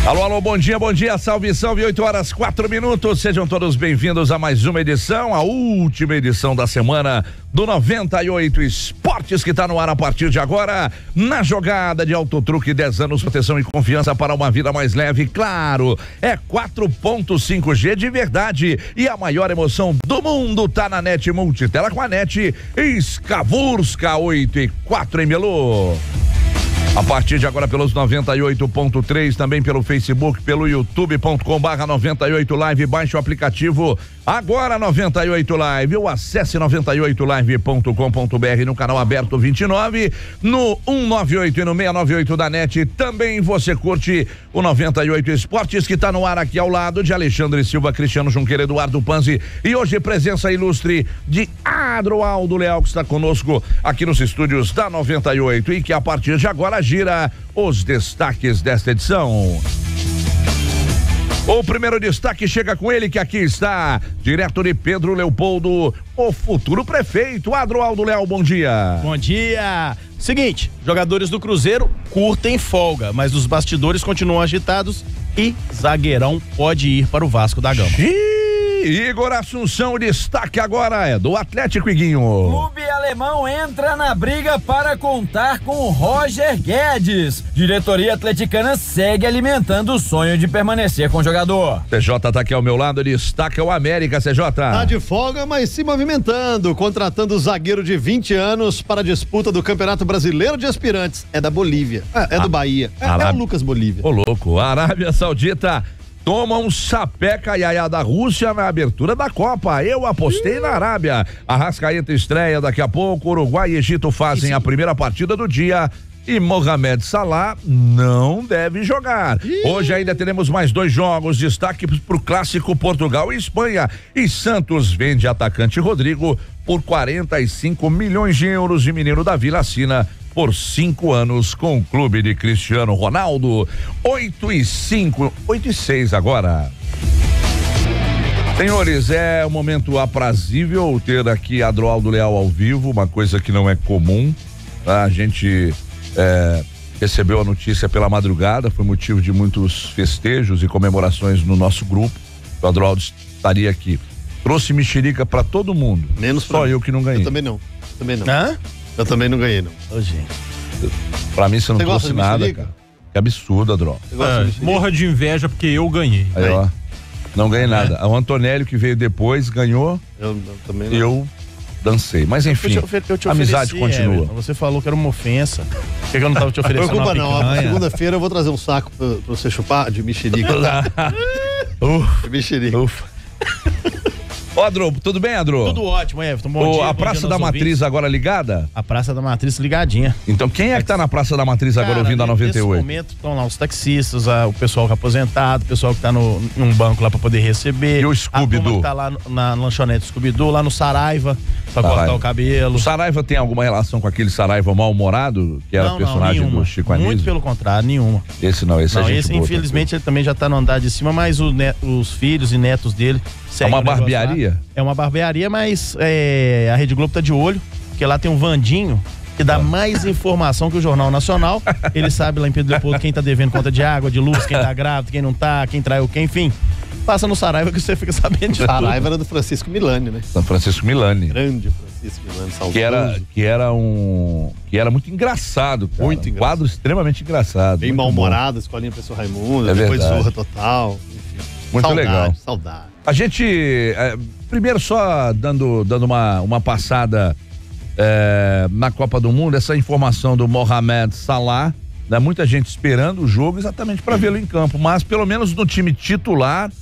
Alô, alô, bom dia, salve, 8h04. Sejam todos bem-vindos a mais uma edição, a última edição da semana do 98 Esportes, que está no ar a partir de agora, na jogada de Autotruque, 10 anos, proteção e confiança para uma vida mais leve, claro, é 4.5G de verdade, e a maior emoção do mundo tá na NET Multitela com a NET Escavurska, 8h04 em Melô. A partir de agora pelos 98.3, também pelo Facebook, pelo youtube.com/98 Live, baixe o aplicativo agora 98 Live, ou acesse 98live.com.br no canal aberto 29, no 198 e no 698 da NET. Também você curte o 98 Esportes, que está no ar aqui ao lado de Alexandre Silva, Cristiano Junqueira, Eduardo Panzi, e hoje presença ilustre de Adroaldo Leal, que está conosco aqui nos estúdios da 98 e que a partir de agora gira os destaques desta edição. O primeiro destaque chega com ele, que aqui está, direto de Pedro Leopoldo, o futuro prefeito, Adroaldo Leal, bom dia. Bom dia. Seguinte, jogadores do Cruzeiro curtem folga, mas os bastidores continuam agitados e zagueirão pode ir para o Vasco da Gama. Igor Assunção, o destaque agora é do Atlético, Iguinho. O clube alemão entra na briga para contar com Roger Guedes. Diretoria atleticana segue alimentando o sonho de permanecer com o jogador. CJ tá aqui ao meu lado, destaca o América, CJ. Tá de folga, mas se movimentando, contratando o zagueiro de 20 anos para a disputa do Campeonato Brasileiro de Aspirantes. É da Bolívia, do Bahia, é o Lucas Bolívia. Ô louco, a Arábia Saudita toma um sapeca iaiá da Rússia na abertura da Copa. Eu apostei na Arábia. Arrascaeta estreia daqui a pouco. Uruguai e Egito fazem a primeira partida do dia. E Mohamed Salah não deve jogar. Hoje ainda teremos mais 2 jogos. Destaque pro clássico Portugal e Espanha. E Santos vende atacante Rodrigo por 45 milhões de euros. E menino da Vila assina por 5 anos com o clube de Cristiano Ronaldo. 8h06 agora. Senhores, é um momento aprazível ter aqui Adroaldo Leal ao vivo, uma coisa que não é comum, tá? A gente recebeu a notícia pela madrugada, foi motivo de muitos festejos e comemorações no nosso grupo. O Adroaldo estaria aqui. Trouxe mexerica pra todo mundo. Menos só eu que não ganhei. Eu também não. Hã? Eu também não ganhei, não. Ô, gente. Pra mim você não trouxe nada, mexerica? cara. Que absurdo, Adro. Morra de inveja porque eu ganhei. Aí, ó. Não ganhei nada. O Antonélio, que veio depois, ganhou. Eu também não. Eu dancei. Mas enfim, a amizade continua. Everton, você falou que era uma ofensa. Por que eu não tava te oferecendo Preocupa uma picanha? não. Segunda-feira eu vou trazer um saco pra você chupar de mexerica. De mexerica. Ô, Adro, tudo bem, Adro? Tudo ótimo, Everton. Bom dia. A Praça da Matriz agora ligada? A Praça da Matriz ligadinha. Então quem é que tá na Praça da Matriz agora ouvindo a 98? Nesse momento estão lá os taxistas, o pessoal que é aposentado, o pessoal que tá num banco lá pra poder receber. E o Scooby-Doo? Que tá lá na lanchonete Scooby-Doo, lá no Saraiva, pra cortar o cabelo. O Saraiva tem alguma relação com aquele Saraiva mal-humorado, que era personagem nenhuma. do Chico Anísio? Muito pelo contrário, nenhuma. Esse não, esse infelizmente ele também já tá no andar de cima, mas os filhos e netos dele seguem. É uma barbearia? É uma barbearia, mas a Rede Globo tá de olho, porque lá tem um Vandinho que dá mais informação que o Jornal Nacional. Ele sabe lá em Pedro Leopoldo quem tá devendo conta de água, de luz, quem tá grávido, quem não tá, quem traiu quem, enfim. Passa no Saraiva que você fica sabendo de Saraiva era do Francisco Milani, né? São Francisco Milani. Grande Francisco Milani, saudoso. Que era muito engraçado, cara. Muito engraçado. Quadro extremamente engraçado. Bem mal-humorado, Escolinha Professor Raimundo, É depois verdade. Zorra Total. Enfim. Muito legal. Saudade. A gente, primeiro só dando uma passada na Copa do Mundo, essa informação do Mohamed Salah, né? Muita gente esperando o jogo exatamente para vê-lo em campo, mas pelo menos no time titular,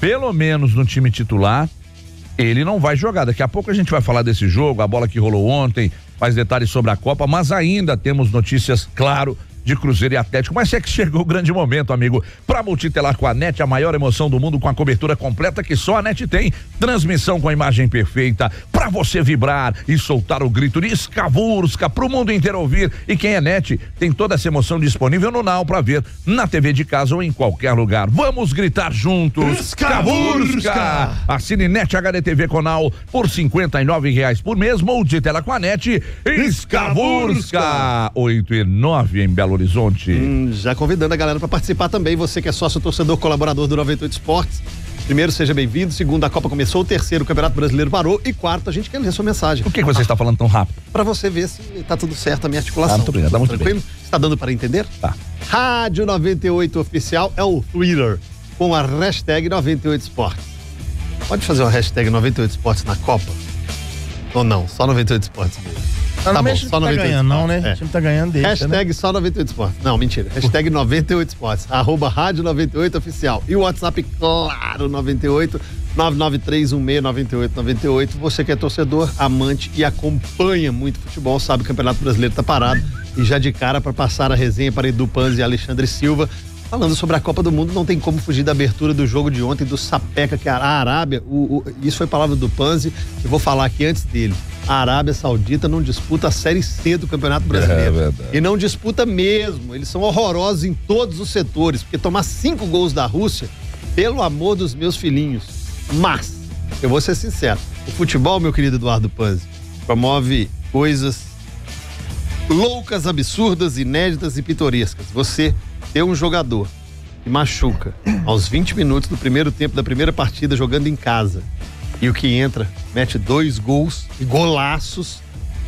ele não vai jogar. Daqui a pouco a gente vai falar desse jogo, a bola que rolou ontem, mais detalhes sobre a Copa, mas ainda temos notícias, claro, de Cruzeiro e Atlético, mas é que chegou o grande momento, amigo, pra multitelar com a NET, a maior emoção do mundo, com a cobertura completa que só a NET tem, transmissão com a imagem perfeita, pra você vibrar e soltar o grito de Escavurska pro mundo inteiro ouvir, e quem é NET tem toda essa emoção disponível no Now pra ver na TV de casa ou em qualquer lugar. Vamos gritar juntos, Escavurska! Assine NET HD TV com Now por R$59 por mês, multitela com a NET, Escavurska! 8 e 9 em Belo Horizonte. Já convidando a galera para participar também, você que é sócio, torcedor, colaborador do 98 Esportes. Primeiro, seja bem-vindo. Segundo, a Copa começou. Terceiro, o Campeonato Brasileiro parou. E quarto, a gente quer ler sua mensagem. Por que você está falando tão rápido? Para você ver se tá tudo certo a minha articulação. Muito obrigado, tá muito tranquilo? Está dando para entender? Tá. Rádio 98 Oficial é o Twitter com a hashtag 98 Esportes. Pode fazer uma hashtag 98 Esportes na Copa? Ou não? Só 98 Esportes mesmo. Tá bom, só 98 ganhando, não, né? O time tá ganhando dele. Hashtag só 98 Esportes. Não, mentira. Hashtag 98 Esportes. @ Rádio 98 Oficial. E o WhatsApp, claro, 98 993169898. Você que é torcedor, amante e acompanha muito futebol, sabe que o Campeonato Brasileiro tá parado. E já de cara para passar a resenha para Edu Panzi e Alexandre Silva. Falando sobre a Copa do Mundo, não tem como fugir da abertura do jogo de ontem, do sapeca que a Arábia, isso foi palavra do Panzi, eu vou falar aqui antes dele. A Arábia Saudita não disputa a Série C do Campeonato Brasileiro. E não disputa mesmo, eles são horrorosos em todos os setores, porque tomar 5 gols da Rússia, pelo amor dos meus filhinhos. Mas, eu vou ser sincero, o futebol, meu querido Eduardo Panzi, promove coisas loucas, absurdas, inéditas e pitorescas. Você ter um jogador que machuca aos 20 minutos do primeiro tempo da primeira partida jogando em casa e o que entra mete 2 gols e golaços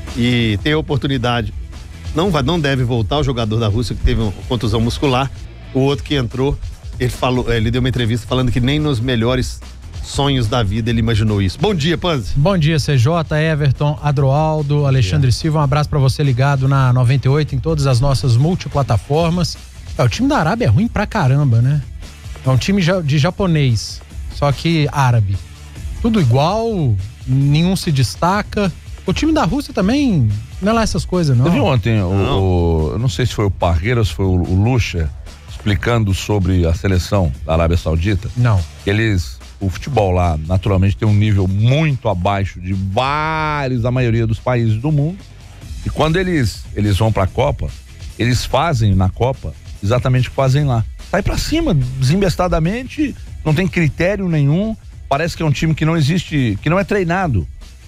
e tem a oportunidade, não deve voltar o jogador da Rússia que teve uma contusão muscular. O outro que entrou, ele deu uma entrevista falando que nem nos melhores sonhos da vida ele imaginou isso. Bom dia, Panzi. Bom dia, CJ, Everton, Adroaldo, Alexandre Silva, um abraço pra você ligado na 98 em todas as nossas multiplataformas. O time da Arábia é ruim pra caramba, né? É um time de japonês, só que árabe. Tudo igual, nenhum se destaca. O time da Rússia também não é lá essas coisas, não. Você viu ontem, eu não sei se foi o Parreira ou se foi o Lucha, explicando sobre a seleção da Arábia Saudita? Não. O futebol lá, naturalmente, tem um nível muito abaixo de da maioria dos países do mundo. E quando eles vão pra Copa, eles fazem na Copa exatamente o que fazem lá. Sai pra cima, desembestadamente, não tem critério nenhum, parece que é um time que não existe, que não é treinado.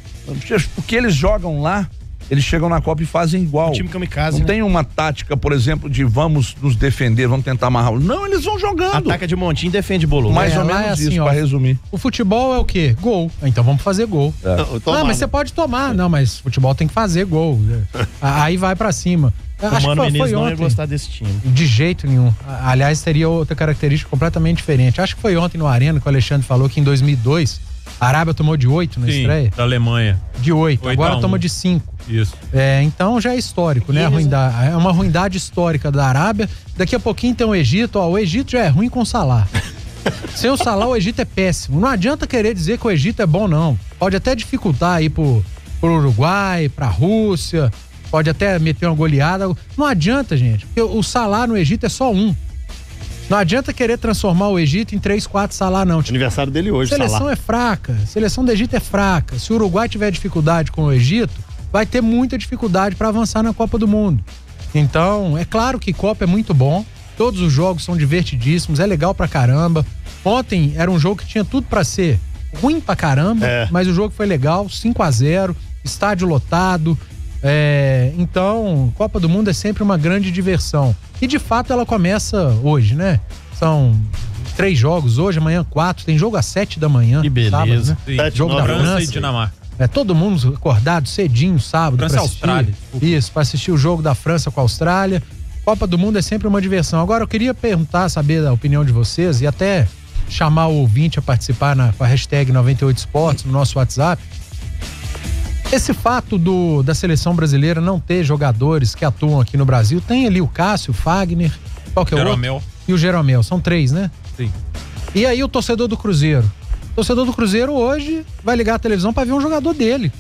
O que eles jogam lá, eles chegam na Copa e fazem igual. O time kamikaze, não tem uma tática, por exemplo, de vamos nos defender, vamos tentar amarrar. Não, eles vão jogando. Ataca de montinho e defende bolo. Mais ou menos assim, isso, pra resumir. O futebol é o quê? Gol. Então vamos fazer gol. Não, mas você pode tomar. Não, mas futebol tem que fazer gol. Aí vai pra cima. O Mano Menezes não ia gostar desse time. De jeito nenhum. Aliás, teria outra característica completamente diferente. Acho que foi ontem no Arena que o Alexandre falou que em 2002 a Arábia tomou de 8 na estreia. Da Alemanha. De 8. Agora toma de 5. Isso. Então já é histórico, né? É uma ruindade histórica da Arábia. Daqui a pouquinho tem o Egito. O Egito já é ruim com o Salah. Sem o Salah, o Egito é péssimo. Não adianta querer dizer que o Egito é bom, não. Pode até dificultar aí pro Uruguai, pra Rússia. Pode até meter uma goleada. Não adianta, gente. Porque o Salah no Egito é só um. Não adianta querer transformar o Egito em 3, 4 Salah, não. Aniversário dele hoje, Salah. A seleção é fraca. A seleção do Egito é fraca. Se o Uruguai tiver dificuldade com o Egito, vai ter muita dificuldade para avançar na Copa do Mundo. Então, é claro que Copa é muito bom. Todos os jogos são divertidíssimos. É legal pra caramba. Ontem era um jogo que tinha tudo para ser ruim pra caramba, mas o jogo foi legal. 5-0, estádio lotado. Então, Copa do Mundo é sempre uma grande diversão. E de fato ela começa hoje, né? São 3 jogos hoje, amanhã 4. Tem jogo às 7 da manhã. Que beleza. Sábado, né? Jogo da França e Dinamarca. Todo mundo acordado cedinho sábado França pra e Austrália. Isso, pra assistir o jogo da França com a Austrália. Copa do Mundo é sempre uma diversão. Agora eu queria saber a opinião de vocês e até chamar o ouvinte a participar com a hashtag 98esportes no nosso WhatsApp. Esse fato da seleção brasileira não ter jogadores que atuam aqui no Brasil, tem ali o Cássio, o Fagner, qual que é o outro? E o Jeromel, são 3, né? Sim. E aí o torcedor do Cruzeiro? O torcedor do Cruzeiro hoje vai ligar a televisão para ver um jogador dele.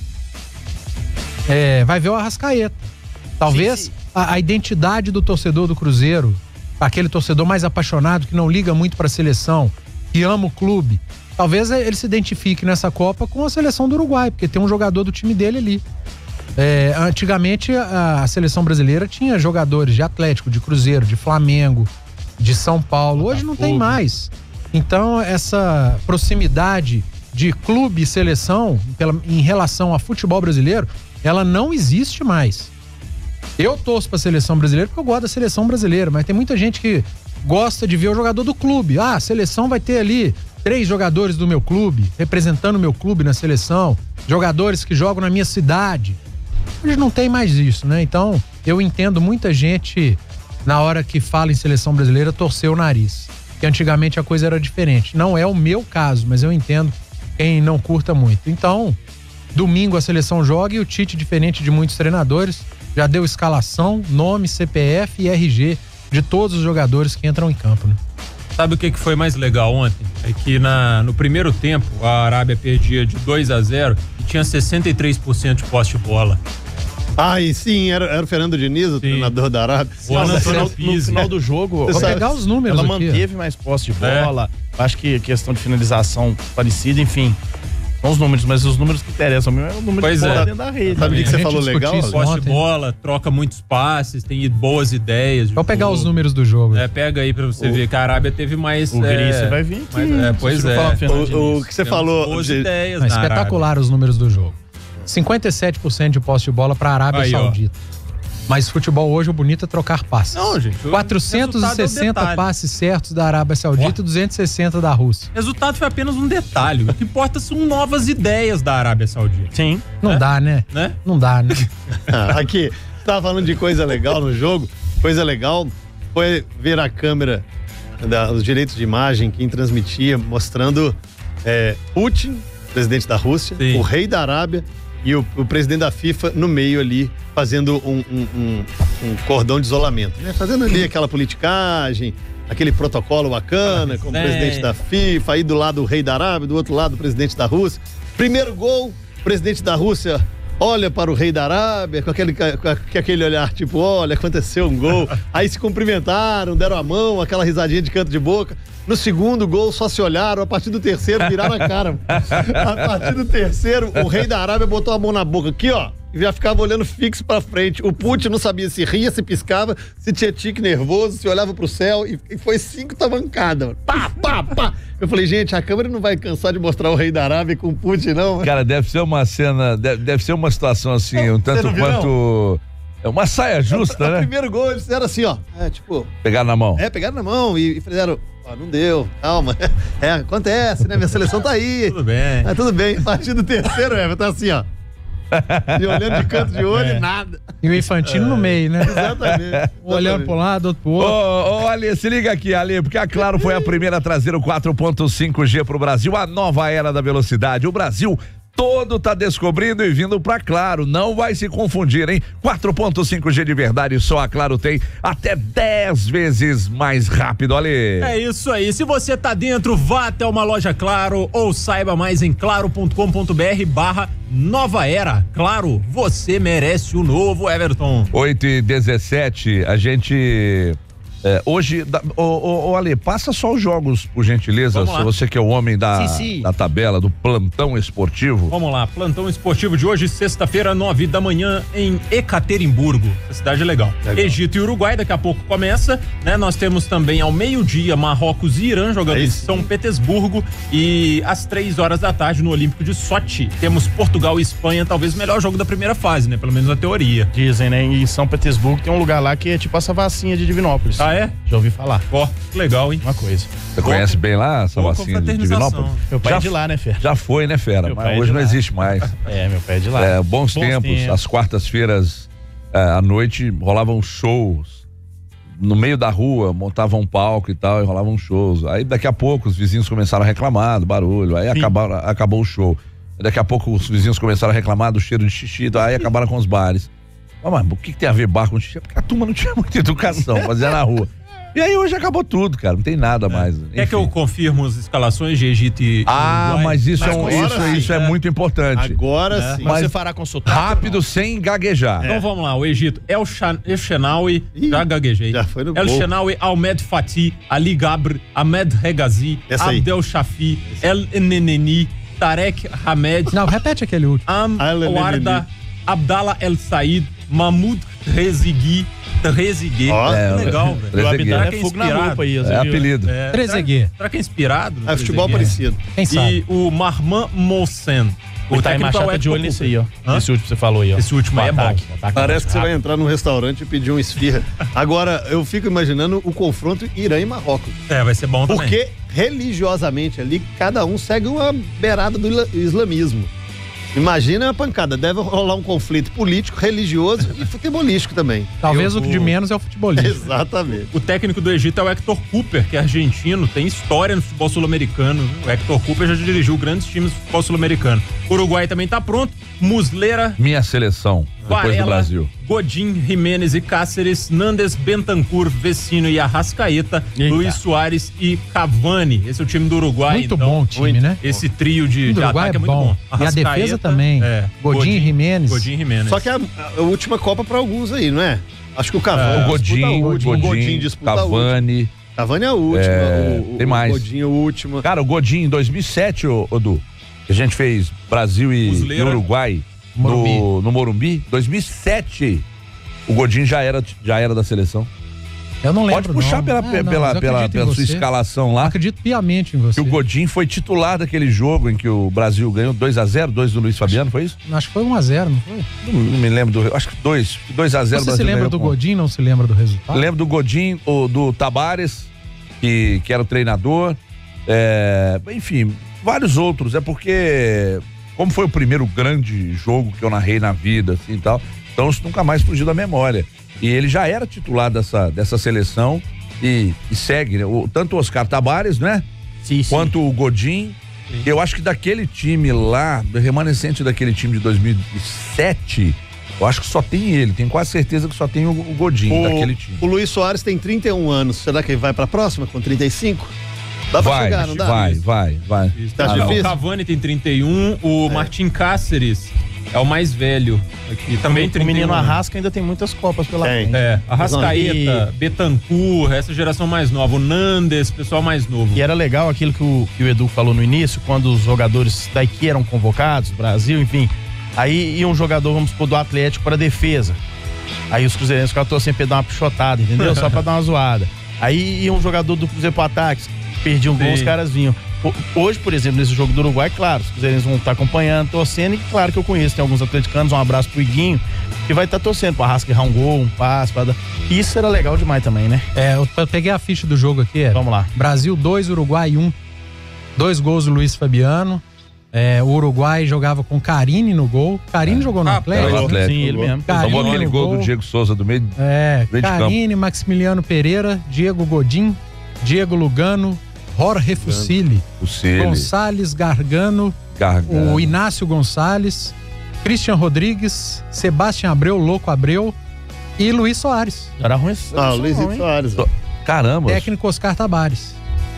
Vai ver o Arrascaeta. Talvez a identidade do torcedor do Cruzeiro, aquele torcedor mais apaixonado, que não liga muito para a seleção, que ama o clube, talvez ele se identifique nessa Copa com a seleção do Uruguai, porque tem um jogador do time dele ali. Antigamente a seleção brasileira tinha jogadores de Atlético, de Cruzeiro, de Flamengo, de São Paulo. Hoje não tem mais. Então essa proximidade de clube e seleção em relação ao futebol brasileiro, ela não existe mais. Eu torço pra seleção brasileira porque eu gosto da seleção brasileira, mas tem muita gente que gosta de ver o jogador do clube. Ah, a seleção vai ter ali 3 jogadores do meu clube, representando o meu clube na seleção, jogadores que jogam na minha cidade. Hoje não tem mais isso, né? Então, eu entendo muita gente, na hora que fala em seleção brasileira, torcer o nariz. Que antigamente a coisa era diferente. Não é o meu caso, mas eu entendo quem não curta muito. Então, domingo a seleção joga e o Tite, diferente de muitos treinadores, já deu escalação, nome, CPF e RG de todos os jogadores que entram em campo, né? Sabe o que foi mais legal ontem? É que no primeiro tempo a Arábia perdia de 2-0 e tinha 63% de posse de bola. E sim, era o Fernando Diniz, o treinador da Arábia. No final do jogo, vou pegar os números ela aqui, manteve mais posse de bola. Acho que questão de finalização parecida, enfim. Não os números, mas os números que interessam mesmo é o número de bola dentro da rede. Sabe o que você falou legal? Posse de bola, troca muitos passes, tem boas ideias. Vou pegar os números do jogo. Pega aí pra você ver que a Arábia teve mais... O Grícia vai vir aqui. Pois é. O que você falou... Boas ideias espetacular os números do jogo. 57% de posse de bola pra Arábia Saudita. Mas futebol hoje, o bonito é trocar passes. Não, gente. 460 passes certos da Arábia Saudita e 260 da Rússia. O resultado foi apenas um detalhe. O que importa são novas ideias da Arábia Saudita. Sim. Não dá, né? Não dá, né? Aqui, você tava falando de coisa legal no jogo. Coisa legal foi ver a câmera, os direitos de imagem, quem transmitia, mostrando Putin, presidente da Rússia, o rei da Arábia e o presidente da FIFA no meio ali, fazendo um cordão de isolamento, né? Fazendo ali aquela politicagem, aquele protocolo bacana, como presidente da FIFA, aí do lado o rei da Arábia, do outro lado o presidente da Rússia. Primeiro gol, o presidente da Rússia olha para o rei da Arábia com aquele olhar tipo, olha, aconteceu um gol. Aí se cumprimentaram, deram a mão, aquela risadinha de canto de boca. No segundo gol só se olharam, a partir do terceiro viraram a cara. A partir do terceiro, o rei da Arábia botou a mão na boca aqui, ó, e já ficava olhando fixo pra frente. O Putin não sabia se ria, se piscava, se tinha tique nervoso, se olhava pro céu e foi 5 tamancadas. Pá, pá, pá. Eu falei, gente, a câmera não vai cansar de mostrar o rei da Arábia com o Putin, não? Cara, deve ser uma cena, deve ser uma situação assim, um tanto quanto... É uma saia justa, né? O primeiro gol, eles fizeram assim, ó. Pegaram na mão. Pegaram na mão e fizeram... não deu, calma. Acontece, né? Minha seleção tá aí. Tudo bem. Tudo bem. A partir do terceiro, tá assim, ó. E olhando de canto de olho e nada. E o Infantino no meio, né? Exatamente. Olhando pra um lado, outro pro outro. Ô, Ale, se liga aqui, Ale, porque a Claro foi a primeira a trazer o 4.5G pro Brasil, a nova era da velocidade. O Brasil todo tá descobrindo e vindo pra Claro, não vai se confundir, hein? 4.5G de verdade, só a Claro tem, até 10 vezes mais rápido, Ale. É isso aí, se você tá dentro, vá até uma loja Claro ou saiba mais em claro.com.br/nova era. Claro, você merece o novo, Everton. 8h17, a gente... hoje, Ale, passa só os jogos, por gentileza, se você que é o homem da tabela, do plantão esportivo. Vamos lá, plantão esportivo de hoje, sexta-feira, 9 da manhã, em Ekaterimburgo. Essa cidade é legal. Egito e Uruguai, daqui a pouco começa, né? Nós temos também ao meio-dia Marrocos e Irã jogando em São Petersburgo, e às 3 horas da tarde no Olímpico de Sochi temos Portugal e Espanha, talvez o melhor jogo da primeira fase, né? Pelo menos na teoria. Dizem, né? Em São Petersburgo tem um lugar lá que é tipo essa vacinha de Divinópolis. Ah, é? Já ouvi falar. Legal, hein? Uma coisa. Você conhece bem lá essa vacina de Divinópolis? Meu pai é de lá, né, Fera? Já foi, né, Fera? Mas hoje não existe mais. Meu pai é de lá. Bons tempos. Às quartas-feiras à noite rolavam shows no meio da rua, montavam um palco e tal, e rolavam shows. Aí daqui a pouco os vizinhos começaram a reclamar do barulho, aí acabou o show. Daqui a pouco os vizinhos começaram a reclamar do cheiro de xixi, aí acabaram com os bares. Mas o que tem a ver bar com xixi? Porque a turma não tinha muita educação, fazia na rua. E aí hoje acabou tudo, cara, não tem nada mais. Quer que eu confirmo as escalações de Egito e Uruguai? Mas isso é muito importante. Agora sim. Mas você fará com sotaque? Rápido, sem gaguejar. Então vamos lá, o Egito, El Shenawi, já gaguejei. Já foi no El gol. Shenawi, Ahmed Fatih, Ali Gabr, Ahmed Regazi, Abdel Shafi, El Neneni, Tarek Hamed. Não, repete aquele último. Warda, Abdallah El Said, Mahmoud Rezigui, Trezeguet. Legal, velho. Trezeguet. O Abdala Será que é fogo na roupa aí. É apelido. Trezeguet. Será que é inspirado? É futebol parecido. Quem sabe? E o Marman Moussen. O Time Machado tá de olho nisso aí, ó. Esse último que você falou aí, ó. Esse último aí é bom. Parece que você vai entrar num restaurante e pedir uma esfirra. Agora, eu fico imaginando o confronto Irã e Marrocos. Vai ser bom também. Porque religiosamente ali, cada um segue uma beirada do islamismo. Imagina a pancada, deve rolar um conflito político, religioso e futebolístico também. Talvez o que de menos é o futebolista. Exatamente. O técnico do Egito é o Hector Cooper, que é argentino, tem história no futebol sul-americano. O Hector Cooper já dirigiu grandes times do futebol sul-americano. O Uruguai também tá pronto. Muslera, Minha seleção, depois Varela, do Brasil. Godin, Jimenez e Cáceres, Nandes, Bentancur, Vecino e Arrascaeta, Eita. Luiz Soares e Cavani. Esse é o time do Uruguai. Muito então, bom o time, né? Esse trio de O Uruguai ataque é é muito bom. bom. E a Arrascaeta, defesa também. Godin e Jimenez. Godin e Jimenez. Só que é a última Copa pra alguns aí, não é? Acho que o Cavani O Godin, disputa a última. Cavani. Cavani é a última. Tem mais. O Godin é o último. Cara, o Godin em 2007, Odu, que a gente fez Brasil e Muslera. Uruguai no Morumbi, 2007, o Godin já era da seleção. Eu não lembro. Pode puxar não. pela sua escalação lá. Acredito piamente em você. Que o Godin foi titular daquele jogo em que o Brasil ganhou 2-0, 2 do Luiz Fabiano, foi isso? Acho que foi 1-0, não foi? Não me lembro acho que 2-0. Você se lembra do Godin, não se lembra do resultado? Lembro do Godin, do Tabares, que era o treinador, enfim, vários outros, é porque como foi o primeiro grande jogo que eu narrei na vida, assim e tal, então isso nunca mais fugiu da memória. E ele já era titular dessa seleção e segue, né? Tanto o Oscar Tabares, né? Sim. Quanto o Godin. Eu acho que daquele time lá, remanescente daquele time de 2007, eu acho que só tem ele. Tenho quase certeza que só tem o Godin daquele time. O Luiz Soares tem 31 anos. Será que ele vai pra próxima com 35? Dá pra chegar, não dá? Vai. Tá difícil? O Cavani tem 31, o Martim Cáceres é o mais velho aqui, também O 31. menino Arrasca ainda tem muitas Copas pela frente. Arrascaeta, Bentancur, essa geração mais nova, o Nandes, pessoal mais novo. E era legal aquilo que o Edu falou no início, quando os jogadores daqui eram convocados, Brasil, enfim. Aí ia um jogador, vamos supor, do Atlético para defesa. Aí os cruzeirenses ficavam torcendo pra dar uma pichotada, entendeu? Só pra dar uma zoada. Aí ia um jogador do Cruzeiro pro ataque, perdia um gol, os caras vinham. Hoje, por exemplo, nesse jogo do Uruguai, claro, os cruzeirenses vão estar acompanhando, torcendo, e claro que eu conheço, tem alguns atleticanos, um abraço pro Iguinho, que vai estar torcendo pro Arrasca errar um gol, um passe, pra dar. Isso era legal demais também, né? Eu peguei a ficha do jogo aqui. Vamos lá. Brasil 2, Uruguai 1. 2 gols do Luiz Fabiano. O Uruguai jogava com Carine no gol. Carine jogou no Atlético? no Atlético. Sim, ele mesmo. Carine Tomou aquele no gol do Diego Souza do meio. de Carine, Maximiliano Pereira, Diego Godin, Diego Lugano, Jorge Fusilli, Gonçalves Gargano, o Inácio Gonçalves, Christian Rodrigues, Sebastião Abreu, Louco Abreu e Luiz Soares. Era ruim. Ah, o Luiz Soares. Caramba. Técnico Oscar Tabares.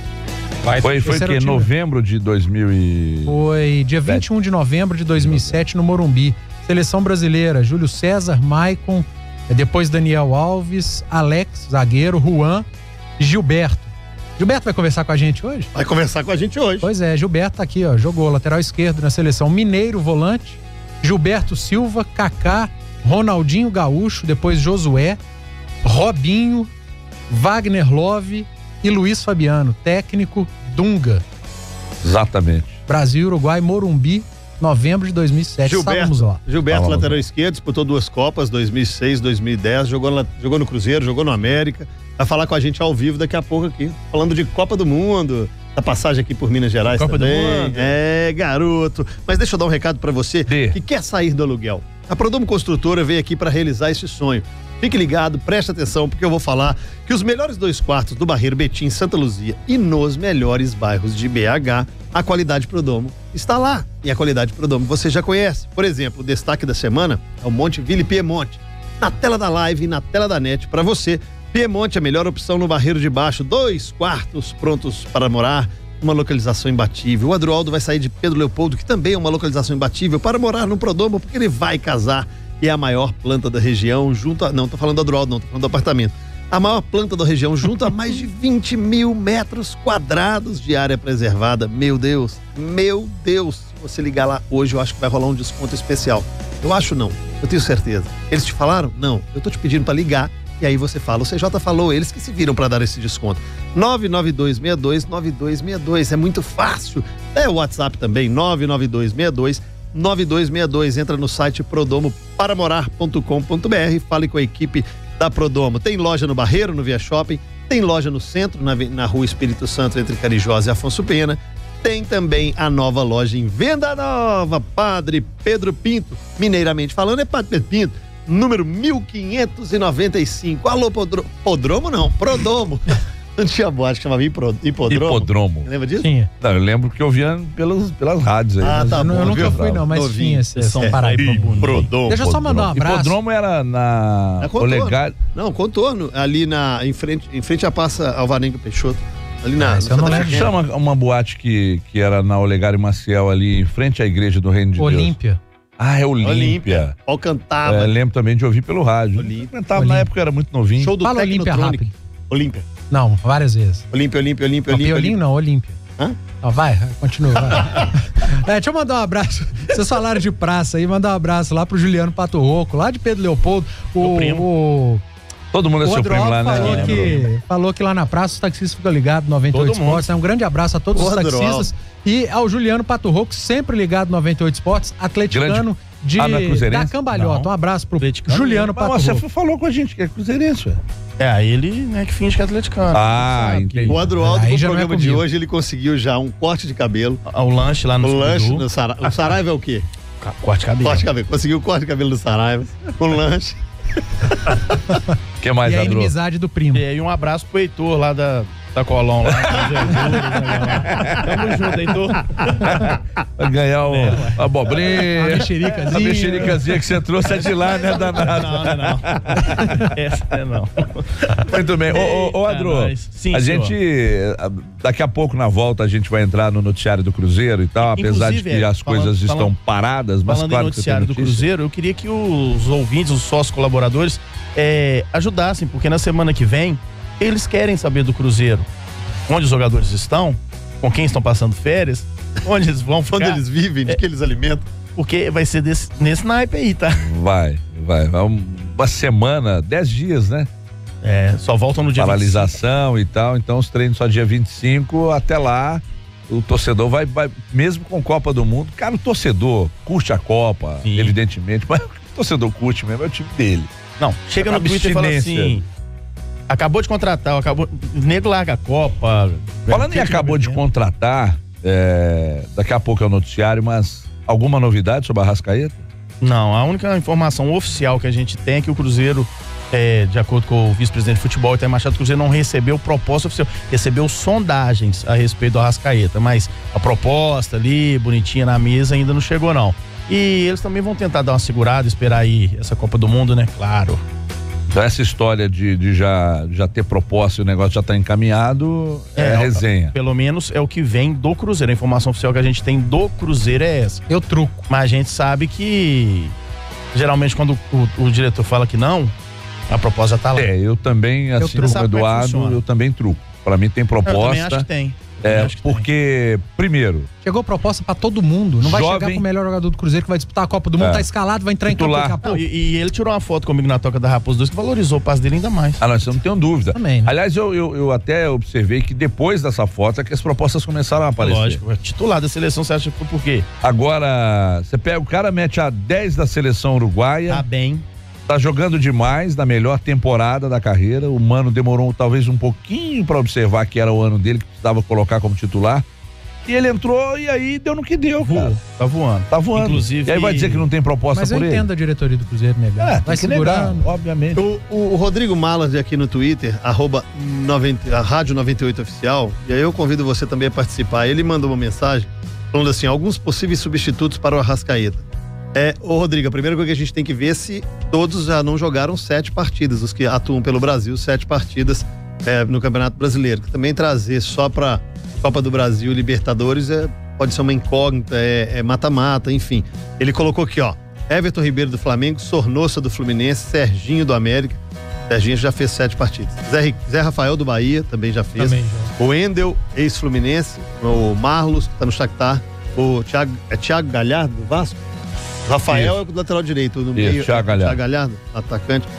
Foi que? Novembro de 2000 e... Foi dia 21 de novembro de 2007 no Morumbi. Seleção brasileira, Júlio César, Maicon, depois Daniel Alves, Alex, zagueiro, Juan e Gilberto. Gilberto vai conversar com a gente hoje? Vai conversar com a gente hoje. Pois é, Gilberto tá aqui, ó, jogou lateral esquerdo na seleção. Mineiro, volante, Gilberto Silva, Kaká, Ronaldinho Gaúcho, depois Josué, Robinho, Wagner Love e Luiz Fabiano, técnico Dunga. Exatamente. Brasil, Uruguai, Morumbi, novembro de 2007. Estávamos lá. Gilberto, lateral esquerdo, disputou 2 Copas, 2006, 2010, jogou no Cruzeiro, jogou no América. Vai falar com a gente ao vivo daqui a pouco aqui, falando de Copa do Mundo, da passagem aqui por Minas Gerais Copa também. do Mundo. Garoto. Mas deixa eu dar um recado pra você que quer sair do aluguel. A Prodomo Construtora veio aqui para realizar esse sonho. Fique ligado, preste atenção, porque eu vou falar que os melhores 2 quartos do Barreiro Betim, Santa Luzia e nos melhores bairros de BH, a qualidade Prodomo está lá. E a qualidade Prodomo você já conhece. Por exemplo, o destaque da semana é o Monte Ville Piemonte. Na tela da live e na tela da net, para você, Piemonte é a melhor opção no Barreiro de Baixo. 2 quartos prontos para morar, uma localização imbatível. O Adroaldo vai sair de Pedro Leopoldo, que também é uma localização imbatível, para morar no Prodomo, porque ele vai casar. E é a maior planta da região, não tô falando do Adroaldo, não, tô falando do apartamento. A maior planta da região, junto a mais de 20 mil metros quadrados de área preservada. Meu Deus, se você ligar lá hoje, eu acho que vai rolar um desconto especial. Eu acho não, eu tenho certeza. Eles te falaram? Não, eu tô te pedindo para ligar E aí você fala, o CJ falou, eles que se viram para dar esse desconto. 99262-9262, é muito fácil. É o WhatsApp também, 99262-9262. Entra no site prodomoParamorar.com.br, fale com a equipe da Prodomo. Tem loja no Barreiro, no Via Shopping, tem loja no centro, na Rua Espírito Santo, entre Carijós e Afonso Pena. Tem também a nova loja em Venda Nova, Padre Pedro Pinto. Mineiramente falando, é Padre Pedro Pinto, número 1595. Alô, Podromo não, Prodomo. Não tinha boate que chamava Hipodromo. Lembra disso? Tinha. Não, eu lembro que eu via pelas rádios aí. Ah, tá bom. Eu nunca fui não, mas tinha São Paraíba bonito. Prodomo. Deixa eu só mandar um abraço. Hipodromo era na Olegário. Não, Contorno, ali em frente à Praça Alvarenga Peixoto. Ali na eu não lembro. Chama uma boate que era na Olegário Maciel, ali em frente à igreja do Reino de Deus. Olímpia. Ah, é Olímpia. Ó, cantava. Lembro também de ouvir pelo rádio. Olímpia. Cantava na época, era muito novinho. Show do Fala Olímpia rápido. Olímpia. Não, várias vezes. Olímpia. Piolim não, Olímpia. Hã? Ó, vai, continua. Vai. Deixa eu mandar um abraço. Vocês falaram de praça aí, mandar um abraço lá pro Juliano Pato Rocco, lá de Pedro Leopoldo. Meu primo. Todo mundo é seu primo lá, né? Falou que lá na praça os taxistas ficam ligados, 98 Esportes. Um grande abraço a todos os taxistas. E ao Juliano Pato Rocco, sempre ligado 98 Esportes, atleticano da Cambalhota. Um abraço pro Juliano Pato Rocco. Você falou com a gente que é cruzeirense, velho. Ele, né, que finge que é atleticano. Entendi. O Adroaldo, no programa de hoje, ele conseguiu já um corte de cabelo. O lanche lá no o Saraiva é o quê? Corte de cabelo. Corte de cabelo. Conseguiu o corte de cabelo do Saraiva. Um lanche. O que mais, E a Adro? inimizade do primo. E aí um abraço pro Heitor lá da Colón lá. Tamo junto, Heitor. Vai ganhar a abobrinha. A mexericazinha. A mexericazinha que você trouxe é de lá, né, danado? Não. Essa não. Muito bem. Ô Adro, Sim, a gente, daqui a pouco na volta a gente vai entrar no noticiário do Cruzeiro e tal, apesar de que as coisas estão paradas, mas falando claro em que você tem noticiário do notícia. Cruzeiro, eu queria que os ouvintes, os sócios colaboradores, ajudassem, porque na semana que vem eles querem saber do Cruzeiro, onde os jogadores estão, com quem estão passando férias, onde eles vão ficar. Onde eles vivem, de que eles alimentam. Porque vai ser nesse naipe aí, tá? Vai. Uma semana, 10 dias, né? Só voltam no dia Paralisação 25. E tal, então os treinos só dia 25, até lá o torcedor vai, mesmo com Copa do Mundo, cara, o torcedor curte a Copa, Sim. evidentemente, mas o torcedor curte mesmo é o time dele. Não, chega no Twitter e fala assim, acabou de contratar, o nego larga a Copa. Falando em acabou de contratar, daqui a pouco é o noticiário, mas alguma novidade sobre a Arrascaeta? Não, a única informação oficial que a gente tem é que o Cruzeiro, de acordo com o vice-presidente de futebol, Itair Machado, o Cruzeiro não recebeu proposta oficial, recebeu sondagens a respeito do Arrascaeta, mas a proposta ali, bonitinha na mesa, ainda não chegou não. E eles também vão tentar dar uma segurada, esperar aí essa Copa do Mundo, né? Claro. Então essa história de já ter proposta e o negócio já tá encaminhado, resenha. Pelo menos é o que vem do Cruzeiro. A informação oficial que a gente tem do Cruzeiro é essa. Eu truco. Mas a gente sabe que geralmente quando o diretor fala que não, a proposta já tá lá. Eu também, assim como o Eduardo, eu também truco. Pra mim tem proposta. Eu também acho que tem. Porque, primeiro... Chegou proposta pra todo mundo. Não vai Jovem, chegar com o melhor jogador do Cruzeiro que vai disputar a Copa do Mundo, tá escalado, vai entrar titular. em campo daqui a pouco. E ele tirou uma foto comigo na Toca da Raposa 2 que valorizou o passe dele ainda mais. Não, isso eu não tenho dúvida. Também, né? Aliás, eu até observei que depois dessa foto é que as propostas começaram a aparecer. Lógico, titular da seleção, você acha que foi por quê? Agora, você pega o cara, mete a 10 da seleção uruguaia. Tá bem. Tá jogando demais, na melhor temporada da carreira. O Mano demorou talvez um pouquinho pra observar que era o ano dele, que precisava colocar como titular. E ele entrou e aí deu no que deu, cara. Tá voando. Tá voando. Inclusive, e aí vai dizer que não tem proposta Mas por ele? eu entendo a diretoria do Cruzeiro negar. Vai segurando. Obviamente. O Rodrigo Malas aqui no Twitter, a Rádio 98 Oficial, e aí eu convido você também a participar. Ele mandou uma mensagem falando assim, alguns possíveis substitutos para o Arrascaeta. Ô Rodrigo, a primeira coisa que a gente tem que ver é se todos já não jogaram 7 partidas, os que atuam pelo Brasil, 7 partidas no Campeonato Brasileiro. Também trazer só para Copa do Brasil, Libertadores, pode ser uma incógnita, mata-mata, enfim. Ele colocou aqui, ó, Everton Ribeiro do Flamengo, Sornosa do Fluminense, Serginho do América. Serginho já fez 7 partidas. Zé Rafael do Bahia também já fez. O Wendel, ex-Fluminense, o Marlos, que tá no Shakhtar, o Thiago Galhardo do Vasco. Rafael é o lateral direito, no meio. Thiago Galhardo, atacante.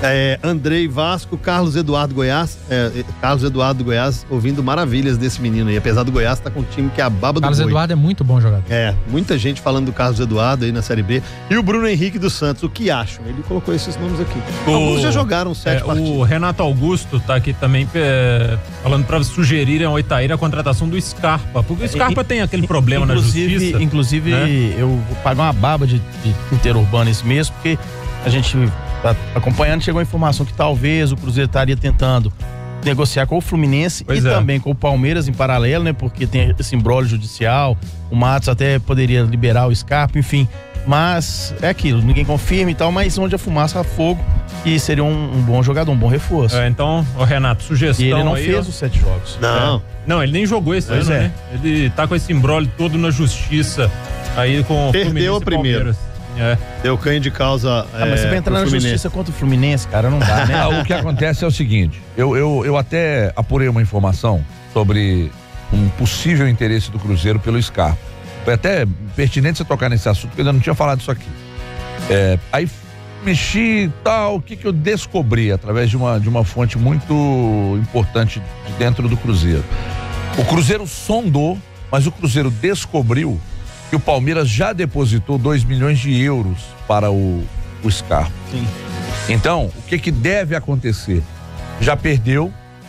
Andrei Vasco, Carlos Eduardo Goiás. Carlos Eduardo do Goiás ouvindo maravilhas desse menino aí. Apesar do Goiás estar com um time que é a baba do Carlos boi. Eduardo é muito bom jogador. Muita gente falando do Carlos Eduardo aí na Série B. E o Bruno Henrique dos Santos, o que acham? Ele colocou esses nomes aqui. Alguns já jogaram 7 partidas. O Renato Augusto tá aqui também falando para sugerirem ao Itaíra a contratação do Scarpa, porque o Scarpa tem aquele problema na justiça. Inclusive, né? Eu vou pagar uma baba de interurbano esse mês, porque a gente tá acompanhando, chegou a informação que talvez o Cruzeiro estaria tentando negociar com o Fluminense também com o Palmeiras em paralelo, né? Porque tem esse imbróglio judicial, o Matos até poderia liberar o Scarpa, enfim. Mas é aquilo, ninguém confirma e tal, mas onde a fumaça há fogo, e seria um bom jogador, um bom reforço. Então, Renato, sugestão. E ele não aí, fez os 7 jogos. Não, ele nem jogou esse ano, né? Ele tá com esse imbróglio todo na justiça, aí com Perdeu a primeira. Deu canho de causa. Mas você vai entrar na justiça contra o Fluminense, cara, não dá, né? O que acontece é o seguinte, eu até apurei uma informação sobre um possível interesse do Cruzeiro pelo Scarpa. Foi até pertinente você tocar nesse assunto, porque eu ainda não tinha falado disso aqui. Aí mexi e tal, o que eu descobri através de uma fonte muito importante de dentro do Cruzeiro. O Cruzeiro sondou, mas o Cruzeiro descobriu que o Palmeiras já depositou 2 milhões de euros para o Scarpa. Sim. Então, o que deve acontecer? Já perdeu.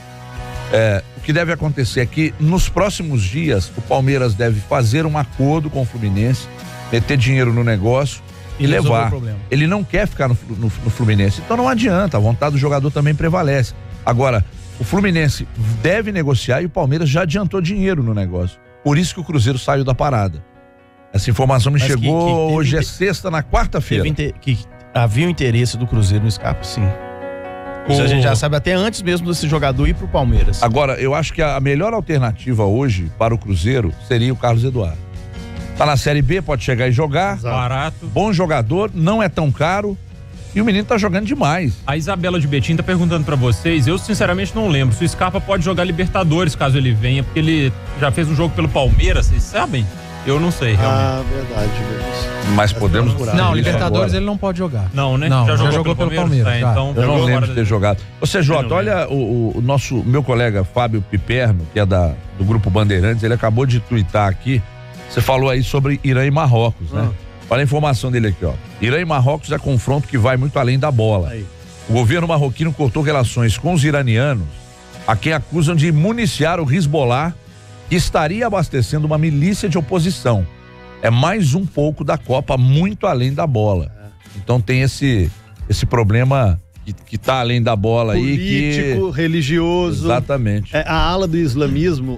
O que deve acontecer é que nos próximos dias o Palmeiras deve fazer um acordo com o Fluminense, meter dinheiro no negócio e levar. Ele não quer ficar no Fluminense, então não adianta, a vontade do jogador também prevalece. Agora, o Fluminense deve negociar e o Palmeiras já adiantou dinheiro no negócio. Por isso que o Cruzeiro saiu da parada. Essa informação me chegou hoje, é sexta, na quarta-feira. Que havia o interesse do Cruzeiro no Scarpa, sim. Isso a gente já sabe até antes mesmo desse jogador ir pro Palmeiras. Agora, eu acho que a melhor alternativa hoje para o Cruzeiro seria o Carlos Eduardo. Tá na Série B, pode chegar e jogar. Barato. Bom jogador, não é tão caro. E o menino tá jogando demais. A Isabela de Betim tá perguntando pra vocês, eu sinceramente não lembro, se o Scarpa pode jogar Libertadores caso ele venha, porque ele já fez um jogo pelo Palmeiras, vocês sabem? Eu não sei, realmente. Verdade. Mas podemos... Não, Libertadores ele não pode jogar. Não, né? Não, já jogou pelo Palmeiras. Então, eu não lembro de ter jogado. Você, Jota, olha meu colega Fábio Piperno, que é do Grupo Bandeirantes, ele acabou de tuitar aqui, você falou aí sobre Irã e Marrocos, né? Olha a informação dele aqui, ó. Irã e Marrocos é confronto que vai muito além da bola. Aí. O governo marroquino cortou relações com os iranianos, a quem acusam de municiar o Hezbollah, que estaria abastecendo uma milícia de oposição. É mais um pouco da Copa, muito além da bola. Então tem esse problema que tá além da bola político, religioso. Exatamente. A ala do islamismo,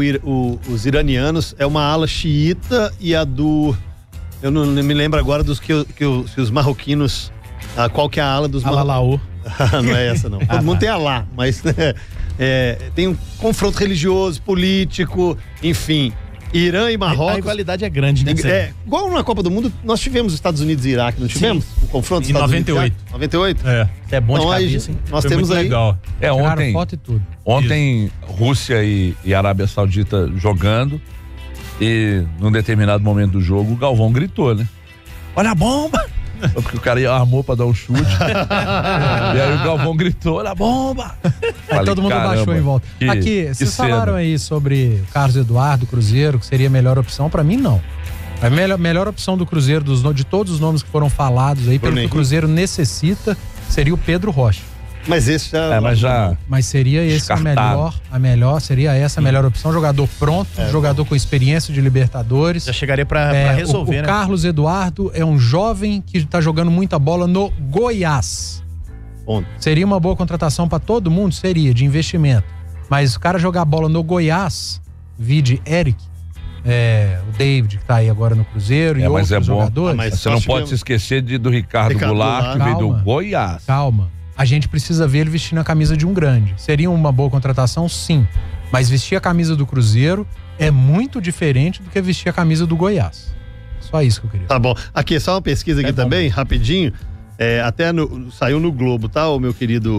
os iranianos, é uma ala xiita e a do... Eu não me lembro agora dos que os marroquinos... qual que é a ala dos marroquinos? Não é essa, não. Todo mundo tem Alá, mas tem um confronto religioso, político, enfim. Irã e Marrocos. A rivalidade é grande, né? Igual na Copa do Mundo, nós tivemos Estados Unidos e Iraque, não tivemos? O confronto em 98. 98? É bom de cabeça, hein? Nós temos aí. Legal. Ontem, foto e tudo. Ontem Rússia e Arábia Saudita jogando, e num determinado momento do jogo o Galvão gritou, né? Olha a bomba! Porque o cara armou pra dar um chute. E aí o Galvão gritou, olha a bomba! Aí todo mundo baixou em volta. Aqui, vocês falaram aí sobre o Carlos Eduardo, Cruzeiro, que seria a melhor opção. Pra mim, não. A melhor opção do Cruzeiro, de todos os nomes que foram falados aí, pelo que o Cruzeiro necessita, seria o Pedro Rocha. Mas esse já... Mas seria esse a melhor, seria essa a melhor opção. Jogador pronto, jogador com experiência de Libertadores. Já chegaria pra resolver, né? O Carlos Eduardo é um jovem que tá jogando muita bola no Goiás. Seria uma boa contratação pra todo mundo? Seria, de investimento. Mas o cara jogar bola no Goiás, vide Eric, o David, que tá aí agora no Cruzeiro, e outros jogadores. Mas você não pode se esquecer do Ricardo Goulart, que veio do Goiás. Calma. A gente precisa ver ele vestindo a camisa de um grande. Seria uma boa contratação? Sim. Mas vestir a camisa do Cruzeiro é muito diferente do que vestir a camisa do Goiás. Só isso que eu queria. Tá bom. Aqui, só uma pesquisa aqui também, rapidinho. Até saiu no Globo, tá, o meu querido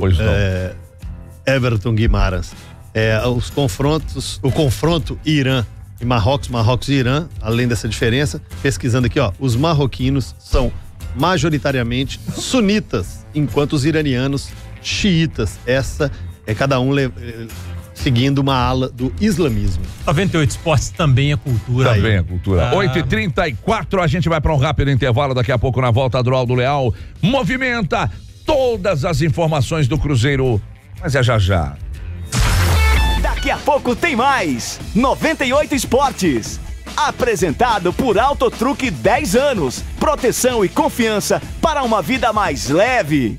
Everton Guimarães. Os confrontos, o confronto Irã e Marrocos e Irã, além dessa diferença, pesquisando aqui, ó, os marroquinos são majoritariamente sunitas, enquanto os iranianos xiitas. Essa é cada um seguindo uma ala do islamismo. 98 Esportes também é cultura. Também é cultura. 8h34, a gente vai para um rápido intervalo. Daqui a pouco, na volta, Adroaldo Leal movimenta todas as informações do Cruzeiro. Mas é já. Daqui a pouco tem mais 98 Esportes. Apresentado por Autotruque 10 anos. Proteção e confiança para uma vida mais leve.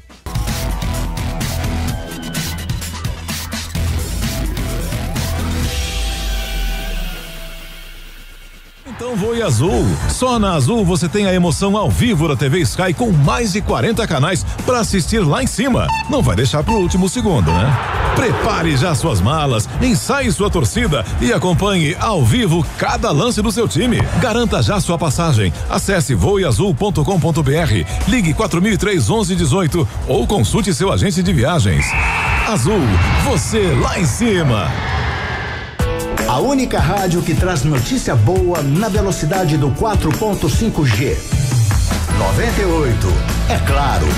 Então voe Azul. Só na Azul você tem a emoção ao vivo da TV Sky com mais de 40 canais para assistir lá em cima. Não vai deixar pro último segundo, né? Prepare já suas malas, ensaie sua torcida e acompanhe ao vivo cada lance do seu time. Garanta já sua passagem. Acesse voeazul.com.br, ligue 4003-1118 ou consulte seu agente de viagens. Azul, você lá em cima. A única rádio que traz notícia boa na velocidade do 4.5G. 98, é claro.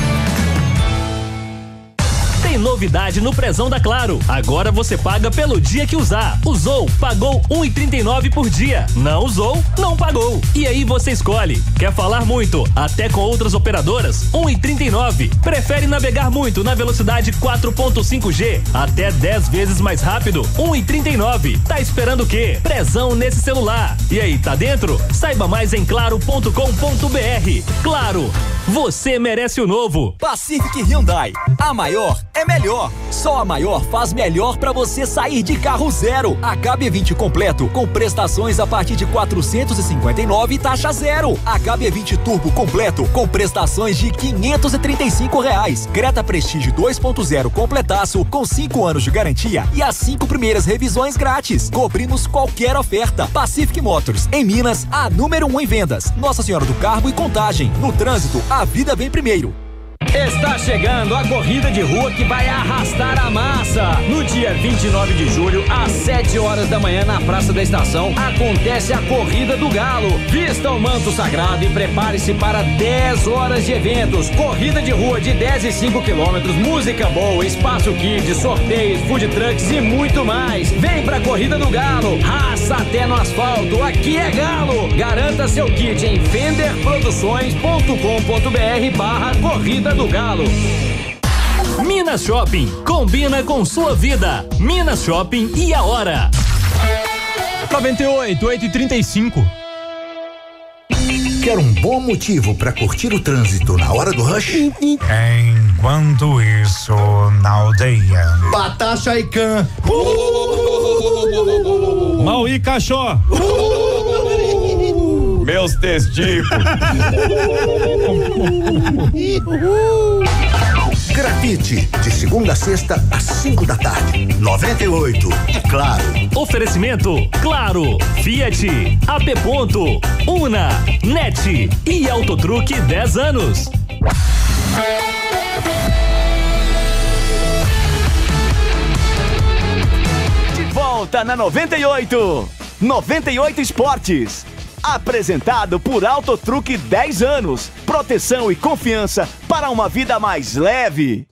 Tem novidade no Prezão da Claro. Agora você paga pelo dia que usar. Usou, pagou R$1,39 por dia. Não usou, não pagou. E aí você escolhe. Quer falar muito, até com outras operadoras? R$1,39. Prefere navegar muito na velocidade 4.5G? Até 10 vezes mais rápido? R$1,39. Tá esperando o quê? Prezão nesse celular. E aí, tá dentro? Saiba mais em claro.com.br. Claro, você merece o novo. Pacific Hyundai, a maior é melhor. Só a maior faz melhor para você sair de carro zero. HB20 completo com prestações a partir de 459 e taxa zero. HB20 Turbo completo com prestações de R$535. Creta Prestige 2.0 completaço com 5 anos de garantia e as 5 primeiras revisões grátis. Cobrimos qualquer oferta. Pacific Motors, em Minas, a número 1 em vendas. Nossa Senhora do Carmo e Contagem. No trânsito, a vida vem primeiro. Está chegando a corrida de rua que vai arrastar a massa. No dia 29 de julho, às 7 horas da manhã, na Praça da Estação, acontece a Corrida do Galo. Vista o manto sagrado e prepare-se para 10 horas de eventos. Corrida de rua de 10 e 5 quilômetros, música boa, espaço kids, sorteios, food trucks e muito mais. Vem pra Corrida do Galo. Raça até no asfalto. Aqui é Galo. Garanta seu kit em fenderproduções.com.br/Corrida do Galo. Minas Shopping, combina com sua vida. Minas Shopping e a hora. 98, 8h35. Quer um bom motivo para curtir o trânsito na hora do rush? Enquanto isso, na aldeia. Batacha e can. Maui Cachó. Meus testículos. Grafite, de segunda a sexta, às 5 da tarde. 98, é claro. Oferecimento, Claro, Fiat, AP Ponto, Una, NET e Autotruque 10 anos. De volta na 98. 98 Esportes. Apresentado por Autotruque 10 anos. Proteção e confiança para uma vida mais leve.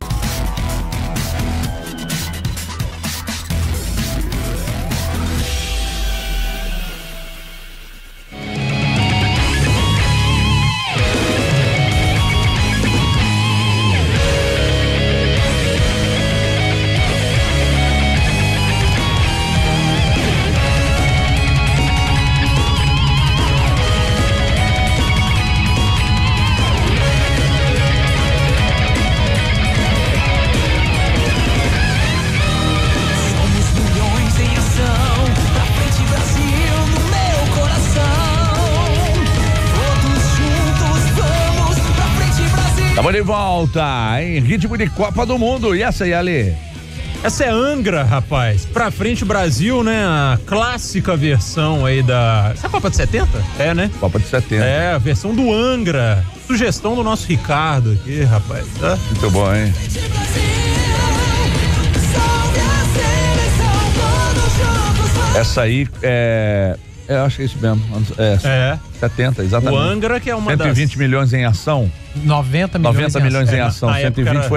Estamos de volta em ritmo de Copa do Mundo. E essa aí, Ali? Essa é Angra, rapaz. Pra frente Brasil, né? A clássica versão aí da... Essa é a Copa de 70? É, né? Copa de 70. É, a versão do Angra. Sugestão do nosso Ricardo aqui, rapaz. Tá? Muito bom, hein? Essa aí é acho que é isso mesmo. 70, exatamente. O Angra, que é uma 120 milhões em ação. 90 milhões em ação. 120 era...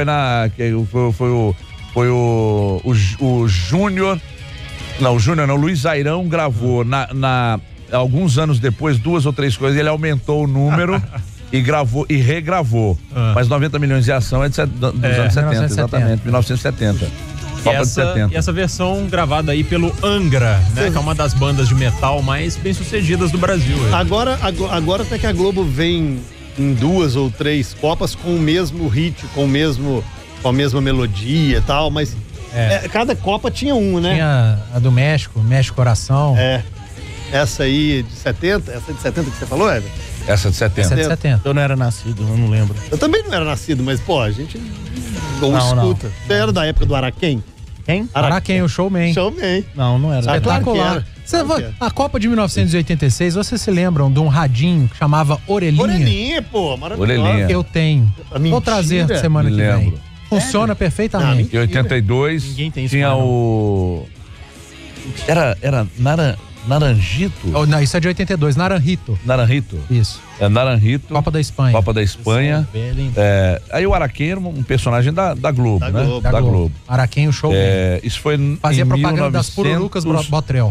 foi o Júnior. Não, o Júnior não, o Luiz Airão gravou alguns anos depois, 2 ou 3 coisas, ele aumentou o número e gravou e regravou. Mas 90 milhões de ação é dos anos 70, exatamente, 1970. E essa versão gravada aí pelo Angra, né? Que é uma das bandas de metal mais bem sucedidas do Brasil. Agora até que a Globo vem em 2 ou 3 Copas com o mesmo ritmo, com a mesma melodia e tal, mas cada Copa tinha um, né? Tinha a do México Coração. Essa aí de 70, essa de 70 que você falou, Ever? Essa de 70. Essa de 70. Eu não era nascido, eu não lembro. Eu também não era nascido, mas, pô, a gente não escuta. Você era da época do Araquém? Quem? Araquém, o Showman. Não era. Espetacular. A Copa de 1986, vocês se lembram de um radinho que chamava Orelhinha? Orelhinha, pô, maravilhoso. Orelhinha. Eu tenho. Vou trazer semana que vem. Funciona perfeitamente. Em 82 tinha o... Era Naranjito? Não, isso é de 82, Naranjito. Isso. Naranjito. Copa da Espanha. Aí o Araquém era um personagem da Globo, né? Da Globo. Araquém, o show. Isso foi Fazia propaganda das Pururucas Botrel.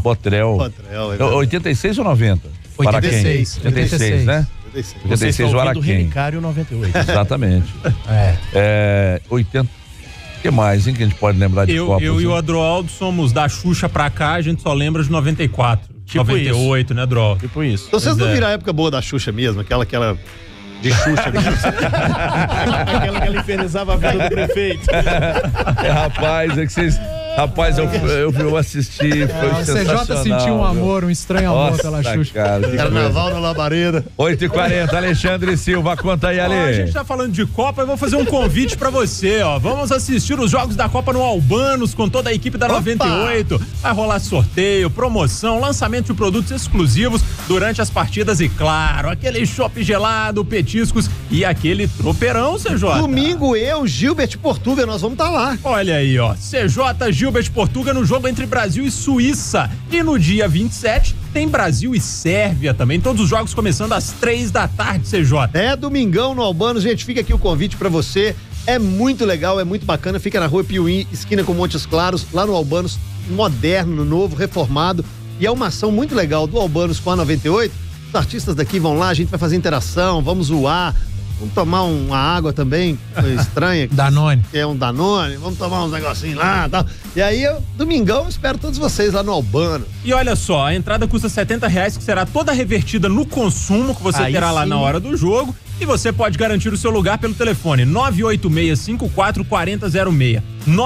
86 ou 90? 86, né? 86 o Araquém. Do Relicário 98. Exatamente. 80. O que mais, hein, que a gente pode lembrar de Copas? Eu e o Adroaldo somos da Xuxa pra cá, a gente só lembra de 94. Tipo 98, isso. Né, Adroaldo? Tipo isso. Então vocês não viram a época boa da Xuxa mesmo, aquela de Xuxa. Aquela que ela infernizava a vida do prefeito. Rapaz, é que vocês... Rapaz, eu assisti, foi sensacional. O CJ sentiu um amor, um estranho amor pela Xuxa. Carnaval na Labareda. 8h40, Alexandre Silva, conta aí, Ale. A gente tá falando de Copa, eu vou fazer um convite pra você, ó. Vamos assistir os jogos da Copa no Albanos com toda a equipe da 98. Vai rolar sorteio, promoção, lançamento de produtos exclusivos durante as partidas e, claro, aquele chopp gelado, petiscos e aquele tropeirão, CJ. Domingo eu, Gilbert Portuga, nós vamos estar lá. Olha aí, ó. CJ Gilbert Portuga no jogo entre Brasil e Suíça. E no dia 27 tem Brasil e Sérvia também. Todos os jogos começando às 3 da tarde, CJ. Domingão no Albanos, gente, fica aqui o convite pra você. É muito legal, é muito bacana. Fica na Rua Piuí, esquina com Montes Claros, lá no Albanos, moderno, novo, reformado. E é uma ação muito legal do Albanos com a 98. Os artistas daqui vão lá, a gente vai fazer interação, vamos zoar. Vamos tomar uma água também, estranha. Danone. Que é um Danone. Vamos tomar uns negocinhos lá e tal. E aí, domingão, eu espero todos vocês lá no Albano. E olha só, a entrada custa R$70, que será toda revertida no consumo que você terá lá na hora do jogo. E você pode garantir o seu lugar pelo telefone 986-54-4006.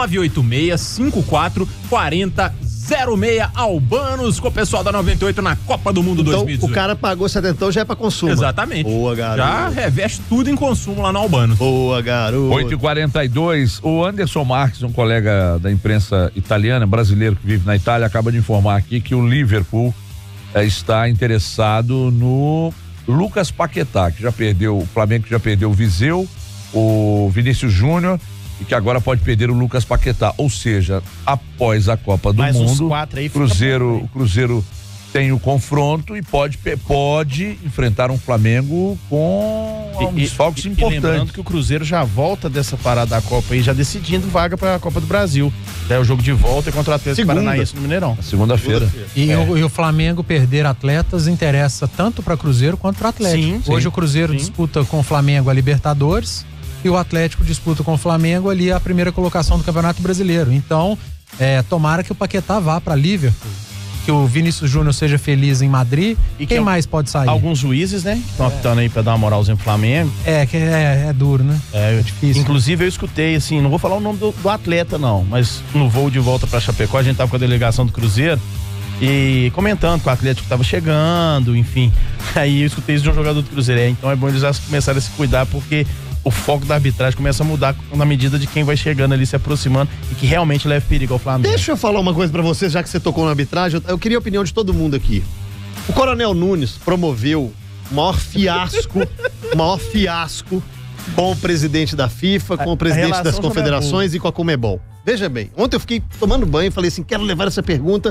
986-54-4006. Albanos com o pessoal da 98 na Copa do Mundo 2018. O cara pagou 70, já é pra consumo. Exatamente. Boa, garoto. Já reveste tudo em consumo lá no Albanos. Boa, garoto. 8h42, o Anderson Marques, um colega da imprensa italiana, brasileiro que vive na Itália, acaba de informar aqui que o Liverpool está interessado no Lucas Paquetá, que já perdeu, o Flamengo que já perdeu o Viseu, o Vinícius Júnior, e que agora pode perder o Lucas Paquetá, ou seja, após a Copa do Mundo, o Cruzeiro tem o confronto e pode enfrentar um Flamengo com desfalques importantes. Lembrando que o Cruzeiro já volta dessa parada da Copa aí, já decidindo vaga para a Copa do Brasil. É o jogo de volta contra o Atlético Paranaense no Mineirão. Segunda-feira. E o Flamengo perder atletas interessa tanto para Cruzeiro quanto para Atlético. Hoje o Cruzeiro disputa com o Flamengo a Libertadores e o Atlético disputa com o Flamengo ali a primeira colocação do Campeonato Brasileiro. Então, tomara que o Paquetá vá para Liverpool, que o Vinícius Júnior seja feliz em Madrid. E quem mais pode sair? Alguns juízes, né? Que estão apitando aí pra dar uma moralzinha pro Flamengo. É duro, né? É difícil. Inclusive eu escutei, assim, não vou falar o nome do atleta não, mas no voo de volta pra Chapecó, a gente tava com a delegação do Cruzeiro e comentando que o Atlético tava chegando, enfim. Aí eu escutei isso de um jogador do Cruzeiro. Então é bom eles já começarem a se cuidar, porque o foco da arbitragem começa a mudar na medida de quem vai chegando ali, se aproximando e que realmente leva perigo ao Flamengo. Deixa eu falar uma coisa pra você, já que você tocou na arbitragem, eu queria a opinião de todo mundo aqui. O Coronel Nunes promoveu o maior fiasco com o presidente da FIFA, com o presidente das confederações e com a Conmebol. Veja bem, ontem eu fiquei tomando banho e falei assim, quero levar essa pergunta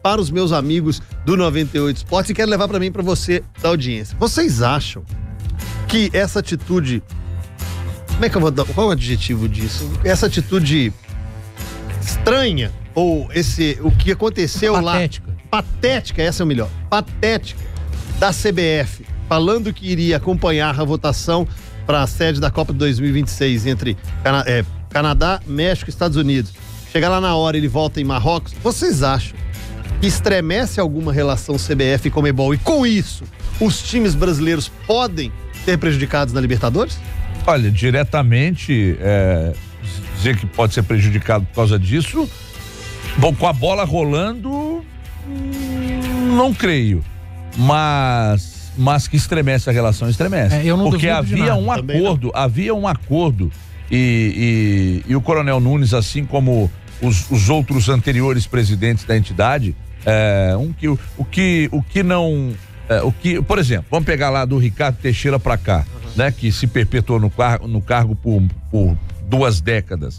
para os meus amigos do 98 Esportes e quero levar para mim e para você da audiência. Vocês acham que essa atitude... Como é que eu vou dar? Qual é o adjetivo disso? Essa atitude estranha, ou o que aconteceu patética. Lá... Patética, essa é o melhor. Patética da CBF, falando que iria acompanhar a votação para a sede da Copa de 2026 entre Canadá, México e Estados Unidos. Chegar lá na hora, ele volta em Marrocos. Vocês acham que estremece alguma relação CBF e Conmebol? E com isso, os times brasileiros podem ser prejudicados na Libertadores? Olha, diretamente, dizer que pode ser prejudicado por causa disso, bom, com a bola rolando, não creio. Mas que estremece a relação, estremece. Eu não porque duvido de nada. havia um acordo e o Coronel Nunes, assim como os outros anteriores presidentes da entidade, por exemplo, vamos pegar lá do Ricardo Teixeira pra cá, né, que se perpetuou no cargo por 2 décadas.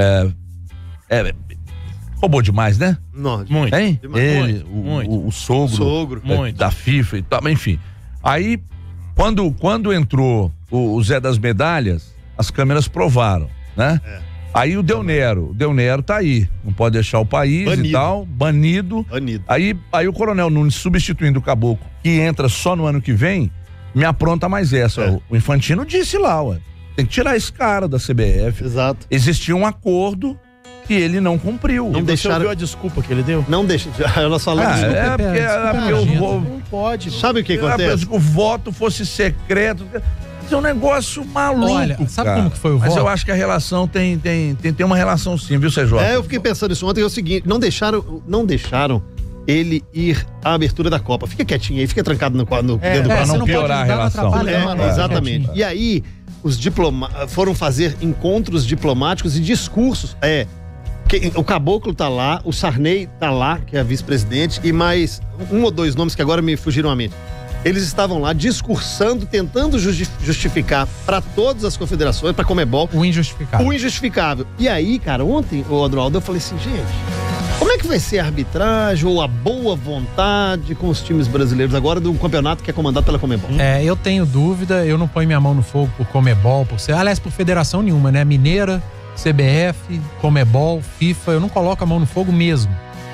Roubou demais, né? Não, muito. Hein? Demais. Ele, muito. o sogro muito. Da FIFA e tal, enfim. Aí, quando entrou o Zé das Medalhas, as câmeras provaram, né? Aí o Del Nero tá aí, não pode deixar o país Banido. e tal, banido. Aí o Coronel Nunes, substituindo o Caboclo, que entra só no ano que vem, me apronta mais essa. O Infantino disse lá, tem que tirar esse cara da CBF. Exato. Existia um acordo que ele não cumpriu. Não deixaram... Você ouviu a desculpa que ele deu? Não deixa. Nós falamos porque eu vou... Não pode. Sabe o que acontece? Que o voto fosse secreto. É um negócio maluco. Olha, sabe cara. como que foi o Mas voto? eu acho que a relação tem uma relação sim, viu, Sérgio? Eu fiquei pensando isso ontem, é o seguinte, não deixaram ele ir à abertura da Copa. Fica quietinho aí, fica trancado dentro do quarto. Pra não piorar a relação. Exatamente. E aí, os diplomatas foram fazer encontros diplomáticos e discursos. O Caboclo tá lá, o Sarney tá lá, que é a vice-presidente, e mais 1 ou 2 nomes que agora me fugiram à mente. Eles estavam lá discursando, tentando justificar para todas as confederações, para Conmebol, o injustificável. O injustificável. E aí, cara, ontem, Adroaldo, eu falei assim, gente, como é que vai ser a arbitragem ou a boa vontade com os times brasileiros agora de um campeonato que é comandado pela Conmebol? Eu tenho dúvida, eu não ponho minha mão no fogo por Conmebol, aliás, por federação nenhuma, né? Mineira, CBF, Conmebol, FIFA, eu não coloco a mão no fogo mesmo.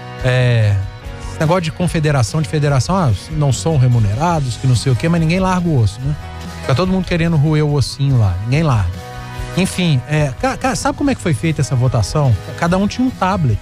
Esse negócio de confederação, de federação, não são remunerados, que não sei o quê, mas ninguém larga o osso, né? Fica todo mundo querendo roer o ossinho lá, ninguém larga. Enfim, cara, sabe como é que foi feita essa votação? Cada um tinha um tablet.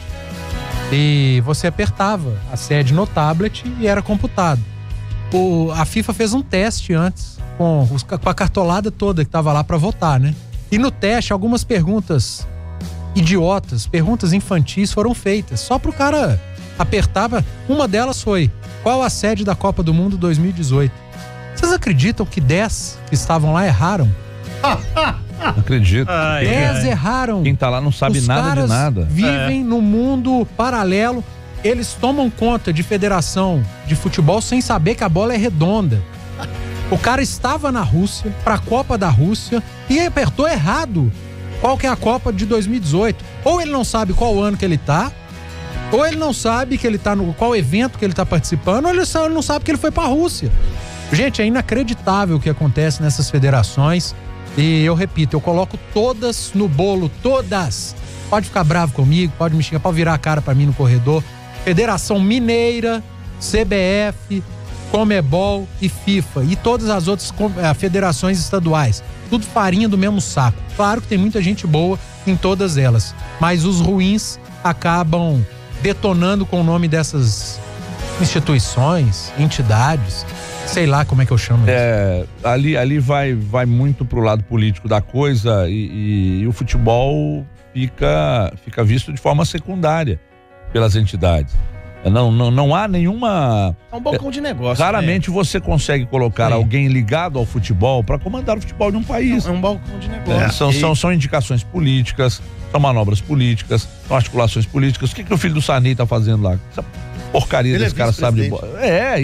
E você apertava a sede no tablet e era computado. A FIFA fez um teste antes, com a cartolada toda que tava lá pra votar, né? E no teste, algumas perguntas idiotas, perguntas infantis foram feitas, só pro cara apertava. Uma delas foi: qual a sede da Copa do Mundo 2018? Vocês acreditam que 10 que estavam lá erraram? Não acredito. 10 erraram. Quem tá lá não sabe Os nada de caras nada. Vivem no mundo paralelo. Eles tomam conta de federação de futebol sem saber que a bola é redonda. O cara estava na Rússia, pra Copa da Rússia, e apertou errado. Qual que é a Copa de 2018? Ou ele não sabe qual ano que ele tá, ou ele não sabe que ele tá qual evento que ele tá participando, ou ele não sabe que ele foi pra Rússia. Gente, é inacreditável o que acontece nessas federações. E eu repito, eu coloco todas no bolo, todas. Pode ficar bravo comigo, pode me xingar, pode virar a cara pra mim no corredor. Federação Mineira, CBF, Conmebol e FIFA. E todas as outras federações estaduais. Tudo farinha do mesmo saco. Claro que tem muita gente boa em todas elas. Mas os ruins acabam detonando com o nome dessas instituições, entidades. Sei lá como é que eu chamo isso. Ali vai muito pro lado político da coisa e o futebol fica visto de forma secundária pelas entidades. Não há nenhuma... É um balcão de negócio. Raramente você consegue colocar alguém ligado ao futebol para comandar o futebol de um país. É um balcão de negócio. São indicações políticas, são manobras políticas, são articulações políticas. O que o filho do Sarney tá fazendo lá? Essa porcaria desse cara sabe de bola.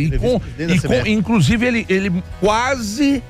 Inclusive ele quase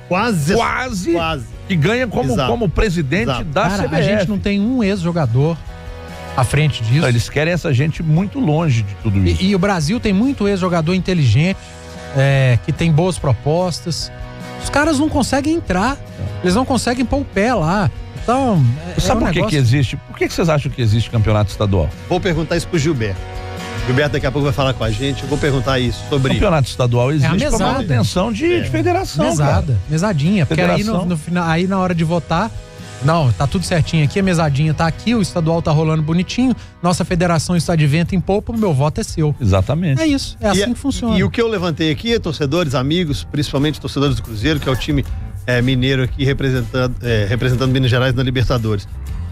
que ganha como presidente da CBF. A gente não tem um ex-jogador à frente disso. Eles querem essa gente muito longe de tudo isso. E o Brasil tem muito ex-jogador inteligente, que tem boas propostas. Os caras não conseguem entrar, eles não conseguem pôr o pé lá. Então, sabe por que existe? Por que vocês acham que existe campeonato estadual? Vou perguntar isso pro Gilberto. Gilberto daqui a pouco vai falar com a gente. Eu vou perguntar isso sobre... Campeonato estadual existe para manutenção de federação. Mesadinha. Porque aí no final, aí na hora de votar, não, tá tudo certinho aqui, a mesadinha tá aqui, o estadual tá rolando bonitinho, nossa federação está de vento em popa, o meu voto é seu. Exatamente. É isso, é assim que funciona. E o que eu levantei aqui, torcedores, amigos, principalmente torcedores do Cruzeiro, que é o time mineiro aqui representando Minas Gerais na Libertadores.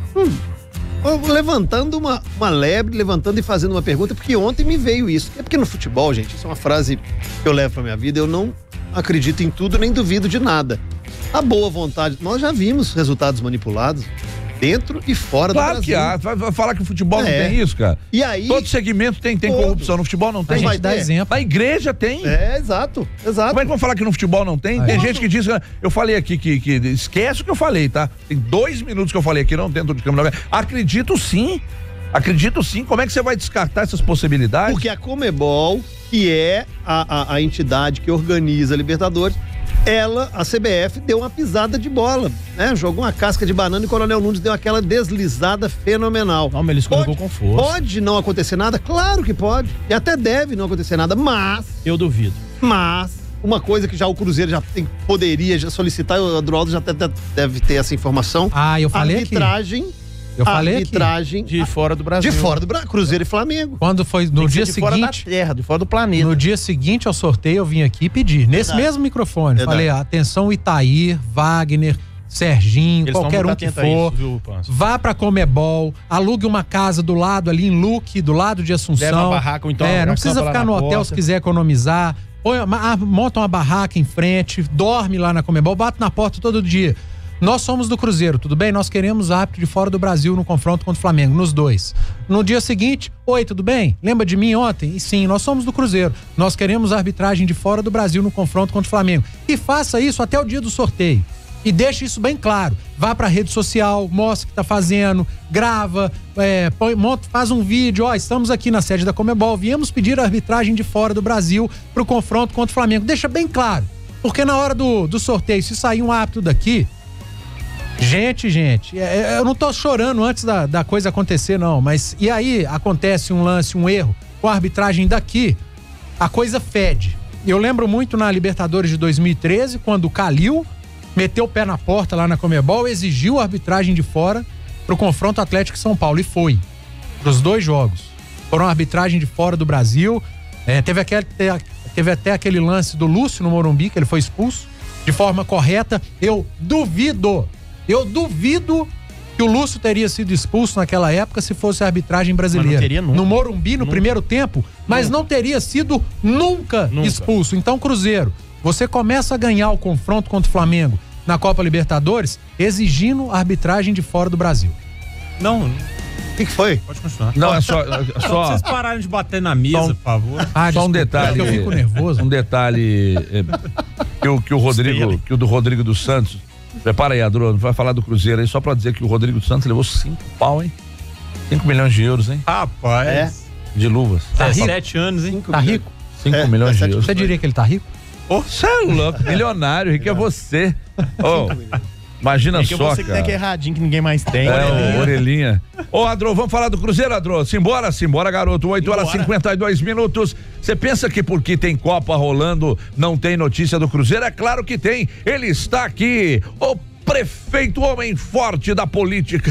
Levantando uma lebre, levantando e fazendo uma pergunta, porque ontem me veio isso. É porque no futebol, gente, isso é uma frase que eu levo pra minha vida, eu não acredito em tudo, nem duvido de nada. A boa vontade, nós já vimos resultados manipulados dentro e fora do Brasil. Claro que há. Vai falar que o futebol não tem isso, cara. E aí... Todo segmento tem corrupção, no futebol não tem. A gente dá exemplo. Na igreja tem. Exato. Como é que vão falar que no futebol não tem? Tem gente que diz, eu falei aqui que esquece o que eu falei, tá? Tem 2 minutos que eu falei aqui, não dentro de câmera. Acredito sim. Como é que você vai descartar essas possibilidades? Porque a Conmebol, que é a entidade que organiza a Libertadores, a CBF deu uma pisada de bola, né? Jogou uma casca de banana e o Coronel Nunes deu aquela deslizada fenomenal. Não, mas ele escorregou com força. Pode não acontecer nada? Claro que pode. E até deve não acontecer nada, mas... Eu duvido. Mas, uma coisa que já o Cruzeiro poderia solicitar, o Adroaldo já deve ter essa informação. Eu falei arbitragem de fora do Brasil. De fora do Brasil, Cruzeiro e Flamengo. Quando foi no dia seguinte, fora da terra, de fora do planeta. No dia seguinte ao sorteio eu vim aqui pedir, nesse mesmo microfone, falei, atenção Itair, Wagner, Serginho, eles qualquer um que for, vá pra Conmebol, alugue uma casa do lado ali em Luque, do lado de Assunção. Leva uma barraca, então, não precisa ficar no hotel se quiser economizar. Monta uma barraca em frente, dorme lá na Conmebol, bate na porta todo dia. Nós somos do Cruzeiro, tudo bem? Nós queremos árbitro de fora do Brasil no confronto contra o Flamengo, nos dois. No dia seguinte, oi, tudo bem? Lembra de mim ontem? E sim, nós somos do Cruzeiro. Nós queremos arbitragem de fora do Brasil no confronto contra o Flamengo. E faça isso até o dia do sorteio. E deixe isso bem claro. Vá pra rede social, mostre o que tá fazendo, grava, faz um vídeo. Estamos aqui na sede da Conmebol, viemos pedir a arbitragem de fora do Brasil pro confronto contra o Flamengo. Deixa bem claro. Porque na hora do sorteio, se sair um árbitro daqui... Gente, eu não tô chorando antes da coisa acontecer, não, mas e aí acontece um lance, um erro com a arbitragem daqui, a coisa fede. Eu lembro muito na Libertadores de 2013, quando o Calil meteu o pé na porta lá na Conmebol, exigiu a arbitragem de fora pro confronto Atlético e São Paulo, e foi. Pros 2 jogos. Foram a arbitragem de fora do Brasil, teve até aquele lance do Lúcio no Morumbi, que ele foi expulso, de forma correta. Eu duvido que o Lúcio teria sido expulso naquela época se fosse a arbitragem brasileira. Mas não teria nunca. No Morumbi, no primeiro tempo, mas não teria sido nunca expulso. Então, Cruzeiro, você começa a ganhar o confronto contra o Flamengo na Copa Libertadores exigindo a arbitragem de fora do Brasil. Não. O que foi? Pode continuar. Não, é só vocês pararem de bater na mesa, por favor. Só um detalhe. Eu fico nervoso. Um detalhe que o do Rodrigo dos Santos. Prepara aí, Adro, vai falar do Cruzeiro aí, só pra dizer que o Rodrigo dos Santos levou 5 pau, hein? 5 milhões de euros, hein? Rapaz. De luvas. Tá 7 anos, hein? Tá rico? 5 milhões de euros. Você diria que ele tá rico? Você é louco, milionário, rico é você. Imagina só, cara. Você que tem que erradinho que ninguém mais tem. Orelhinha. Adro, vamos falar do Cruzeiro, Adro? Simbora, garoto. 8h52. Você pensa que porque tem Copa rolando não tem notícia do Cruzeiro? É claro que tem. Ele está aqui, o prefeito homem forte da política.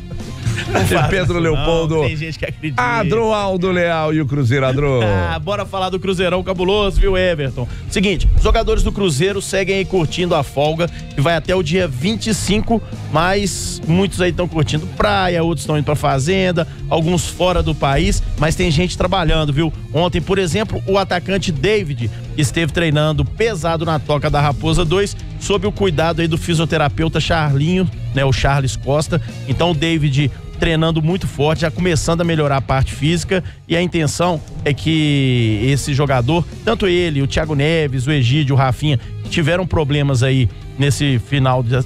Pedro Leopoldo. Tem gente que acredita. Adroaldo Leal e o Cruzeiro, Adro. Bora falar do Cruzeirão cabuloso, viu, Everton? Seguinte, os jogadores do Cruzeiro seguem aí curtindo a folga, que vai até o dia 25, mas muitos aí estão curtindo praia, outros estão indo pra fazenda, alguns fora do país, mas tem gente trabalhando, viu? Ontem, por exemplo, o atacante David esteve treinando pesado na Toca da Raposa 2, sob o cuidado aí do fisioterapeuta Charlinho, né, o Charles Costa. Então o David treinando muito forte, já começando a melhorar a parte física, e a intenção é que esse jogador, tanto ele, o Thiago Neves, o Egídio, o Rafinha, que tiveram problemas aí nesse final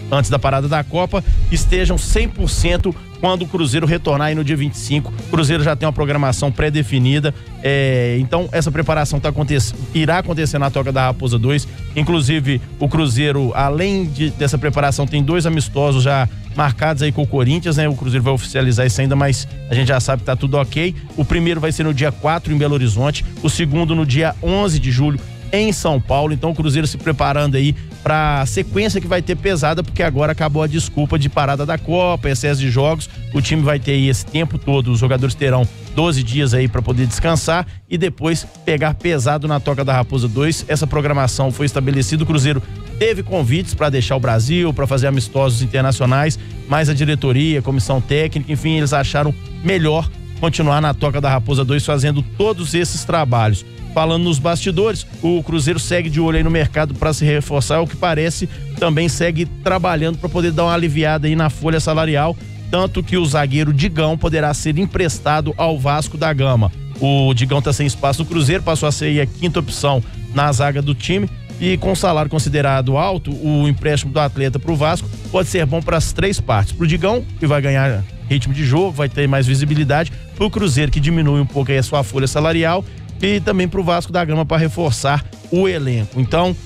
antes da parada da Copa, estejam 100% quando o Cruzeiro retornar aí no dia 25. O Cruzeiro já tem uma programação pré-definida, então essa preparação irá acontecer na Toca da Raposa 2. Inclusive, o Cruzeiro, além dessa preparação, tem 2 amistosos já marcados aí com o Corinthians, né? O Cruzeiro vai oficializar isso ainda, mas a gente já sabe que tá tudo ok. O primeiro vai ser no dia 4 em Belo Horizonte, o segundo no dia 11 de julho em São Paulo. Então o Cruzeiro se preparando aí para a sequência que vai ter pesada, porque agora acabou a desculpa de parada da Copa, excesso de jogos. O time vai ter aí esse tempo todo, os jogadores terão 12 dias aí para poder descansar e depois pegar pesado na Toca da Raposa 2. Essa programação foi estabelecida, o Cruzeiro teve convites para deixar o Brasil, para fazer amistosos internacionais, mas a diretoria, a comissão técnica, enfim, eles acharam melhor continuar na Toca da Raposa 2 fazendo todos esses trabalhos. Falando nos bastidores, o Cruzeiro segue de olho aí no mercado para se reforçar, o que parece também segue trabalhando para poder dar uma aliviada aí na folha salarial, tanto que o zagueiro Digão poderá ser emprestado ao Vasco da Gama. O Digão está sem espaço no Cruzeiro, passou a ser aí a 5ª opção na zaga do time e com salário considerado alto, o empréstimo do atleta para o Vasco pode ser bom para as 3 partes. Para o Digão, que vai ganhar ritmo de jogo, vai ter mais visibilidade, para o Cruzeiro, que diminui um pouco aí a sua folha salarial, e também para o Vasco da Gama para reforçar o elenco. Então,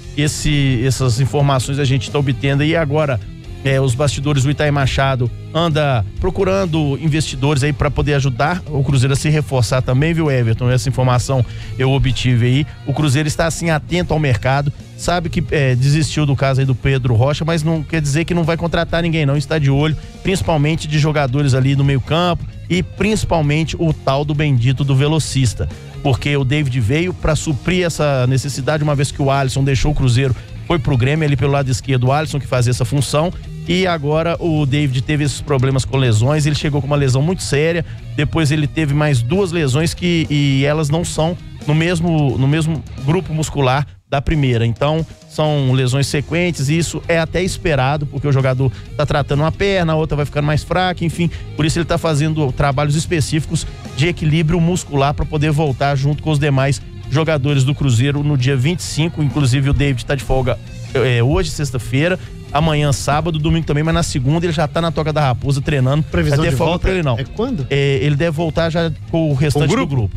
essas informações a gente está obtendo aí agora. Os bastidores do Itair Machado anda procurando investidores aí para poder ajudar o Cruzeiro a se reforçar também, viu, Everton? Essa informação eu obtive aí. O Cruzeiro está assim atento ao mercado, sabe que desistiu do caso aí do Pedro Rocha, mas não quer dizer que não vai contratar ninguém, não. Está de olho, principalmente de jogadores ali no meio campo e principalmente o tal do bendito do velocista, porque o David veio para suprir essa necessidade, uma vez que o Alisson deixou o Cruzeiro, foi pro Grêmio ali pelo lado esquerdo, o Alisson que fazia essa função, e agora o David teve esses problemas com lesões, ele chegou com uma lesão muito séria, depois ele teve mais 2 lesões e elas não são no mesmo grupo muscular da primeira, então são lesões sequentes e isso é até esperado, porque o jogador tá tratando uma perna, a outra vai ficando mais fraca, enfim, por isso ele tá fazendo trabalhos específicos de equilíbrio muscular para poder voltar junto com os demais jogadores do Cruzeiro no dia 25, inclusive o David tá de folga hoje, sexta-feira, amanhã, sábado, domingo também, mas na segunda ele já tá na Toca da Raposa treinando. Previsão de volta pra ele não. É quando? Ele deve voltar já com o restante do grupo.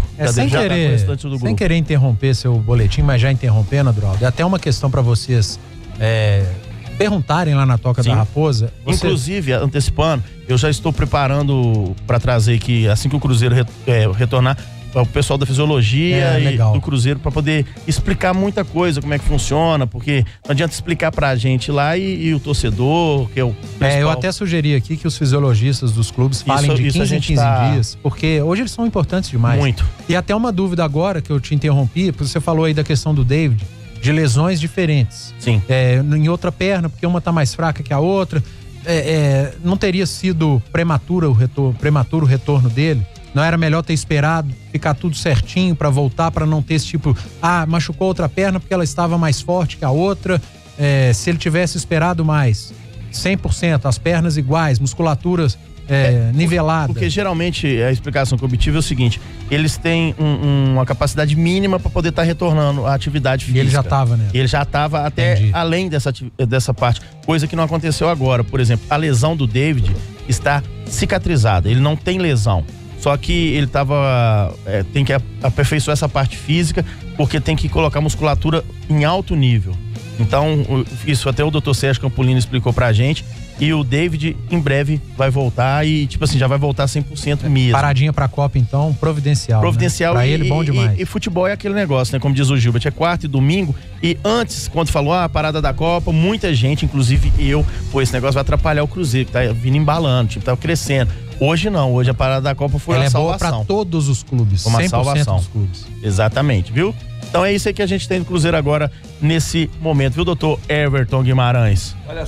Sem querer interromper seu boletim, mas já interrompendo, Adroaldo, é até uma questão para vocês perguntarem lá na Toca da Raposa. Inclusive, antecipando, eu já estou preparando para trazer aqui, assim que o Cruzeiro retornar, o pessoal da fisiologia e do Cruzeiro para poder explicar muita coisa, como é que funciona, porque não adianta explicar pra gente lá e o torcedor, que é o principal. Eu até sugeri aqui que os fisiologistas dos clubes falem de 15 em 15 dias, porque hoje eles são importantes demais. Muito. E até uma dúvida agora que eu te interrompi, porque você falou aí da questão do David, de lesões diferentes. Sim. Em outra perna, porque uma tá mais fraca que a outra. Não teria sido prematuro o retorno dele? Não era melhor ter esperado, ficar tudo certinho pra voltar, pra não ter esse tipo, machucou outra perna porque ela estava mais forte que a outra. Se ele tivesse esperado mais, 100%, as pernas iguais, musculaturas nivelada. Porque geralmente a explicação que eu obtive é o seguinte: eles têm uma capacidade mínima para poder estar retornando à atividade física. E ele já estava, né? Ele já estava até além dessa parte, coisa que não aconteceu agora. Por exemplo, a lesão do David está cicatrizada, ele não tem lesão. Só que ele tem que aperfeiçoar essa parte física, porque tem que colocar musculatura em alto nível. Então, isso até o Dr. Sérgio Campolino explicou pra gente. E o David, em breve, vai voltar e, já vai voltar 100% mesmo. Paradinha pra Copa, então, providencial. Providencial. Né? Pra ele, bom demais. E futebol é aquele negócio, né? Como diz o Gilbert, é quarta e domingo. E antes, quando falou a parada da Copa, muita gente, inclusive eu, esse negócio vai atrapalhar o Cruzeiro, que tá vindo embalando, o time tá crescendo. Hoje não, hoje a parada da Copa foi uma salvação. Ela é boa pra todos os clubes, uma 100% salvação dos clubes. Exatamente, viu? Então é isso aí que a gente tem no Cruzeiro agora, nesse momento, viu, doutor Everton Guimarães? Olha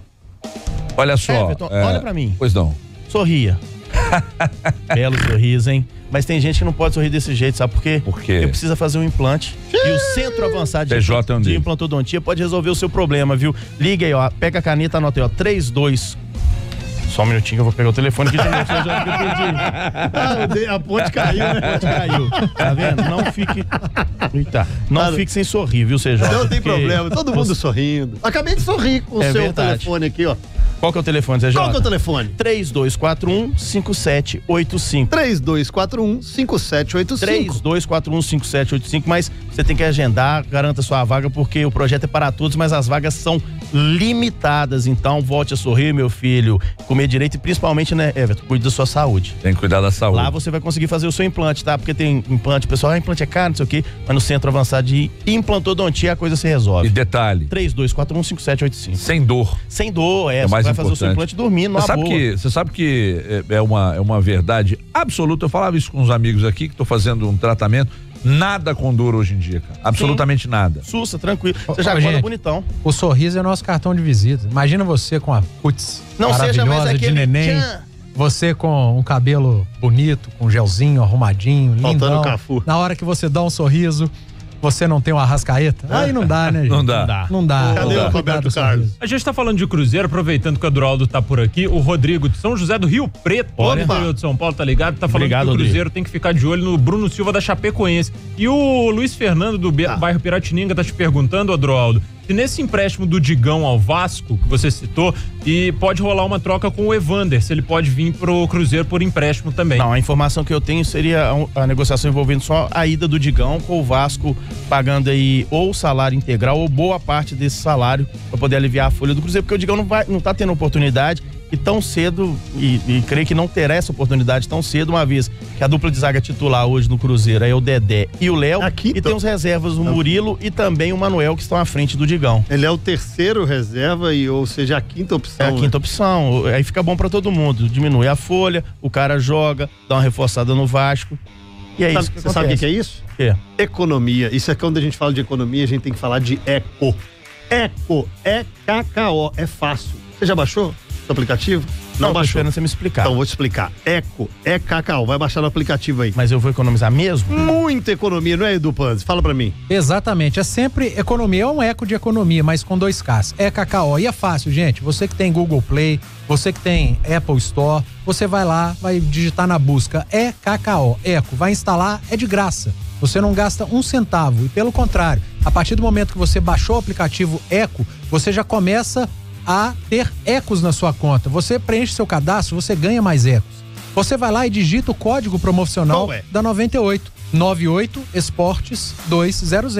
só. Everton, olha pra mim. Pois não. Sorria. Belo sorriso, hein? Mas tem gente que não pode sorrir desse jeito, sabe por quê? Por quê? Porque precisa fazer um implante. E o Centro Avançado de Implantodontia pode resolver o seu problema, viu? Liga aí, ó. Pega a caneta, anota aí, ó. 32 Só um minutinho que eu vou pegar o telefone aqui de novo, eu já perdi. A ponte caiu, né? A ponte caiu. Tá vendo? Não fique... Eita. Não fique sem sorrir, viu, CJ? Não tem problema, todo mundo sorrindo. Acabei de sorrir com o seu telefone aqui, ó. Qual que é o telefone, CJ? Qual que é o telefone? 3241-5785. 3241-5785. 3241-5785, mas você tem que agendar, garanta sua vaga, porque o projeto é para todos, mas as vagas são limitadas. Então, volte a sorrir, meu filho, comer direito e principalmente, né, Everton, cuide da sua saúde. Tem que cuidar da saúde. Lá você vai conseguir fazer o seu implante, tá? Porque tem implante, pessoal, implante é caro, não sei o quê, mas no Centro Avançado de Implantodontia a coisa se resolve. E detalhe. 3241-5785. Sem dor. Sem dor, é mais vai fazer o seu implante dormindo, Você sabe que é uma verdade absoluta. Eu falava isso com uns amigos aqui que tô fazendo um tratamento. Nada com dor hoje em dia, cara. Absolutamente nada. Sussa, tranquilo. Você já acorda bonitão. O sorriso é nosso cartão de visita. Imagina você com a putz maravilhosa de neném. Você com um cabelo bonito, com gelzinho, arrumadinho, lindão. Cafu. Na hora que você dá um sorriso, você não tem uma Arrascaeta? Aí não dá, né, gente? Não dá. Não dá. Cadê o Roberto Carlos? A gente tá falando de Cruzeiro, aproveitando que o Adroaldo tá por aqui, o Rodrigo de São José do Rio Preto, no interior de São Paulo, tá ligado? Tá falando que o Cruzeiro tem que ficar de olho no Bruno Silva da Chapecoense. E o Luiz Fernando do bairro Piratininga tá te perguntando, Adroaldo, se nesse empréstimo do Digão ao Vasco, que você citou, e pode rolar uma troca com o Evander, se ele pode vir pro Cruzeiro por empréstimo também. Não, a informação que eu tenho seria a negociação envolvendo só a ida do Digão, com o Vasco pagando aí ou o salário integral ou boa parte desse salário para poder aliviar a folha do Cruzeiro, porque o Digão não tá tendo oportunidade e tão cedo, e creio que não terá essa oportunidade tão cedo, uma vez que a dupla de zaga titular hoje no Cruzeiro é o Dedé e o Léo, e tem os reservas, o Murilo e também o Manuel, que estão à frente do Digão. Ele é o terceiro reserva, ou seja, a quinta opção. É a quinta opção, aí fica bom pra todo mundo, diminui a folha, o cara joga, dá uma reforçada no Vasco, e é isso que acontece. Você sabe o que é isso? O quê? Economia. Isso é quando a gente fala de economia, a gente tem que falar de eco. Eco, E-K-K-O, é fácil. Você já baixou o aplicativo? Não baixou. Esperando você me explicar. Então vou te explicar. Eco, E-K-K-O, vai baixar no aplicativo aí. Mas eu vou economizar mesmo? Muita economia, não é, Edu Panzi? Fala pra mim. Exatamente, é sempre economia, é um eco de economia, mas com 2 Ks. E-K-K-O, e é fácil, gente. Você que tem Google Play, você que tem Apple Store, você vai lá, vai digitar na busca E-K-K-O, Eco, vai instalar, é de graça. Você não gasta um centavo, e pelo contrário, a partir do momento que você baixou o aplicativo Eco, você já começa a ter ecos na sua conta. Você preenche seu cadastro, você ganha mais ecos. Você vai lá e digita o código promocional da 98. 98 Esportes 200.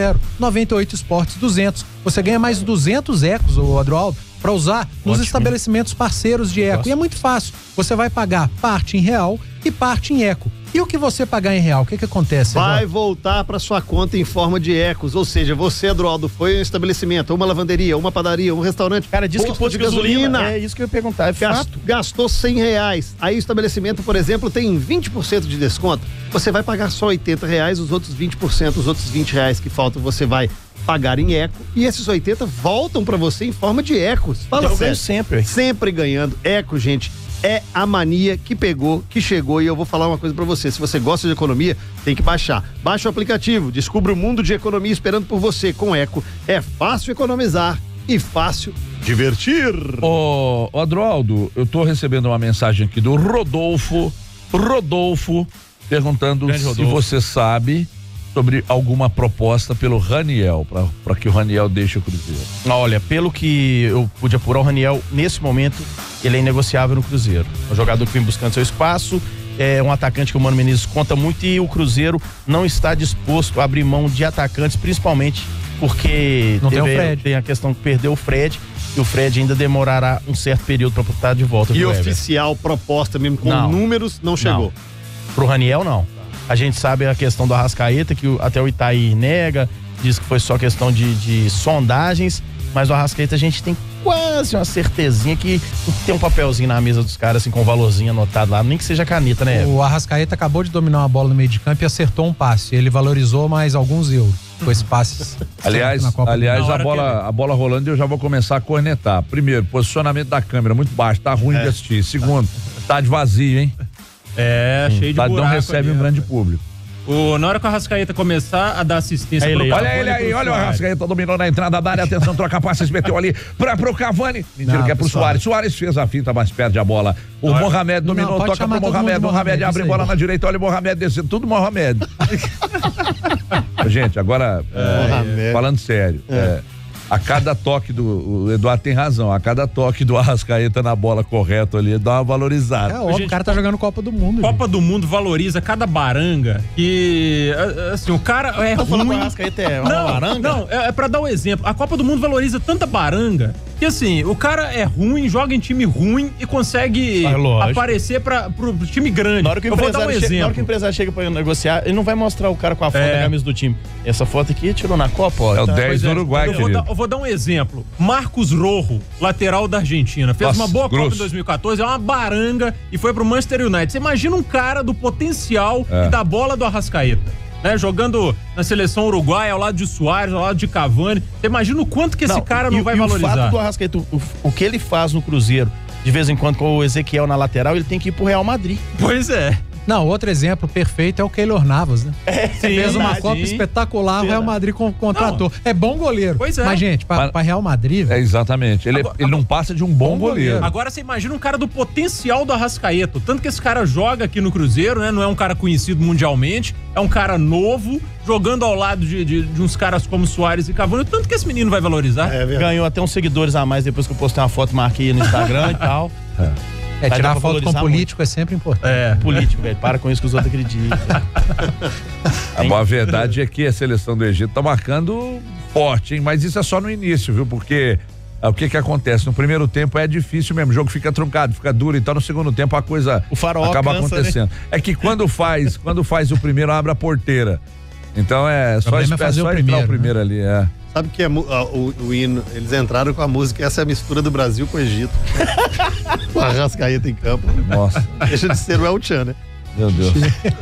98 Esportes 200. Você ganha mais 200 ecos, o Adroaldo, para usar nos estabelecimentos parceiros de eco. E é muito fácil. Você vai pagar parte em real e parte em eco. E o que você pagar em real, o que acontece? Vai voltar para sua conta em forma de ecos, ou seja, você, Adroaldo, foi um estabelecimento, uma lavanderia, uma padaria, um restaurante. Cara, diz que posto de gasolina. É isso que eu ia perguntar, é fato. Gastou R$100. Aí o estabelecimento, por exemplo, tem 20% de desconto. Você vai pagar só R$80, os outros 20%, os outros R$20 que faltam, você vai pagar em eco, e esses 80 voltam para você em forma de ecos. Fala sério. Sempre ganhando. Eco, gente, é a mania que pegou, que chegou, e eu vou falar uma coisa pra você. Se você gosta de economia, tem que baixar. Baixa o aplicativo, descubra o mundo de economia esperando por você. Com Eco, é fácil economizar e fácil divertir. Ô, Adroaldo, eu tô recebendo uma mensagem aqui do Rodolfo perguntando se você sabe sobre alguma proposta pelo Raniel, para que o Raniel deixe o Cruzeiro. Olha, pelo que eu pude apurar, o Raniel, nesse momento, ele é inegociável no Cruzeiro. É um jogador que vem buscando seu espaço, é um atacante que o Mano Menezes conta muito, e o Cruzeiro não está disposto a abrir mão de atacantes, principalmente porque tem a questão que perdeu o Fred, e o Fred ainda demorará um certo período para estar de volta. E oficial, proposta mesmo, com números, não chegou? Não. Pro Raniel, não. A gente sabe a questão do Arrascaeta, que até o Itaí nega, diz que foi só questão de sondagens, mas o Arrascaeta a gente tem quase uma certezinha que tem um papelzinho na mesa dos caras, assim, com um valorzinho anotado lá, nem que seja caneta, né? O Arrascaeta acabou de dominar uma bola no meio de campo e acertou um passe. Ele valorizou mais alguns euros com esse passe. Aliás, a bola rolando, eu já vou começar a cornetar. Primeiro, posicionamento da câmera muito baixo, tá ruim de assistir. Segundo, tá de vazio, hein? Cheio de buraco. Não recebe um grande público. Na hora que o Arrascaeta começar a dar assistência pro Cavani, olha ele aí, olha o Arrascaeta dominou na entrada da área, atenção, troca passes, meteu ali pro Cavani. Mentira, que é pro Soares. Soares fez a finta, mas perde a bola. O Mohamed dominou, toca pro Mohamed. Mohamed abre bola na direita, olha o Mohamed descendo, tudo Mohamed. Gente, agora, falando sério, a cada toque o Eduardo tem razão, a cada toque do Arrascaeta na bola correta ali, dá uma valorizada. É óbvio, o cara tá jogando Copa do Mundo. Copa do Mundo valoriza cada baranga que, assim, o cara é ruim. Falando que o Arrascaeta é uma baranga? Não, é pra dar um exemplo. A Copa do Mundo valoriza tanta baranga que, assim, o cara é ruim, joga em time ruim e consegue aparecer pro time grande. Na hora que o empresário chega pra negociar, ele não vai mostrar o cara com a foto da camisa do time. Essa foto aqui tirou na Copa, ó. É o 10 do Uruguai, Eu vou dar um exemplo. Marcos Rojo, lateral da Argentina, fez uma boa Copa em 2014, é uma baranga e foi pro Manchester United. Você imagina um cara do potencial e da bola do Arrascaeta, né? Jogando na seleção uruguaia, ao lado de Soares, ao lado de Cavani. Você imagina o quanto que esse cara não vai valorizar. O fato do Arrascaeta, o que ele faz no Cruzeiro, de vez em quando com o Ezequiel na lateral, ele tem que ir pro Real Madrid. Pois é. Não, outro exemplo perfeito é o Keylor Navas, né? Fez uma Copa espetacular, o Real Madrid contratou. É bom goleiro. Pois é. Mas, gente, pra Real Madrid... exatamente. Ele não passa de um bom goleiro. Agora você imagina um cara do potencial do Arrascaeta. Tanto que esse cara joga aqui no Cruzeiro, né? Não é um cara conhecido mundialmente, é um cara novo, jogando ao lado de uns caras como Soares e Cavani. Tanto que esse menino vai valorizar. Ganhou até uns seguidores a mais depois que eu postei uma foto, marquei no Instagram e tal. Tirar foto com político é sempre importante. Político, velho. Para com isso que os outros acreditam. A boa verdade é que a seleção do Egito tá marcando forte, hein? Mas isso é só no início, viu? Porque o que acontece? No primeiro tempo é difícil mesmo, o jogo fica truncado, fica duro, então no segundo tempo a coisa acaba acontecendo. Né? É que quando faz o primeiro, abre a porteira. Então só entrar o primeiro ali, Sabe que o hino, eles entraram com a música, essa é a mistura do Brasil com o Egito. Com a Arrascaeta em campo. Nossa. Deixa de ser o El Chan, né? Meu Deus.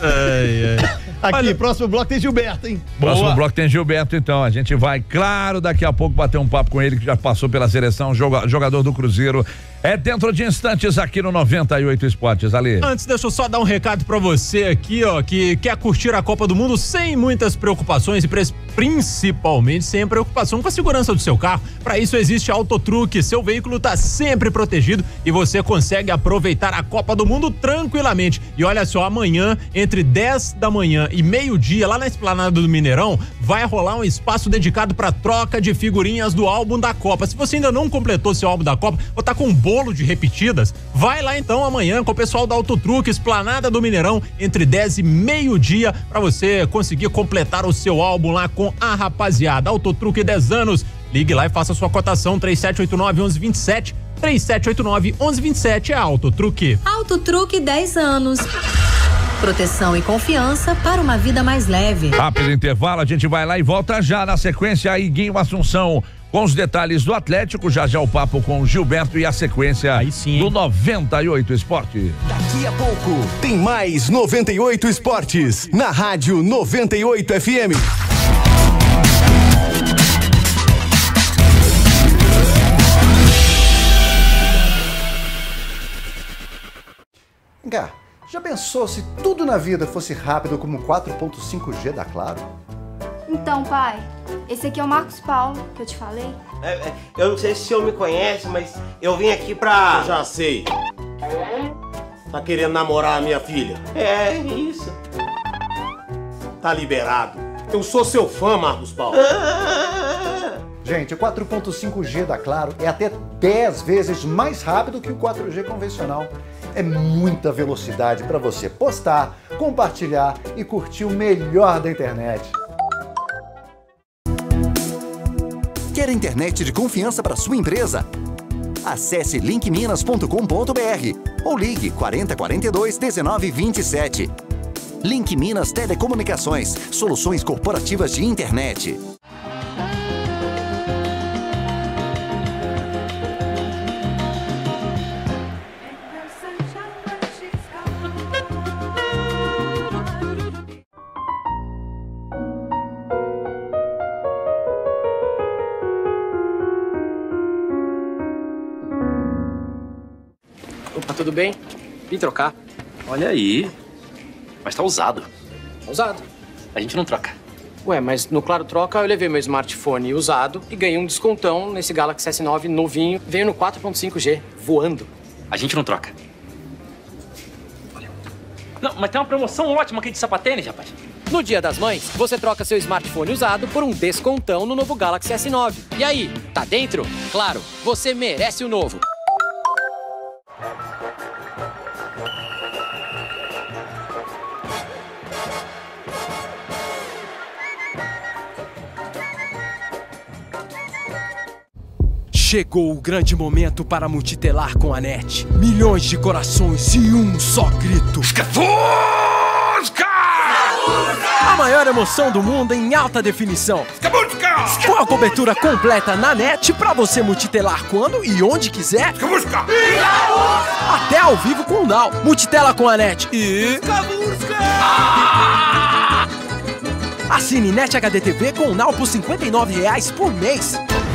Aqui, próximo bloco tem Gilberto, hein? Próximo bloco tem Gilberto, então. A gente vai, claro, daqui a pouco bater um papo com ele, que já passou pela seleção, jogador do Cruzeiro. É dentro de instantes aqui no 98 Esportes, Ali. Antes, deixa eu só dar um recado pra você aqui, ó, que quer curtir a Copa do Mundo sem muitas preocupações e principalmente sem preocupação com a segurança do seu carro. Pra isso existe a Autotruque, seu veículo tá sempre protegido e você consegue aproveitar a Copa do Mundo tranquilamente. E olha só, amanhã, entre 10 da manhã e meio-dia, lá na Esplanada do Mineirão, vai rolar um espaço dedicado pra troca de figurinhas do álbum da Copa. Se você ainda não completou seu álbum da Copa ou tá com um bolo de repetidas, vai lá então amanhã com o pessoal da Autotruque, Esplanada do Mineirão, entre 10 e meio-dia, pra você conseguir completar o seu álbum lá com a rapaziada. Autotruque 10 anos. Ligue lá e faça sua cotação 3789-1127. 3789-1127 é Autotruque. Autotruque 10 anos. Proteção e confiança para uma vida mais leve. Rápido intervalo, a gente vai lá e volta já. Na sequência, Iguinho Assunção com os detalhes do Atlético, já o papo com o Gilberto e a sequência do 98 Esporte. Daqui a pouco tem mais 98 Esportes na Rádio 98 FM. Cá, já pensou se tudo na vida fosse rápido como o 4.5G da Claro? Então, pai, esse aqui é o Marcos Paulo, que eu te falei. Eu não sei se o senhor me conhece, mas eu vim aqui pra... Já sei. Tá querendo namorar a minha filha? É, isso. Tá liberado. Eu sou seu fã, Marcos Paulo. Gente, o 4.5G da Claro é até 10 vezes mais rápido que o 4G convencional. É muita velocidade para você postar, compartilhar e curtir o melhor da internet. Quer internet de confiança para sua empresa? Acesse linkminas.com.br ou ligue 4042 1927. Link Minas Telecomunicações, soluções corporativas de internet. Opa, tudo bem? Vim trocar. Olha aí. Mas tá usado. usado. A gente não troca. Ué, mas no Claro Troca eu levei meu smartphone usado e ganhei um descontão nesse Galaxy S9 novinho. Veio no 4.5G, voando. A gente não troca. Não, mas tem uma promoção ótima aqui de sapatênis, rapaz. No Dia das Mães, você troca seu smartphone usado por um descontão no novo Galaxy S9. E aí, tá dentro? Claro, você merece o novo. Chegou o grande momento para multitelar com a NET. Milhões de corações e um só grito. A maior emoção do mundo em alta definição. Com a cobertura completa na NET para você multitelar quando e onde quiser. Até ao vivo com o Now. Multitela com a NET e... Assine NET HD TV com o Now por R$ 59,00 por mês.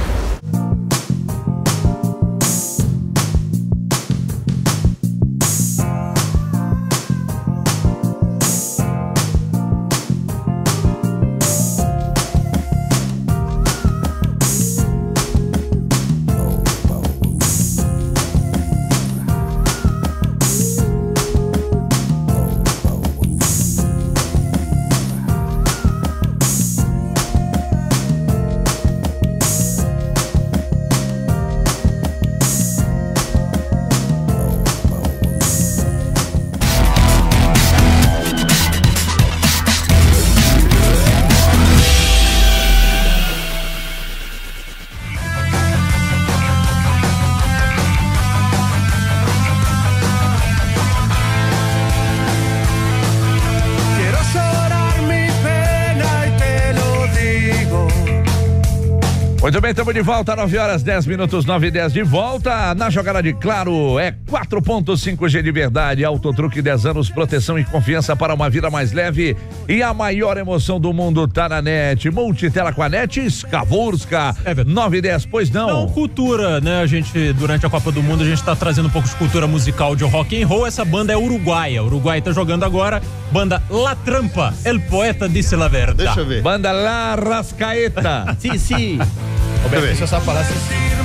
Muito bem, estamos de volta, 9h10, 9h10 de volta. Na jogada de Claro, é 4.5G de verdade, Autotruque 10 anos, proteção e confiança para uma vida mais leve. E a maior emoção do mundo tá na NET. Multitela com a NET, Skavurska, 9h10, pois não? Não, cultura, né? A gente, durante a Copa do Mundo, a gente tá trazendo um pouco de cultura musical de rock and roll. Essa banda é uruguaia. O Uruguai tá jogando agora. Banda La Trampa, El Poeta Disse La Verdade. Deixa eu ver. Banda La Rascaeta. Sim, sim. Roberto, você só falar assim.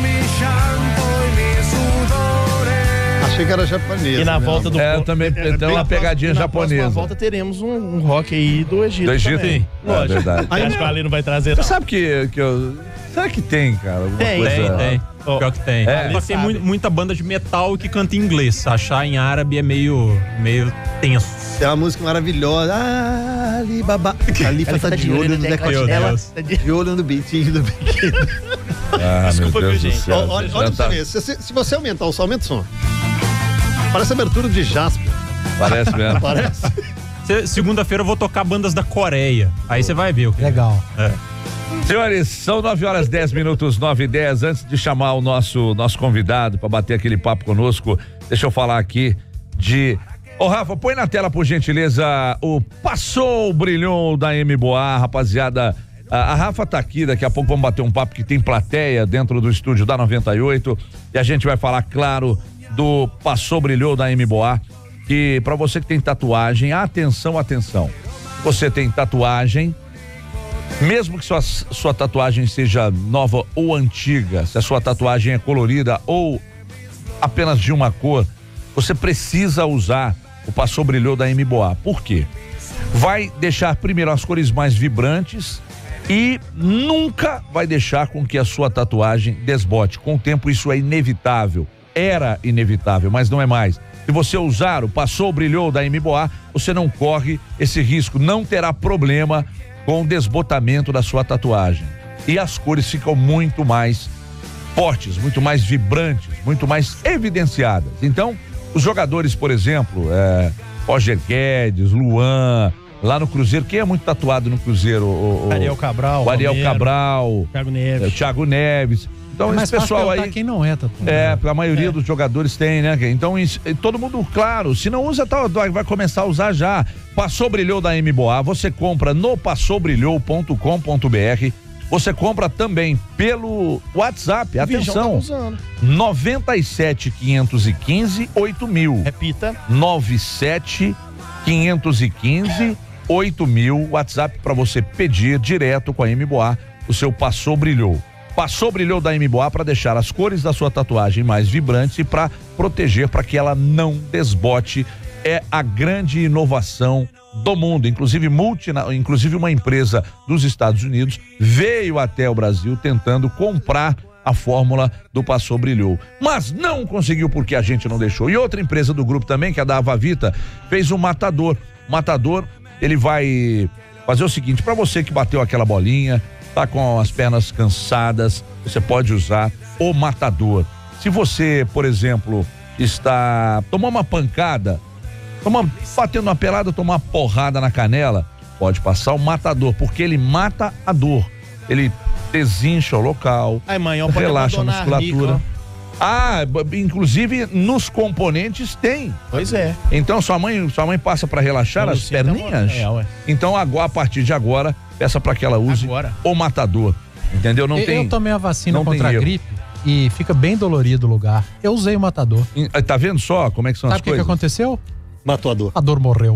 Achei que era japonês. E na volta do eu também tem uma pegadinha japonesa. Na volta teremos um rock aí do Egito. Do Egito? Também. Lógico. É verdade. Acho que ali não vai trazer. Você sabe que eu... Será que tem, cara? Tem. Pior que tem. Só que tem muita banda de metal que canta em inglês. Achar em árabe é meio tenso. Tem uma música maravilhosa. Ali, babá. Ali tá de olho no decote dela. De olho no bitinho do biquíni. Desculpa, meu gente. Olha pra você ver. Se você aumentar o som, aumenta o som. Parece abertura de Jasper. Parece mesmo. Parece. Segunda-feira eu vou tocar bandas da Coreia. Aí você vai ver o que. Legal. Senhores, são 9h10, 9h10. Antes de chamar o nosso convidado para bater aquele papo conosco, deixa eu falar aqui de... Ô, Rafa, põe na tela, por gentileza, o Passou Brilhou da MBOA, rapaziada. A Rafa tá aqui, daqui a pouco vamos bater um papo que tem plateia dentro do estúdio da 98 e a gente vai falar, claro, do Passou Brilhou da MBOA, que pra você que tem tatuagem, atenção. Você tem tatuagem, mesmo que sua tatuagem seja nova ou antiga, se a sua tatuagem é colorida ou apenas de uma cor, você precisa usar o Passou Brilhou da MBOA. Por quê? Vai deixar primeiro as cores mais vibrantes e nunca vai deixar com que a sua tatuagem desbote. Com o tempo isso é inevitável. Era inevitável, mas não é mais. Se você usar o Passou Brilhou da MBOA, você não corre esse risco, não terá problema com o desbotamento da sua tatuagem. E as cores ficam muito mais fortes, muito mais vibrantes, muito mais evidenciadas. Então, os jogadores, por exemplo, Roger Guedes, Luan, lá no Cruzeiro, quem é muito tatuado no Cruzeiro? O Ariel Cabral. O Ariel Cabral. Thiago Neves. Então, esse pessoal aí. Quem não é tatuado. A maioria dos jogadores tem, né? Então, todo mundo, claro, se não usa, vai começar a usar já. Passou Brilhou da MBOA, você compra no passoubrilhou.com.br. Você compra também pelo WhatsApp, atenção, 97 515 8000. Repita. 97 515 8.000, WhatsApp para você pedir direto com a MBOA o seu Passou Brilhou. Passou Brilhou da MBOA para deixar as cores da sua tatuagem mais vibrantes e para proteger, para que ela não desbote. É a grande inovação do mundo, inclusive uma empresa dos Estados Unidos veio até o Brasil tentando comprar a fórmula do Passou Brilhou, mas não conseguiu porque a gente não deixou. E outra empresa do grupo também, que é a da Avavita, fez um matador. Matador, ele vai fazer o seguinte: para você que bateu aquela bolinha, tá com as pernas cansadas, você pode usar o matador. Se você, por exemplo, tomou uma pancada, batendo uma pelada, tomou uma porrada na canela, pode passar o matador, porque ele mata a dor. Ele desincha o local, relaxa a musculatura. Inclusive nos componentes tem. Pois é. Então sua mãe passa para relaxar as perninhas? Então agora, a partir de agora, peça para que ela use o matador. Entendeu? Eu tomei a vacina contra a gripe e fica bem dolorido o lugar. Eu usei o matador. Tá vendo só como é que são as coisas? Sabe o que aconteceu? Matou a dor. A dor morreu.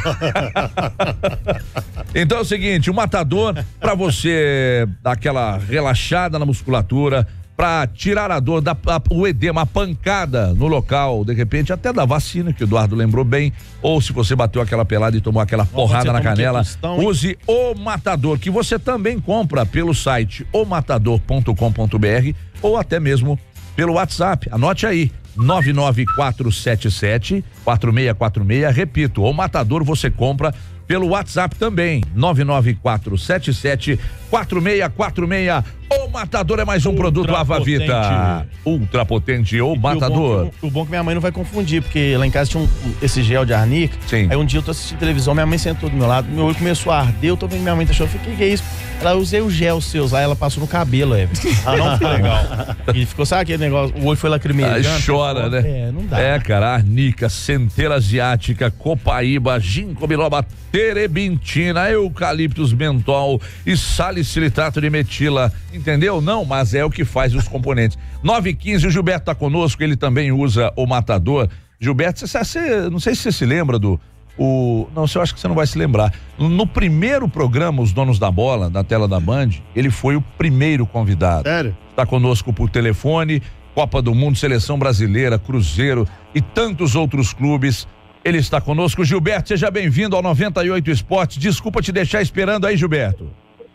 Então é o seguinte, o matador para você dar aquela relaxada na musculatura, para tirar a dor, o edema, a pancada no local, de repente até da vacina, que o Eduardo lembrou bem, ou se você bateu aquela pelada e tomou aquela porrada na canela, use o matador, que você também compra pelo site omatador.com.br ou até mesmo pelo WhatsApp. Anote aí, 99477-4646, repito, o matador você compra pelo WhatsApp também, 99477-4646. O matador é mais um produto Avavita. Ultra potente, o matador. O bom é que minha mãe não vai confundir, porque lá em casa tinha esse gel de arnica. Sim. Aí um dia eu tô assistindo televisão, minha mãe sentou do meu lado, meu olho começou a arder, eu tô vendo minha mãe tá chorando, eu falei, que é isso? Ela, usei o gel seus lá, ela passou no cabelo, não ficou legal. E ficou, sabe aquele negócio, o olho foi lacrimejando. Chora, né? Não dá. Cara, arnica, centeira asiática, copaíba, ginkgo biloba, terebintina, eucaliptus mentol e salicilitato de metila. Entendeu? Não, mas é o que faz os componentes. 9h15, o Gilberto tá conosco, ele também usa o matador. Gilberto, você não sei se você se lembra não, eu acho que você não vai se lembrar. No primeiro programa, Os Donos da Bola, na tela da Band, ele foi o primeiro convidado. Sério? Está conosco por telefone, Copa do Mundo, Seleção Brasileira, Cruzeiro e tantos outros clubes. Ele está conosco. Gilberto, seja bem-vindo ao 98 Esportes. Desculpa te deixar esperando aí, Gilberto.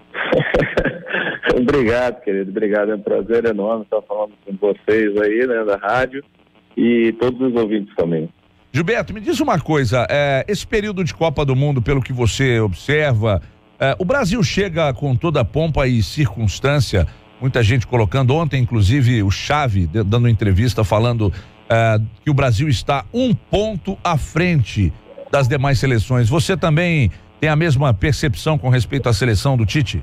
Obrigado, querido. Obrigado. É um prazer enorme estar falando com vocês aí, né, da rádio e todos os ouvintes também. Gilberto, me diz uma coisa, esse período de Copa do Mundo, pelo que você observa, o Brasil chega com toda a pompa e circunstância, muita gente colocando, ontem inclusive o Xavi dando entrevista falando que o Brasil está um ponto à frente das demais seleções. Você também tem a mesma percepção com respeito à seleção do Tite?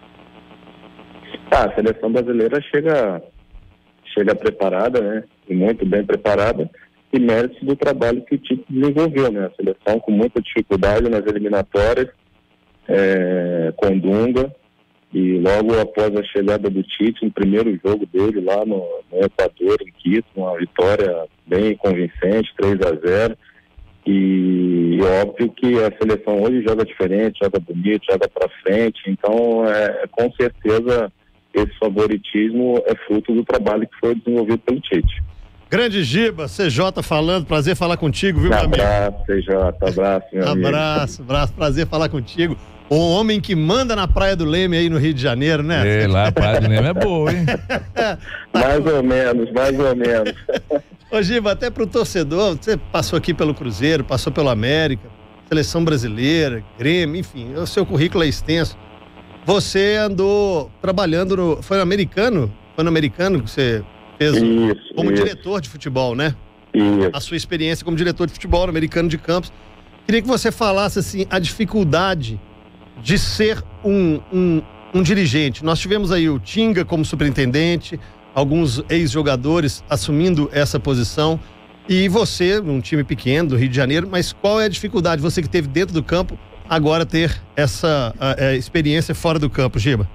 A seleção brasileira chega preparada, né? E muito bem preparada, e mérito do trabalho que o Tite desenvolveu, né? A seleção com muita dificuldade nas eliminatórias, com Dunga, e logo após a chegada do Tite, no primeiro jogo dele lá no Equador, em Quito, uma vitória bem convincente, 3-0, e óbvio que a seleção hoje joga diferente, joga bonito, joga pra frente, então com certeza esse favoritismo é fruto do trabalho que foi desenvolvido pelo Tite. Grande Giba, CJ falando, prazer falar contigo, viu, meu amigo? Abraço, CJ, abraço, meu amigo. Abraço, prazer falar contigo. O homem que manda na Praia do Leme aí no Rio de Janeiro, né? Lá a Praia do Leme é boa, hein? Mais ou menos. Ô Giba, até pro torcedor, você passou aqui pelo Cruzeiro, passou pelo América, Seleção Brasileira, Grêmio, enfim, o seu currículo é extenso. Você andou trabalhando foi no Americano? Foi no Americano que você fez como diretor de futebol, né? Isso. A sua experiência como diretor de futebol no Americano de Campos. Queria que você falasse, assim, a dificuldade de ser um dirigente. Nós tivemos aí o Tinga como superintendente, alguns ex-jogadores assumindo essa posição, e você, um time pequeno do Rio de Janeiro, mas qual é a dificuldade, você que esteve dentro do campo, agora ter essa experiência fora do campo, Giba?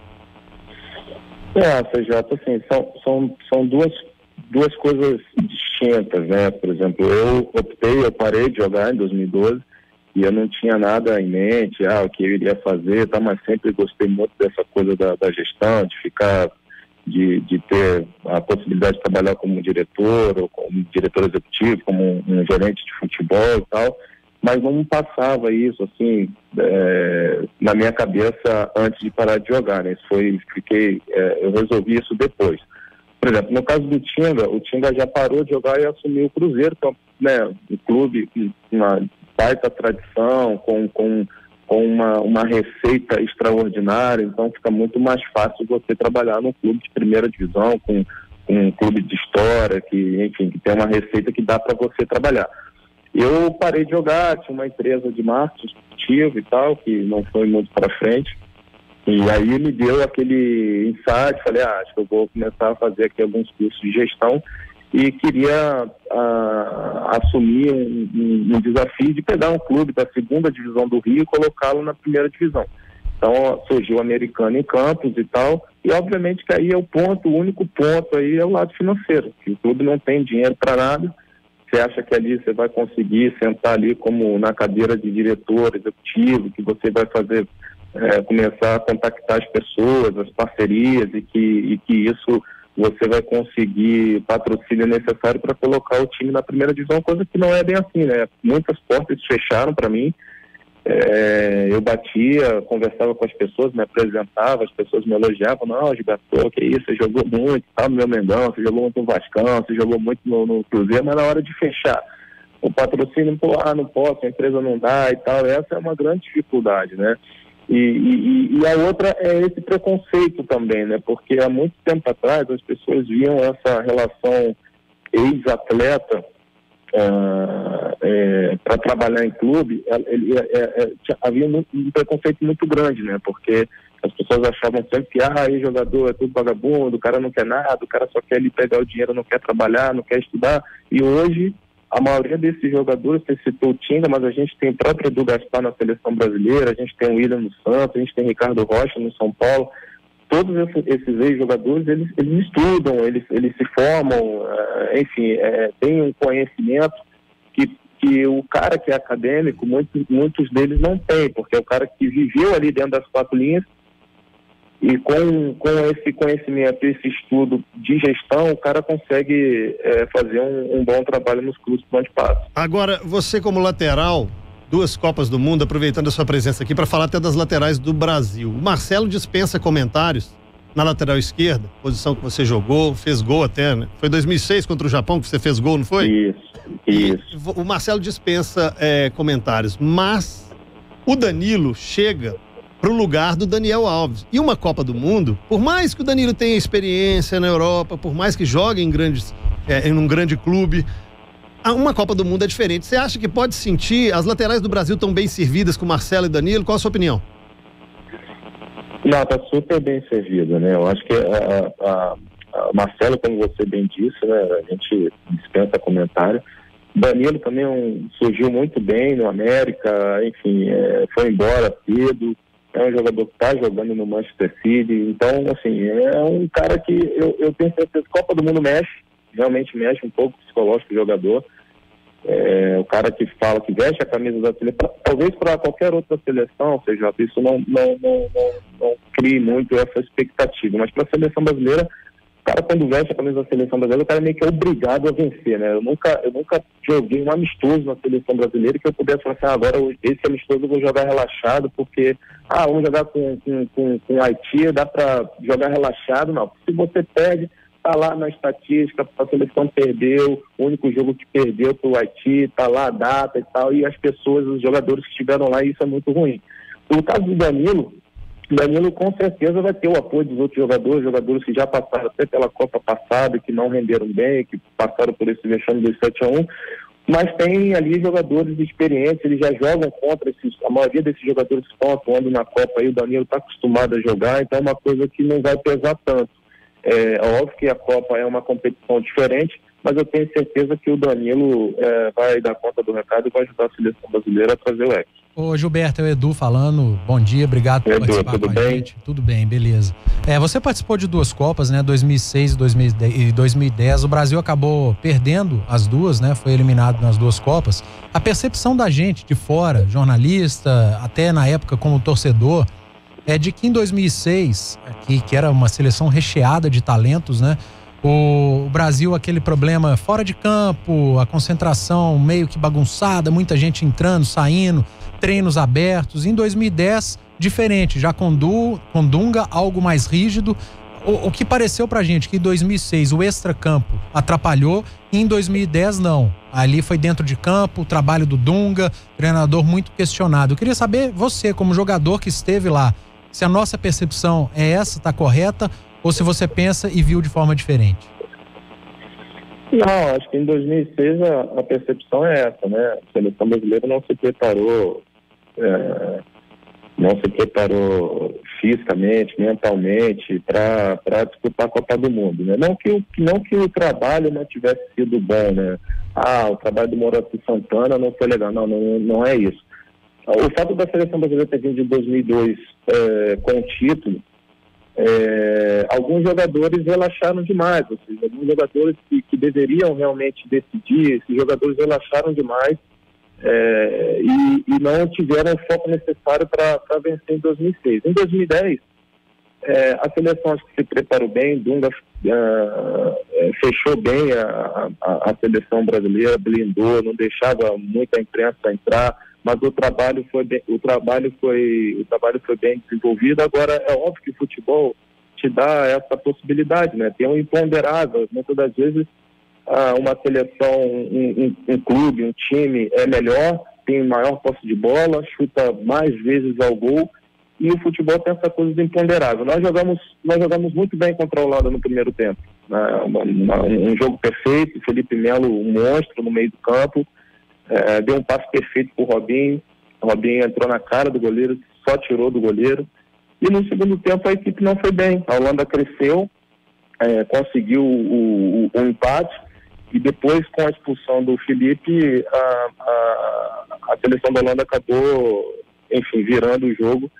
CJ, assim, são duas coisas distintas, né? Por exemplo, eu parei de jogar em 2012, E eu não tinha nada em mente, o que eu iria fazer, tá? Mas sempre gostei muito dessa coisa da gestão, de ficar, de ter a possibilidade de trabalhar como diretor, ou como diretor executivo, como um gerente de futebol e tal, mas não passava isso, assim, na minha cabeça antes de parar de jogar, né? Eu resolvi isso depois. Por exemplo, no caso do Tinga, o Tinga já parou de jogar e assumiu o Cruzeiro, que é, né, um clube com uma baita tradição, com uma receita extraordinária, então fica muito mais fácil você trabalhar num clube de primeira divisão, com um clube de história, que tem uma receita que dá para você trabalhar. Eu parei de jogar, tinha uma empresa de marketing esportivo e tal, que não foi muito para frente, e aí me deu aquele insight, falei, acho que eu vou começar a fazer aqui alguns cursos de gestão, e queria assumir um desafio de pegar um clube da segunda divisão do Rio e colocá-lo na primeira divisão. Então surgiu o Americano em Campos e tal, e obviamente que aí é o único ponto aí é o lado financeiro, que o clube não tem dinheiro para nada. Você acha que ali você vai conseguir sentar ali como na cadeira de diretor executivo, que você vai fazer, começar a contactar as pessoas, as parcerias, e que isso você vai conseguir patrocínio necessário para colocar o time na primeira divisão, coisa que não é bem assim, né? Muitas portas fecharam para mim, eu batia, conversava com as pessoas, me apresentava, as pessoas me elogiavam, não, Gigator, que isso, você jogou muito, tá no meu Mengão, você jogou muito no Vascão, você jogou muito no Cruzeiro, mas na hora de fechar o patrocínio, não posso, a empresa não dá e tal, essa é uma grande dificuldade, né? E a outra é esse preconceito também, né? Porque há muito tempo atrás as pessoas viam essa relação ex-atleta para trabalhar em clube, havia um preconceito muito grande, né? Porque as pessoas achavam sempre que ex-jogador é tudo vagabundo, o cara não quer nada, o cara só quer ali pegar o dinheiro, não quer trabalhar, não quer estudar. E hoje a maioria desses jogadores, você citou o Tinga, mas a gente tem o próprio Edu Gaspar na seleção brasileira, a gente tem o William no Santos, a gente tem o Ricardo Rocha no São Paulo. Todos esses ex-jogadores, eles estudam, eles se formam, tem um conhecimento que o cara que é acadêmico, muitos deles não tem, porque é o cara que viveu ali dentro das quatro linhas, e com esse conhecimento, esse estudo de gestão, o cara consegue fazer um bom trabalho nos clubes por onde passa. Agora, você como lateral, 2 Copas do Mundo, aproveitando a sua presença aqui para falar até das laterais do Brasil. O Marcelo dispensa comentários na lateral esquerda, posição que você jogou, fez gol até, né? Foi 2006 contra o Japão que você fez gol, não foi? Isso. O Marcelo dispensa comentários, mas o Danilo chega pro lugar do Daniel Alves. E uma Copa do Mundo, por mais que o Danilo tenha experiência na Europa, por mais que jogue em um grande clube, uma Copa do Mundo é diferente. Você acha que pode sentir, as laterais do Brasil estão bem servidas com Marcelo e Danilo? Qual a sua opinião? Não, tá super bem servida, né? Eu acho que a Marcelo, como você bem disse, né? A gente dispensa comentário. Danilo também surgiu muito bem no América, enfim, foi embora cedo. É um jogador que está jogando no Manchester City, então, assim, é um cara que eu tenho certeza que Copa do Mundo realmente mexe um pouco o psicológico do jogador. O cara que fala, que veste a camisa da seleção, talvez para qualquer outra seleção, ou seja, isso não crie muito essa expectativa, mas para a seleção brasileira, o cara quando veste a camisa da seleção brasileira, o cara é meio que obrigado a vencer, né? Eu nunca joguei um amistoso na seleção brasileira que eu pudesse falar assim, agora esse amistoso eu vou jogar relaxado, porque, vamos jogar com o Haiti, dá para jogar relaxado, não. Se você perde, tá lá na estatística, a seleção perdeu, o único jogo que perdeu pro Haiti, tá lá a data e tal, e as pessoas, os jogadores que estiveram lá, isso é muito ruim. No caso do Danilo com certeza vai ter o apoio dos outros jogadores que já passaram até pela Copa passada, que não renderam bem, que passaram por esse vexame do 7-1, mas tem ali jogadores experientes, eles já jogam contra a maioria desses jogadores que estão atuando na Copa aí, o Danilo está acostumado a jogar, então é uma coisa que não vai pesar tanto. É óbvio que a Copa é uma competição diferente, mas eu tenho certeza que o Danilo vai dar conta do recado e vai ajudar a seleção brasileira a trazer o ex. Ô Gilberto, é o Edu falando. Bom dia, obrigado por participar com a gente. Tudo bem, beleza. Você participou de 2 Copas, né? 2006 e 2010. O Brasil acabou perdendo as duas, né? Foi eliminado nas 2 Copas. A percepção da gente de fora, jornalista, até na época como torcedor, é de que em 2006, que era uma seleção recheada de talentos, né? O Brasil, aquele problema fora de campo, a concentração meio que bagunçada, muita gente entrando, saindo, treinos abertos. Em 2010, diferente, já com Dunga, algo mais rígido. O que pareceu pra gente que em 2006 o extracampo atrapalhou e em 2010 não. Ali foi dentro de campo, o trabalho do Dunga, treinador muito questionado. Eu queria saber, você como jogador que esteve lá, se a nossa percepção é essa, tá correta, ou se você pensa e viu de forma diferente? Não, acho que em 2006 a percepção é essa, né? A seleção brasileira não se preparou fisicamente, mentalmente para disputar a Copa do Mundo, né? Não que o trabalho não tivesse sido bom, né? O trabalho do Morato Santana não foi legal, não é isso. O fato da seleção brasileira ter vindo de 2002 com o título, alguns jogadores relaxaram demais, ou seja, alguns jogadores que deveriam realmente decidir, esses jogadores relaxaram demais e não tiveram o foco necessário para vencer em 2006. Em 2010, a seleção acho que se preparou bem, Dunga fechou bem a seleção brasileira, blindou, não deixava muita imprensa entrar, mas o trabalho foi bem desenvolvido. Agora é óbvio que o futebol te dá essa possibilidade, né? Tem um imponderável, muitas das vezes uma seleção, um clube, um time é melhor, tem maior posse de bola, chuta mais vezes ao gol, e o futebol tem essa coisa do imponderável. Nós jogamos muito bem contra a Holanda no primeiro tempo, né? Um jogo perfeito, Felipe Melo um monstro no meio do campo, deu um passe perfeito pro Robinho. O Robinho entrou na cara do goleiro, só tirou do goleiro. E no segundo tempo a equipe não foi bem. A Holanda cresceu, conseguiu o empate, e depois, com a expulsão do Felipe, a seleção da Holanda acabou, enfim, virando o jogo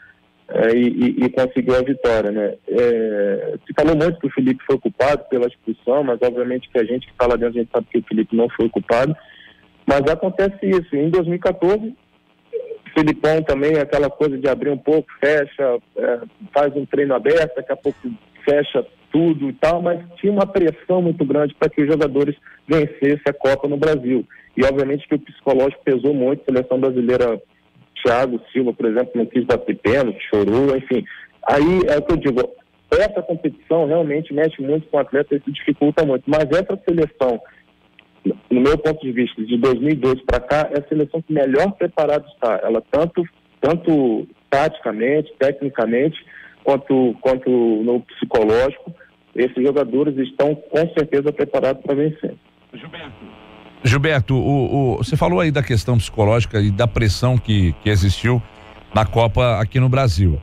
e conseguiu a vitória, né? Se falou muito que o Felipe foi culpado pela expulsão, mas obviamente que a gente que está lá dentro, a gente sabe que o Felipe não foi culpado. Mas acontece isso. Em 2014, o Felipão também, aquela coisa de abrir um pouco, fecha, faz um treino aberto, daqui a pouco fecha tudo e tal, mas tinha uma pressão muito grande para que os jogadores vencessem a Copa no Brasil. E obviamente que o psicológico pesou muito. A seleção brasileira, Thiago Silva, por exemplo, não quis bater pênalti, chorou, enfim. Aí é o que eu digo, essa competição realmente mexe muito com o atleta e se dificulta muito. Mas essa seleção, no meu ponto de vista, de 2002 para cá, é a seleção que melhor preparada está. Ela tanto taticamente, tecnicamente, quanto no psicológico, esses jogadores estão com certeza preparados para vencer. Gilberto, você falou aí da questão psicológica e da pressão que existiu na Copa aqui no Brasil.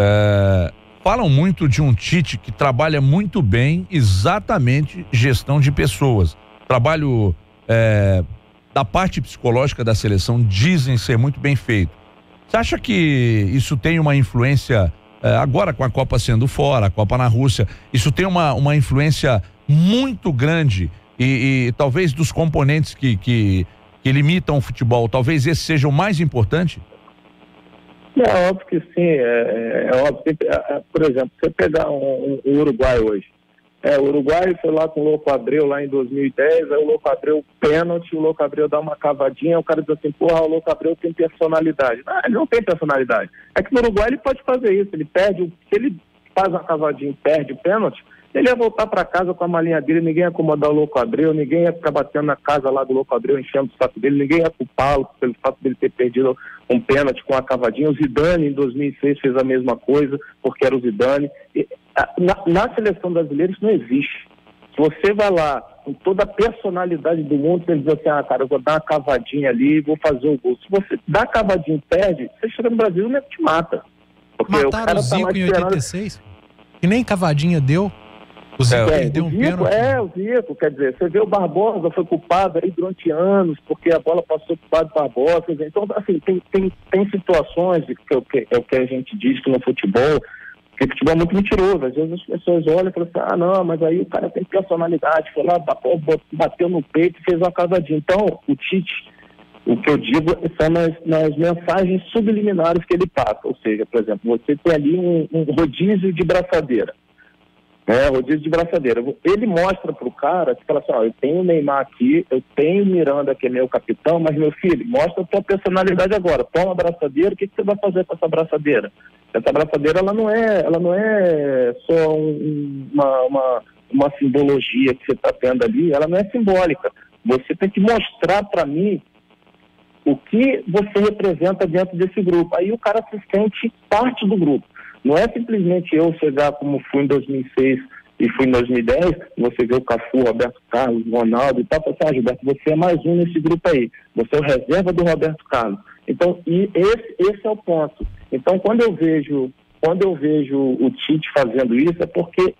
Falam muito de um Tite que trabalha muito bem exatamente gestão de pessoas. Trabalho da parte psicológica da seleção dizem ser muito bem feito. Você acha que isso tem uma influência, agora com a Copa sendo fora, a Copa na Rússia, isso tem uma influência muito grande e talvez dos componentes que limitam o futebol, talvez esse seja o mais importante? É óbvio que sim, é óbvio que, por exemplo, você pegar o Uruguai hoje, o Uruguai foi lá com o Louco Abreu lá em 2010, aí o Louco Abreu pênalti, o Louco Abreu dá uma cavadinha, o cara diz assim, porra, o Louco Abreu tem personalidade. Não, ele não tem personalidade. É que no Uruguai ele pode fazer isso, se ele faz uma cavadinha e perde o pênalti, ele ia voltar para casa com a malinha dele, ninguém ia acomodar o Louco Abreu, ninguém ia ficar batendo na casa lá do Louco Abreu, enchendo o saco dele, ninguém ia culpá-lo pelo fato dele ter perdido um pênalti com a cavadinha. O Zidane em 2006 fez a mesma coisa, porque era o Zidane. Na seleção brasileira isso não existe. Se você vai lá com toda a personalidade do mundo, você diz assim, cara, eu vou dar uma cavadinha ali e vou fazer o gol. Se você dá a cavadinha e perde, você chega no Brasil e o nego te mata. Porque mataram o Zico em 86, que nem cavadinha deu. O Zico perdeu um pênalti. O Zico, quer dizer, você vê o Barbosa foi culpado aí durante anos, porque a bola passou pro lado do Barbosa, então, assim, tem situações que é o que a gente diz que no futebol, que o futebol é muito mentiroso, às vezes as pessoas olham e falam assim, não, mas aí o cara tem personalidade, foi lá, bateu no peito e fez uma casadinha. Então, o Tite, o que eu digo são nas mensagens subliminares que ele passa, ou seja, por exemplo, você tem ali um rodízio de braçadeira, rodízio de braçadeira. Ele mostra pro cara, que fala assim, eu tenho o Neymar aqui, eu tenho o Miranda, que é meu capitão, mas meu filho, mostra a tua personalidade agora. Toma a braçadeira, o que você vai fazer com essa braçadeira? Essa braçadeira, ela não é só uma simbologia que você está tendo ali, ela não é simbólica. Você tem que mostrar para mim o que você representa dentro desse grupo. Aí o cara se sente parte do grupo. Não é simplesmente eu chegar como fui em 2006 e fui em 2010, você vê o Cafu, Roberto Carlos, Ronaldo e tal, e fala, Gilberto, você é mais um nesse grupo aí, você é o reserva do Roberto Carlos. Então, e esse é o ponto. Então, quando eu vejo o Tite fazendo isso, é porque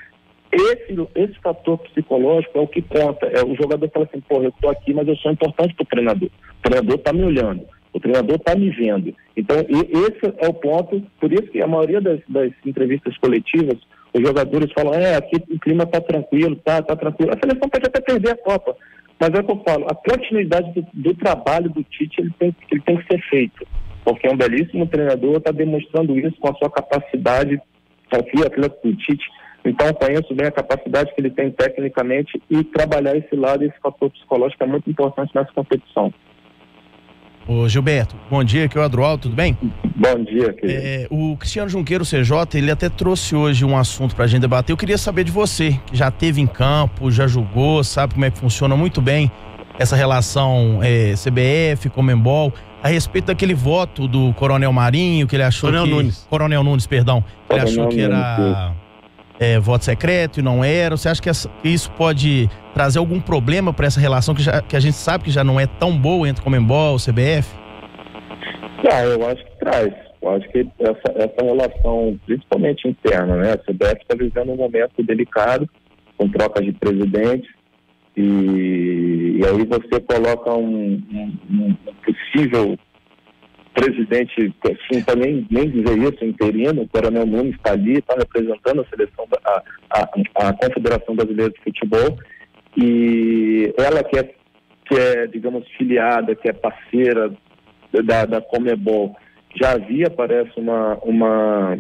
esse fator psicológico é o que conta. O jogador fala assim, eu estou aqui, mas eu sou importante para o treinador. O treinador está me olhando. O treinador está me vendo. Então, esse é o ponto. Por isso que a maioria das entrevistas coletivas, os jogadores falam, aqui o clima está tranquilo, tá tranquilo. A seleção pode até perder a Copa, mas é o que eu falo, a continuidade do trabalho do Tite, ele tem que ser feito. Porque é um belíssimo treinador, está demonstrando isso com a sua capacidade, confio atleta do Tite. Então, conheço bem a capacidade que ele tem tecnicamente e trabalhar esse lado, esse fator psicológico é muito importante nessa competição. Ô Gilberto, bom dia, aqui é o Adroaldo, tudo bem? Bom dia, querido. O Cristiano Junqueiro, CJ, ele até trouxe hoje um assunto pra gente debater. Eu queria saber de você, que já esteve em campo, já jogou, sabe como é que funciona muito bem essa relação CBF, Conmebol, a respeito daquele voto do Coronel Marinho, que ele achou Coronel Nunes, perdão. Ele achou que era voto secreto e não era. Você acha que isso pode trazer algum problema para essa relação que a gente sabe que já não é tão boa entre Conmebol e CBF? Eu acho que traz. Eu acho que essa relação, principalmente interna, né? A CBF está vivendo um momento delicado, com trocas de presidentes, e aí você coloca um possível presidente, assim, para nem dizer isso, interino, o Coronel Nunes está ali, está representando a seleção, a Confederação Brasileira de Futebol, e ela que é, digamos, filiada, que é parceira da Conmebol, já havia, parece, uma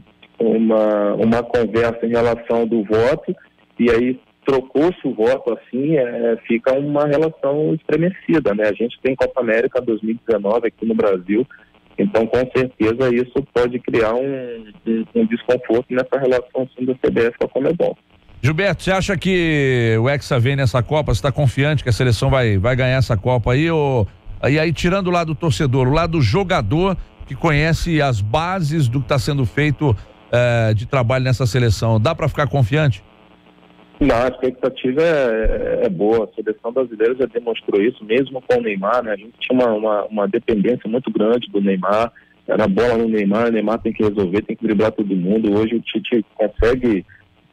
conversa em relação do voto, e aí trocou-se o voto, assim, fica uma relação estremecida, né? A gente tem Copa América 2019 aqui no Brasil, então com certeza isso pode criar um desconforto nessa relação, assim, da CBF com a Conmebol. Gilberto, você acha que o Hexa vem nessa Copa? Você está confiante que a seleção vai ganhar essa Copa aí? E aí, tirando o lado do torcedor, o lado do jogador que conhece as bases do que está sendo feito de trabalho nessa seleção, dá para ficar confiante? Não, a expectativa é boa. A seleção brasileira já demonstrou isso, mesmo com o Neymar, né? A gente tinha uma dependência muito grande do Neymar, era a bola no Neymar, o Neymar tem que resolver, tem que driblar todo mundo. Hoje o Tite consegue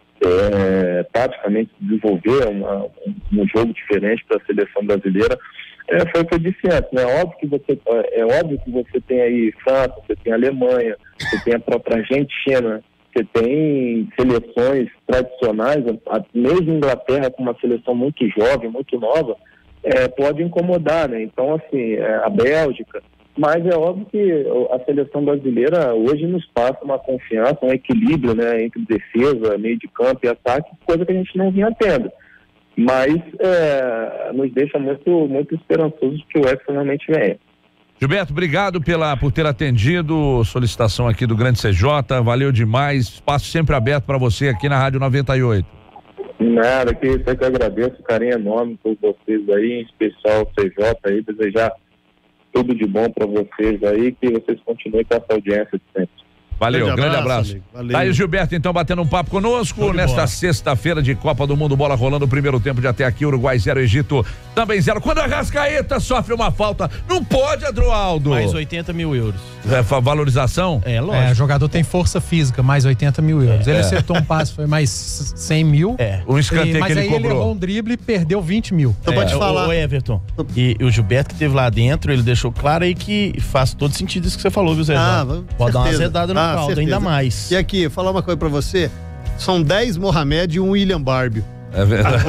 taticamente desenvolver um jogo diferente para a seleção brasileira. Foi o que eu disse antes, né? É óbvio que você tem aí França, você tem Alemanha, você tem a própria Argentina, você tem seleções tradicionais, mesmo Inglaterra com uma seleção muito jovem, muito nova, pode incomodar, né? Então, assim, a Bélgica, mas é óbvio que a seleção brasileira hoje nos passa uma confiança, um equilíbrio, né, entre defesa, meio de campo e ataque, coisa que a gente não vinha tendo. Mas nos deixa muito esperançosos que o Hexa realmente venha. Gilberto, obrigado por ter atendido solicitação aqui do Grande CJ, valeu demais, espaço sempre aberto para você aqui na Rádio 98. Nada, que eu que agradeço, carinho enorme por vocês aí, em especial o CJ aí, desejar tudo de bom para vocês aí, que vocês continuem com essa audiência de sempre. Valeu, grande abraço. Tá aí o Gilberto, então, batendo um papo conosco nesta sexta-feira de Copa do Mundo, bola rolando, o primeiro tempo de até aqui, Uruguai 0, Egito também 0. Quando a Arrascaeta sofre uma falta, não pode, Adroaldo. Mais 80 mil euros. Valorização? É, lógico. O jogador tem força física, mais 80 mil euros. Ele acertou um passe, foi mais 100 mil. Um escanteio que ele cobrou. Mas aí ele errou um drible e perdeu 20 mil. Então pode falar. Ô, Everton, e o Gilberto que esteve lá dentro, ele deixou claro aí que faz todo sentido isso que você falou, viu, Zé? Pode dar uma azedada no caldo, ainda mais. E aqui, falar uma coisa pra você, são 10 Mohamed e um William Barbie. É verdade.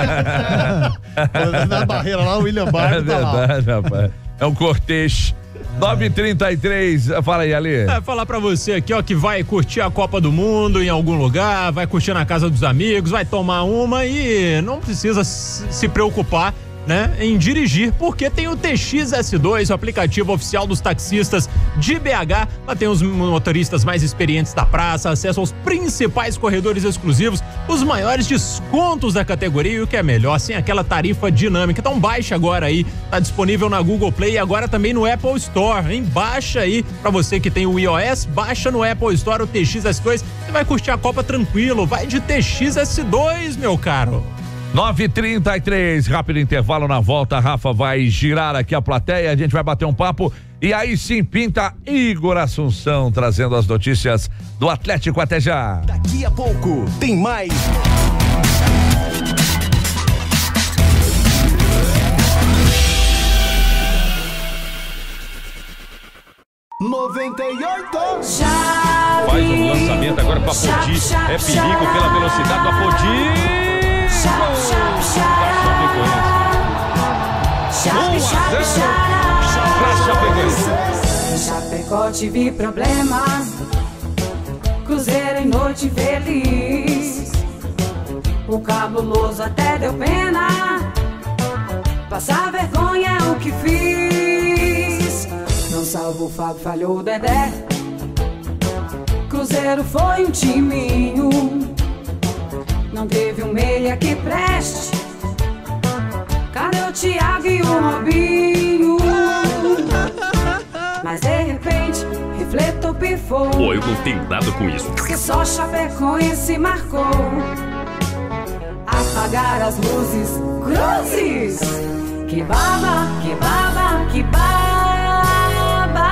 Na barreira lá, o William Barbie tá lá. É verdade, rapaz. É um cortejo. 9h33, fala aí, Ali. Falar pra você aqui, ó, que vai curtir a Copa do Mundo em algum lugar, vai curtir na casa dos amigos, vai tomar uma e não precisa se preocupar, né, em dirigir, porque tem o TXS2, o aplicativo oficial dos taxistas de BH. Lá tem os motoristas mais experientes da praça, acesso aos principais corredores exclusivos, os maiores descontos da categoria e o que é melhor, sem aquela tarifa dinâmica. Então baixa agora aí, tá disponível na Google Play e agora também no Apple Store, hein? Baixa aí, pra você que tem o iOS, baixa no Apple Store o TXS2, você vai curtir a Copa tranquilo, vai de TXS2, meu caro. 9h33, rápido intervalo. Na volta, a Rafa vai girar aqui a plateia, a gente vai bater um papo e aí sim pinta Igor Assunção trazendo as notícias do Atlético. Até já. Daqui a pouco tem mais. Faz um lançamento agora pra Podi. É perigo pela velocidade da Podi. Chapecó tive problema, cruzeiro em noite feliz, o cabuloso até deu pena, passar vergonha é o que fiz, não salvo o Fábio, falhou o Dedé, cruzeiro foi um timinho, não teve um meia que preste, cadê o Thiago e o Robinho? Mas de repente, refletou, pifou. Pô, eu não tenho nada com isso. Que só Chapecoense marcou. Apagar as luzes, cruzes. Que baba, que baba, que baba.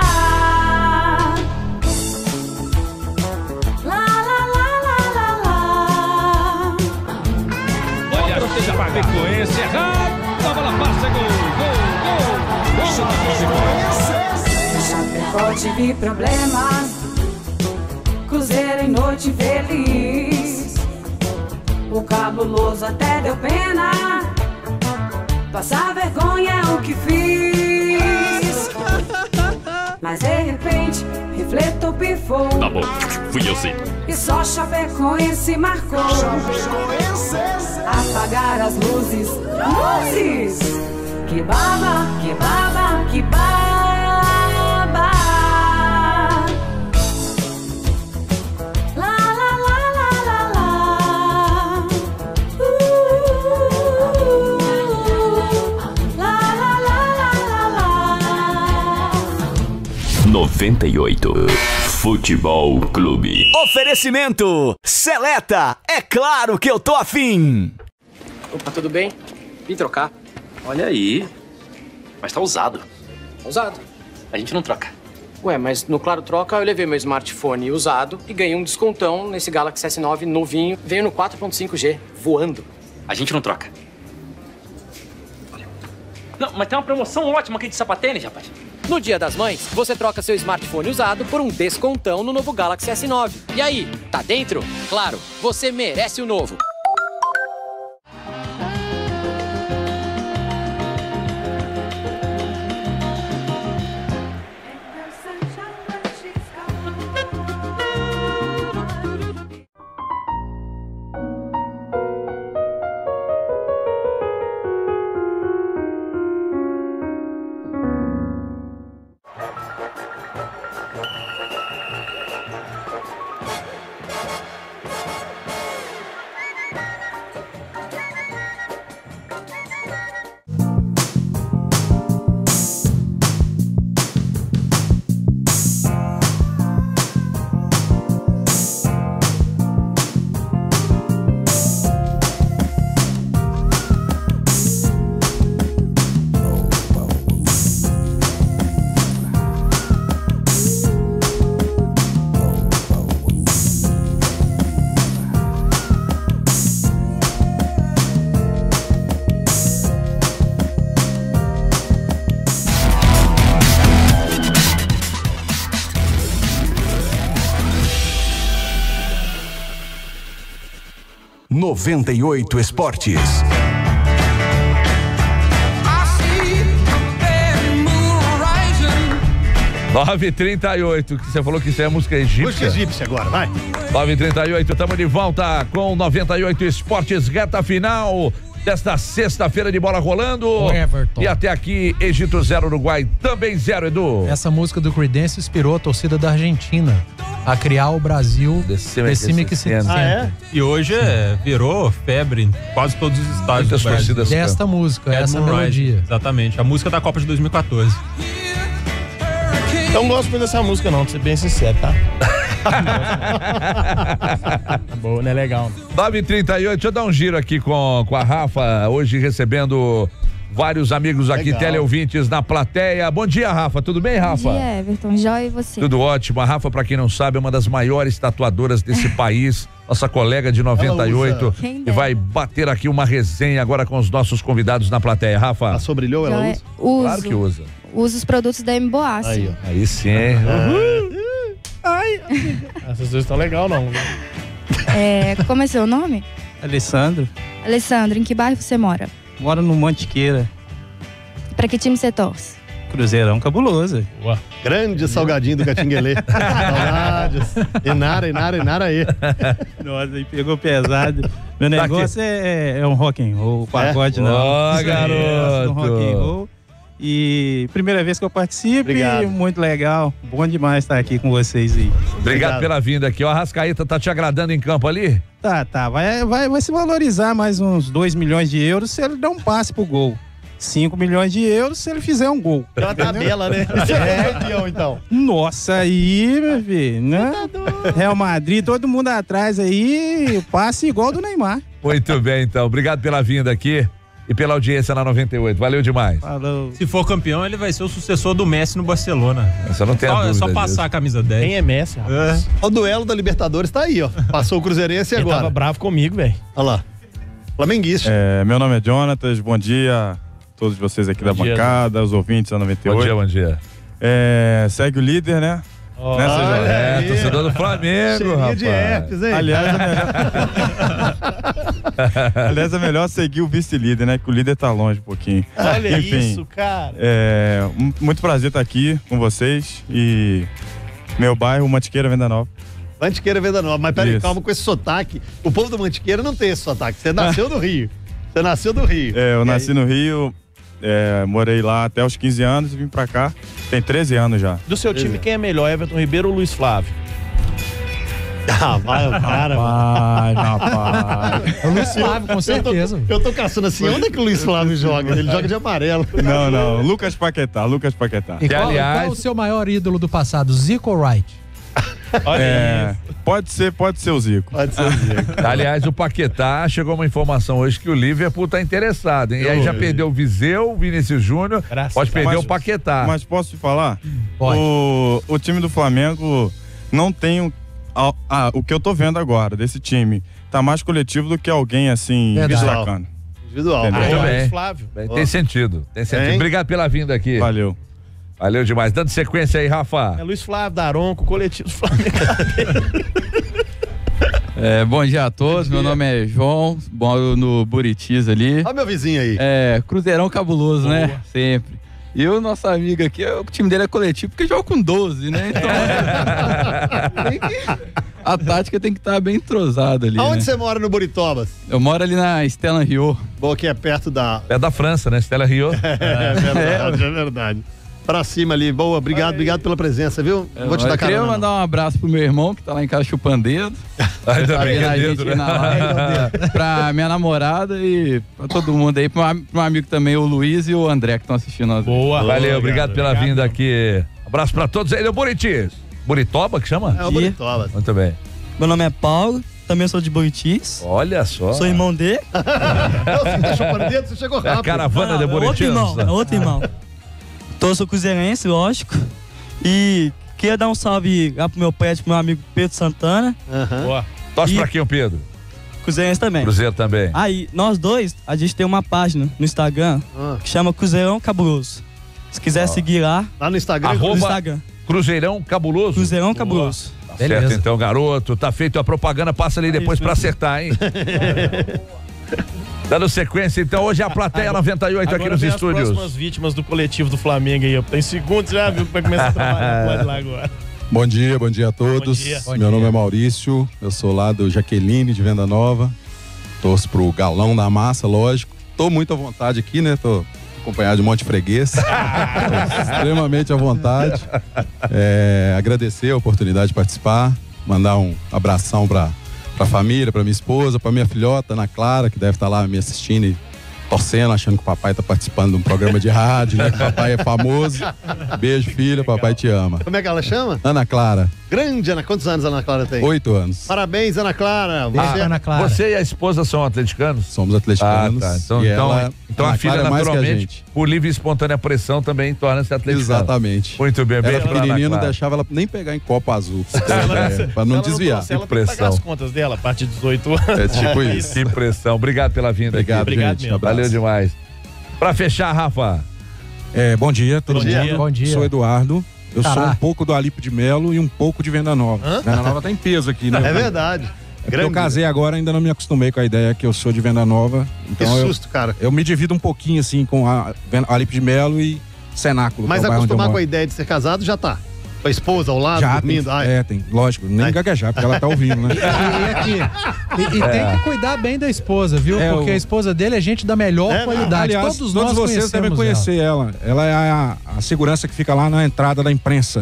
Lá, lá, lá, lá, lá, lá. Olha, a Chapecoense errado. A bola passa, gol, gol, gol. Chapecoense. Chapecó tive problema, cruzeiro em noite feliz, o cabuloso até deu pena, passar vergonha é o que fiz, mas de repente refletou, pifou. Tá bom, fui eu sim. E só Chapecoense marcou. Apagar as luzes, luzes. Que baba, que baba, que baba. Futebol Clube. Oferecimento Seleta, é claro que eu tô afim. Opa, tudo bem? Vim trocar. Olha aí, mas tá usado. Usado? A gente não troca. Ué, mas no Claro Troca eu levei meu smartphone usado e ganhei um descontão nesse Galaxy S9 novinho. Veio no 4.5G, voando. A gente não troca. Não, mas tem uma promoção ótima aqui de sapatênis, rapaz. No Dia das Mães, você troca seu smartphone usado por um descontão no novo Galaxy S9. E aí, tá dentro? Claro, você merece o novo. 98 Esportes. 9h38, que você falou que isso é música egípcia. Música egípcia agora, vai. 9h38, estamos de volta com 98 Esportes, reta final desta sexta-feira de bola rolando. O Everton. E até aqui, Egito 0, Uruguai também 0, Edu. Essa música do Creedence inspirou a torcida da Argentina a criar o Brasil Decime que se sente. E hoje virou febre em quase todos os estádios do Brasil. Desta música, essa melodia. Exatamente, a música da Copa de 2014. Eu não gosto muito dessa música não, pra ser bem sincero, tá? Boa, não é legal. 9h38, deixa eu dar um giro aqui com a Rafa, hoje recebendo vários amigos aqui, teleouvintes na plateia. Bom dia, Rafa, tudo bem, Rafa? Bom dia, Everton, jóia, e você? Tudo ótimo. A Rafa, pra quem não sabe, é uma das maiores tatuadoras desse país, nossa colega de 98, e vai bater aqui uma resenha agora com os nossos convidados na plateia. Rafa. A sobrilhou, ela usa? Uso. Claro que usa. Usa os produtos da Emboácio. Aí sim, hein? Ai, essas duas estão legal, não. Como é seu nome? Alessandro. Alessandro, em que bairro você mora? Moro no Mantiqueira. Pra que time você torce? Cruzeirão Cabuloso. Ué. Grande salgadinho do Catinguelê. Saudades. Enara aí. Nossa, aí pegou pesado. Meu negócio é um rock and roll, pagode não. Ó, garoto. Um rock and roll. E primeira vez que eu participo, e muito legal. Bom demais estar aqui com vocês aí. Obrigado pela vinda aqui. O Arrascaeta tá te agradando em campo ali? Tá. Vai se valorizar mais uns 2 milhões de euros se ele der um passe pro gol. 5 milhões de euros se ele fizer um gol. É uma tabela, né? Campeão, então. Nossa, aí, meu filho, né? Real Madrid, todo mundo atrás aí, passe igual do Neymar. Muito bem, então. Obrigado pela vinda aqui e pela audiência na 98. Valeu demais. Falou. Se for campeão, ele vai ser o sucessor do Messi no Barcelona. Essa não tem a dúvida. É só passar a camisa 10. Quem é Messi, rapaz? O duelo da Libertadores tá aí, ó. Passou o Cruzeirense e agora. Ele tava bravo comigo, velho. Olha lá. Flamenguista. Meu nome é Jonatas, bom dia a todos vocês aqui da bancada, os ouvintes da 98. Bom dia. Segue o líder, né? Torcedor do Flamengo, rapaz. De herpes, hein? Aliás, é melhor seguir o vice-líder, né? Que o líder tá longe um pouquinho. Olha Enfim, isso, cara. Muito prazer estar aqui com vocês e meu bairro, Mantiqueira, Venda Nova. Mantiqueira, Venda Nova. Mas peraí, calma com esse sotaque. O povo do Mantiqueira não tem esse sotaque. Você nasceu no Rio. Eu nasci no Rio, morei lá até os 15 anos e vim pra cá. Tem 13 anos já. Do seu time, quem é melhor, Everton Ribeiro ou Luiz Flávio? Vai, o cara. Rapaz. O Luiz Flávio, com certeza. Eu tô caçando assim, onde é que o Luiz Flávio joga? Ele joga de amarelo. Não, Lucas Paquetá. E qual é o seu maior ídolo do passado, Zico ou Wright? Pode ser o Zico. Aliás, o Paquetá, chegou uma informação hoje que o Liverpool tá interessado, hein? E aí já perdeu o Viseu, o Vinícius Júnior, pode perder o Paquetá. Mas posso te falar? Pode. O time do Flamengo não tem o que eu tô vendo agora desse time. Tá mais coletivo do que alguém assim destacando. Individual. Flávio. Tem sentido. Obrigado pela vinda aqui. Valeu demais. Dando sequência aí, Rafa. É Luiz Flávio, Daronco, coletivo do Flamengo. Bom dia a todos, meu nome é João, moro no Buritis ali. Olha meu vizinho aí. Cruzeirão Cabuloso, né? Sempre. E o nosso amigo aqui, o time dele é coletivo porque joga com 12, né? Então, a tática tem que estar bem entrosada ali. Aonde você mora no Buritobas? Eu moro ali na Stella Rio. Boa, que é perto da... É da França, né? Stella Rio. É verdade. Pra cima ali, boa, obrigado pela presença, viu? Vou te dar carona. Eu queria mandar um abraço pro meu irmão, que tá lá em casa chupando dedo. Ainda bem que é dedo, né? Pra minha namorada e pra todo mundo aí, pro meu amigo também, o Luiz e o André, que estão assistindo nós. Boa, valeu, obrigado pela vinda aqui. Abraço pra todos aí, Buritis. Buritoba que chama? É o Buritoba. Muito bem. Meu nome é Paulo, também sou de Buritis. Olha só. Sou irmão dele. Você tá chupando dedo, você chegou rápido. É a caravana de Buritis. Outro irmão. Sou cruzeirense, lógico. E queria dar um salve lá pro meu prédio, pro meu amigo Pedro Santana. Boa. Torce pra quem, o Pedro? Cruzeirense também. Cruzeiro também. Aí, nós dois, a gente tem uma página no Instagram que chama Cruzeirão Cabuloso. Se quiser seguir lá. Lá no Instagram? @Cruzeirão Cabuloso. Cruzeirão Cabuloso. Tá Certo, então, garoto, tá feito a propaganda, passa ali depois pra acertar, hein? Dando sequência, então, hoje é a plateia 98 aqui nos estúdios. As próximas vítimas do coletivo do Flamengo aí, tem segundos, já viu que vai começar a trabalhar, pode ir lá agora. Bom dia a todos. Meu nome é Maurício, eu sou lá do Jaqueline de Venda Nova. Torço pro Galão da Massa, lógico. Tô muito à vontade aqui, né? Tô acompanhado de um monte de freguês. Extremamente à vontade. Agradecer a oportunidade de participar, mandar um abração pra família, pra minha esposa, pra minha filhota, Ana Clara, que deve estar lá me assistindo e torcendo, achando que o papai tá participando de um programa de rádio, né? Que o papai é famoso. Beijo, filha, papai te ama. Como é que ela chama? Ana Clara. Grande Ana, quantos anos a Ana Clara tem? 8 anos. Parabéns, Ana Clara. Ana Clara. Você e a esposa são atleticanos? Somos atleticanos. Tá. Então a filha, naturalmente, por livre e espontânea pressão, também torna-se atleticana. Exatamente. Muito bem, beijo pra pequenininho, não deixava ela nem pegar em copo azul, pra não desviar. Ela tem que pagar as contas dela a partir de 18 anos. É tipo isso. Que pressão. Obrigado pela vinda aqui. Obrigado, gente. Valeu demais. Pra fechar, Rafa. Bom dia, todo mundo. Bom dia. Sou Eduardo. Eu sou um pouco do Alípio de Melo e um pouco de Venda Nova. Venda Nova tá em peso aqui, né? É verdade. Eu casei agora, ainda não me acostumei com a ideia que eu sou de Venda Nova. Então que susto, cara. Eu me divido um pouquinho, assim, com a Alípio de Melo e Cenáculo. Mas acostumar com a ideia de ser casado já tá. Com a esposa ao lado, já dormindo. Tem, lógico, nem gaguejar, porque ela tá ouvindo, né? E tem que cuidar bem da esposa, viu? Porque a esposa dele é gente da melhor qualidade. Aliás, todos nós vocês devem conhecer ela. Ela é a segurança que fica lá na entrada da imprensa.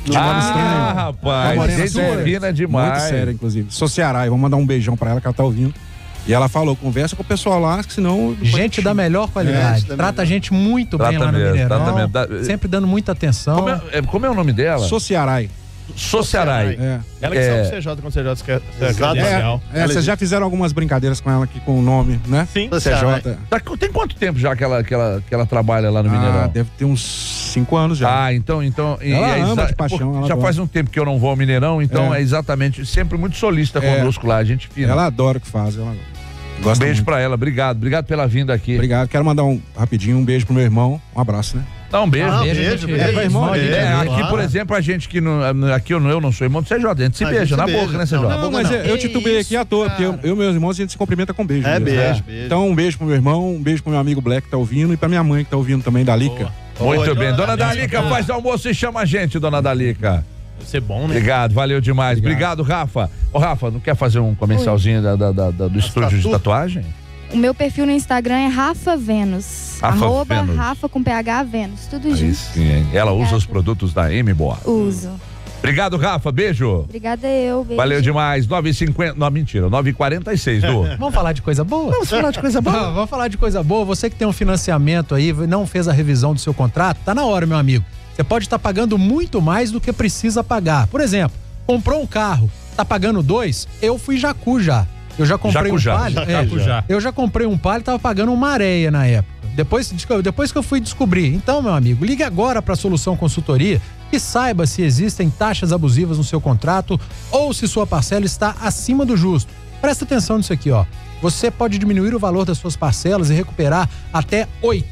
Rapaz, gente fina demais. Muito séria, inclusive. Sou Ceará, e vou mandar um beijão pra ela que ela tá ouvindo. E ela falou, conversa com o pessoal lá, que senão... Gente da melhor qualidade. Trata a gente muito bem lá no Mineirão. Sempre dando muita atenção. Como é o nome dela? Sociarai. Sociarai. Ela que sabe o CJ quando o CJ quer credencial. Vocês já fizeram algumas brincadeiras com ela aqui com o nome, né? Sim. CJ. Tem quanto tempo já que ela trabalha lá no Mineirão? Deve ter uns 5 anos já. Então ela ama de paixão. Já faz um tempo que eu não vou ao Mineirão, então é exatamente, sempre muito solícita conosco lá, a gente fina. Ela adora o que faz, ela gosta beijo muito. pra ela, obrigado pela vinda aqui. Obrigado, quero mandar rapidinho um beijo pro meu irmão, um abraço, né? Dá um beijo. Beijo. Irmão, aqui, por exemplo, a gente que aqui eu não sou irmão do CJ, a gente se beija na boca, né, CJ? Não, mas eu titubei aqui à toa, porque eu e meus irmãos, a gente se cumprimenta com beijo. Beijo. Então, um beijo pro meu irmão, um beijo pro meu amigo Black que tá ouvindo e pra minha mãe que tá ouvindo também, Dalica. Muito bem. Dona Dalica, faz almoço e chama a gente, Dona Dalica. Deve ser bom, né? Obrigado, valeu demais. Obrigado, Rafa. Ô, Rafa, não quer fazer um comercialzinho do estúdio de tatuagem? O meu perfil no Instagram é Rafa Vênus. Vênus. Rafa com PH Vênus. Tudo junto. Sim, hein? Ela usa os produtos da M-Boa. Uso. Obrigado, Rafa. Beijo. Obrigada eu. Beijo. Valeu demais. 9h50. Não, mentira. 9h46, Du. Vamos falar de coisa boa? Vamos falar de coisa boa. Vamos falar de coisa boa. Você que tem um financiamento aí, não fez a revisão do seu contrato, tá na hora, meu amigo. Você pode estar pagando muito mais do que precisa pagar. Por exemplo, comprou um carro, tá pagando 2, eu fui Jacu já. Eu já comprei um Palio. Eu já comprei um Palio e tava pagando uma areia na época. Depois que eu fui descobrir. Então, meu amigo, ligue agora para a Solução Consultoria e saiba se existem taxas abusivas no seu contrato ou se sua parcela está acima do justo. Presta atenção nisso aqui, ó. Você pode diminuir o valor das suas parcelas e recuperar até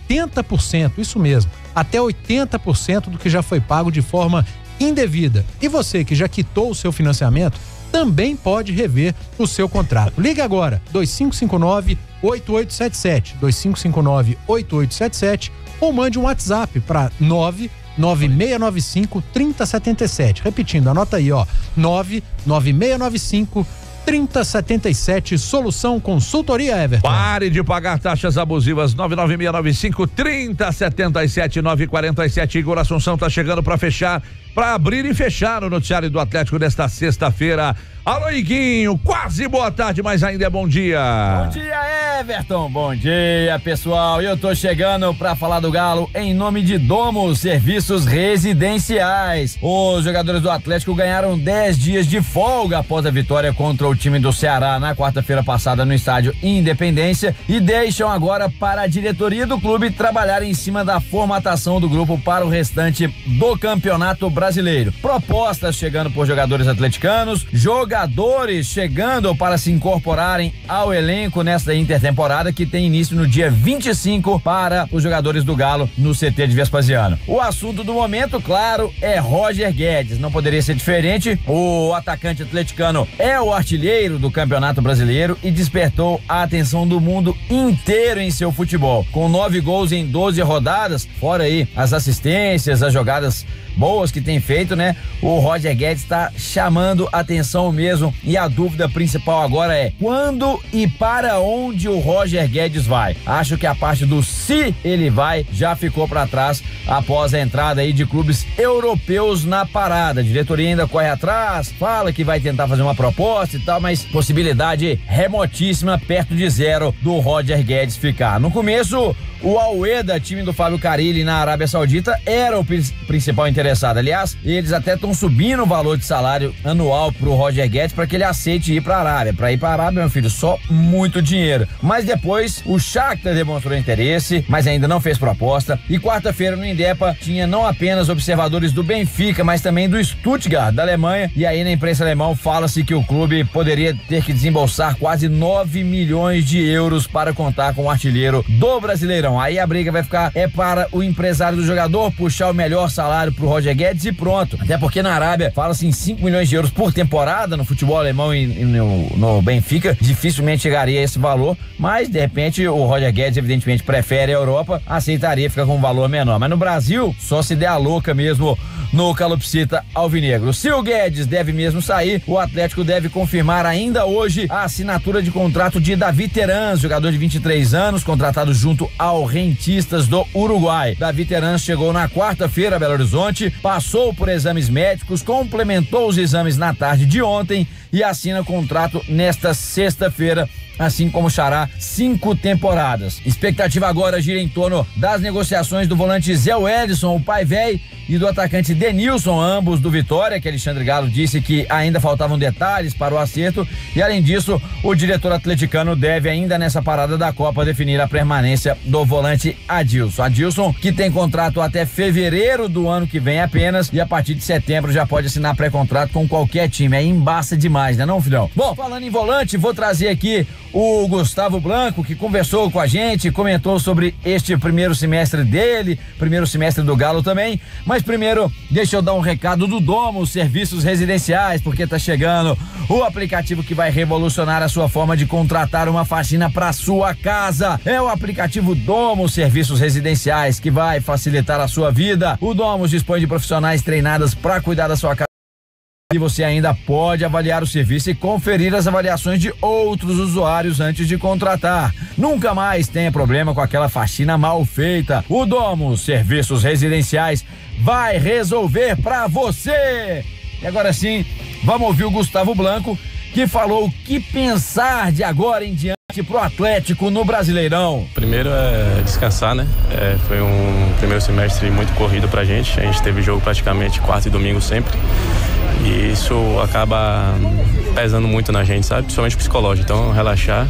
80%, isso mesmo, até 80% do que já foi pago de forma indevida. E você que já quitou o seu financiamento, também pode rever o seu contrato. Ligue agora, 2559-8877, 2559-8877 ou mande um WhatsApp para 99695-3077. Repetindo, anota aí, ó, 99695-3077, Solução Consultoria Everton. Pare de pagar taxas abusivas, 99695-3077, 947. Igor Assunção tá chegando para fechar, para abrir e fechar o noticiário do Atlético desta sexta-feira. Alô, Iguinho, quase boa tarde, mas ainda é bom dia. Bom dia, Everton. Bom dia, pessoal. Eu tô chegando para falar do Galo em nome de Domus Serviços Residenciais. Os jogadores do Atlético ganharam 10 dias de folga após a vitória contra o time do Ceará na quarta-feira passada no estádio Independência e deixam agora para a diretoria do clube trabalhar em cima da formatação do grupo para o restante do Campeonato Brasileiro. Propostas chegando por jogadores atleticanos, jogadores chegando para se incorporarem ao elenco nesta intertemporada que tem início no dia 25 para os jogadores do Galo no CT de Vespasiano. O assunto do momento, claro, é Roger Guedes. Não poderia ser diferente. O atacante atleticano é o artilheiro do Campeonato Brasileiro e despertou a atenção do mundo inteiro em seu futebol. Com 9 gols em 12 rodadas, fora aí as assistências, as jogadas boas que tem feito, né? O Roger Guedes está chamando atenção mesmo e a dúvida principal agora é quando e para onde o Roger Guedes vai. Acho que a parte do se ele vai já ficou para trás após a entrada aí de clubes europeus na parada. A diretoria ainda corre atrás, fala que vai tentar fazer uma proposta e tal, mas possibilidade remotíssima, perto de zero do Roger Guedes ficar. No começo, o Al-Weda, time do Fábio Carille na Arábia Saudita, era o principal interessado. Aliás, eles até estão subindo o valor de salário anual pro Roger Guedes para que ele aceite ir pra Arábia. Para ir pra Arábia, meu filho, só muito dinheiro. Mas depois, o Shakhtar demonstrou interesse, mas ainda não fez proposta. E quarta-feira no Indepa tinha não apenas observadores do Benfica, mas também do Stuttgart, da Alemanha. E aí na imprensa alemã fala-se que o clube poderia ter que desembolsar quase 9 milhões de euros para contar com o artilheiro do Brasileirão. Aí a briga vai ficar para o empresário do jogador puxar o melhor salário pro Roger Guedes e pronto. Até porque na Arábia fala-se em 5 milhões de euros por temporada no futebol alemão e no Benfica. Dificilmente chegaria a esse valor, mas de repente o Roger Guedes evidentemente prefere a Europa, aceitaria ficar com um valor menor. Mas no Brasil, só se der a louca mesmo no Calopsita Alvinegro. Se o Guedes deve mesmo sair, o Atlético deve confirmar ainda hoje a assinatura de contrato de Davi Terans, jogador de 23 anos, contratado junto ao Rentistas do Uruguai. Davi Terans chegou na quarta-feira a Belo Horizonte, passou por exames médicos, complementou os exames na tarde de ontem e assina contrato nesta sexta-feira, assim como Xará 5 temporadas. Expectativa agora gira em torno das negociações do volante Zé Wellison, o pai véi, e do atacante Denilson, ambos do Vitória, que Alexandre Galo disse que ainda faltavam detalhes para o acerto, e além disso, o diretor atleticano deve ainda nessa parada da Copa definir a permanência do volante Adilson. Adilson, que tem contrato até fevereiro do ano que vem apenas, e a partir de setembro já pode assinar pré-contrato com qualquer time. Aí embaça demais, né não, filhão? Bom, falando em volante, vou trazer aqui o Gustavo Blanco, que conversou com a gente, comentou sobre este primeiro semestre dele, primeiro semestre do Galo também, mas primeiro deixa eu dar um recado do Domus Serviços Residenciais, porque tá chegando o aplicativo que vai revolucionar a sua forma de contratar uma faxina para sua casa. É o aplicativo Domus Serviços Residenciais que vai facilitar a sua vida. O Domus dispõe de profissionais treinados para cuidar da sua casa. E você ainda pode avaliar o serviço e conferir as avaliações de outros usuários antes de contratar. Nunca mais tenha problema com aquela faxina mal feita. O Domus Serviços Residenciais vai resolver pra você. E agora sim, vamos ouvir o Gustavo Blanco, que falou o que pensar de agora em diante pro Atlético no Brasileirão. Primeiro é descansar, né? Foi um primeiro semestre muito corrido pra gente. A gente teve jogo praticamente quarta e domingo sempre. E isso acaba pesando muito na gente, sabe? Principalmente psicológico. Então, relaxar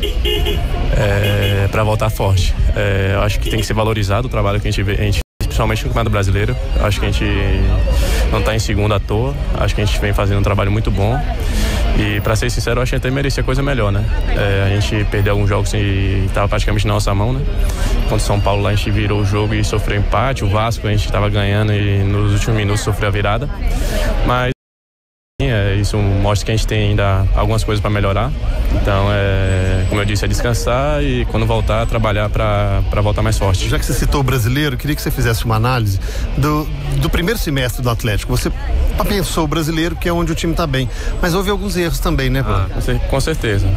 para voltar forte. Eu acho que tem que ser valorizado o trabalho que a gente fez, principalmente no Campeonato Brasileiro. Eu acho que a gente não está em segundo à toa. Acho que a gente vem fazendo um trabalho muito bom. E, para ser sincero, eu acho que até merecia coisa melhor, né? A gente perdeu alguns jogos e estava praticamente na nossa mão, né? Contra o São Paulo lá a gente virou o jogo e sofreu empate. O Vasco a gente estava ganhando e nos últimos minutos sofreu a virada. Mas isso mostra que a gente tem ainda algumas coisas para melhorar. Então, como eu disse, é descansar e quando voltar, trabalhar para voltar mais forte. Já que você citou o Brasileiro, queria que você fizesse uma análise do primeiro semestre do Atlético. Você pensou o Brasileiro, que é onde o time está bem, mas houve alguns erros também, né, Paulo? Com certeza.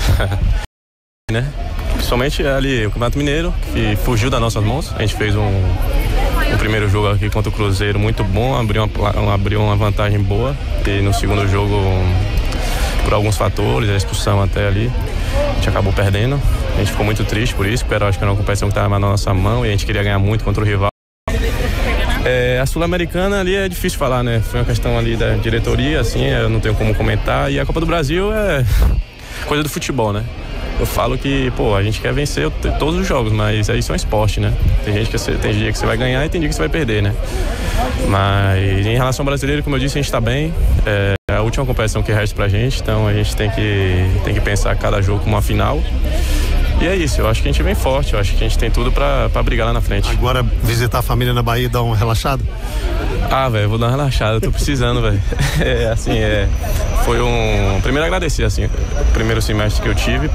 Né? Principalmente ali o Campeonato Mineiro, que fugiu das nossas mãos. A gente fez um primeiro jogo aqui contra o Cruzeiro muito bom, abriu uma vantagem boa, e no segundo jogo, por alguns fatores, a expulsão até ali, a gente acabou perdendo. A gente ficou muito triste por isso, porque acho que era uma competição que estava na nossa mão e a gente queria ganhar muito contra o rival. A Sul-Americana ali é difícil falar, né? Foi uma questão ali da diretoria, assim, eu não tenho como comentar. E a Copa do Brasil é coisa do futebol, né? Eu falo que, a gente quer vencer todos os jogos, mas isso é um esporte, né? Tem dia que você vai ganhar e tem dia que você vai perder, né? Mas em relação ao brasileiro, como eu disse, a gente tá bem. É a última competição que resta pra gente, então a gente tem que pensar cada jogo como uma final. E é isso, eu acho que a gente vem forte, eu acho que a gente tem tudo pra brigar lá na frente. Agora, visitar a família na Bahia e dar uma relaxada? Velho, vou dar uma relaxada, eu tô precisando, velho. Foi primeiro agradecer, assim, o primeiro semestre que eu tive.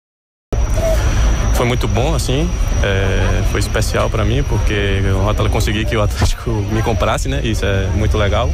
Foi muito bom, assim, foi especial pra mim, porque eu consegui que o Atlético me comprasse, né? Isso é muito legal.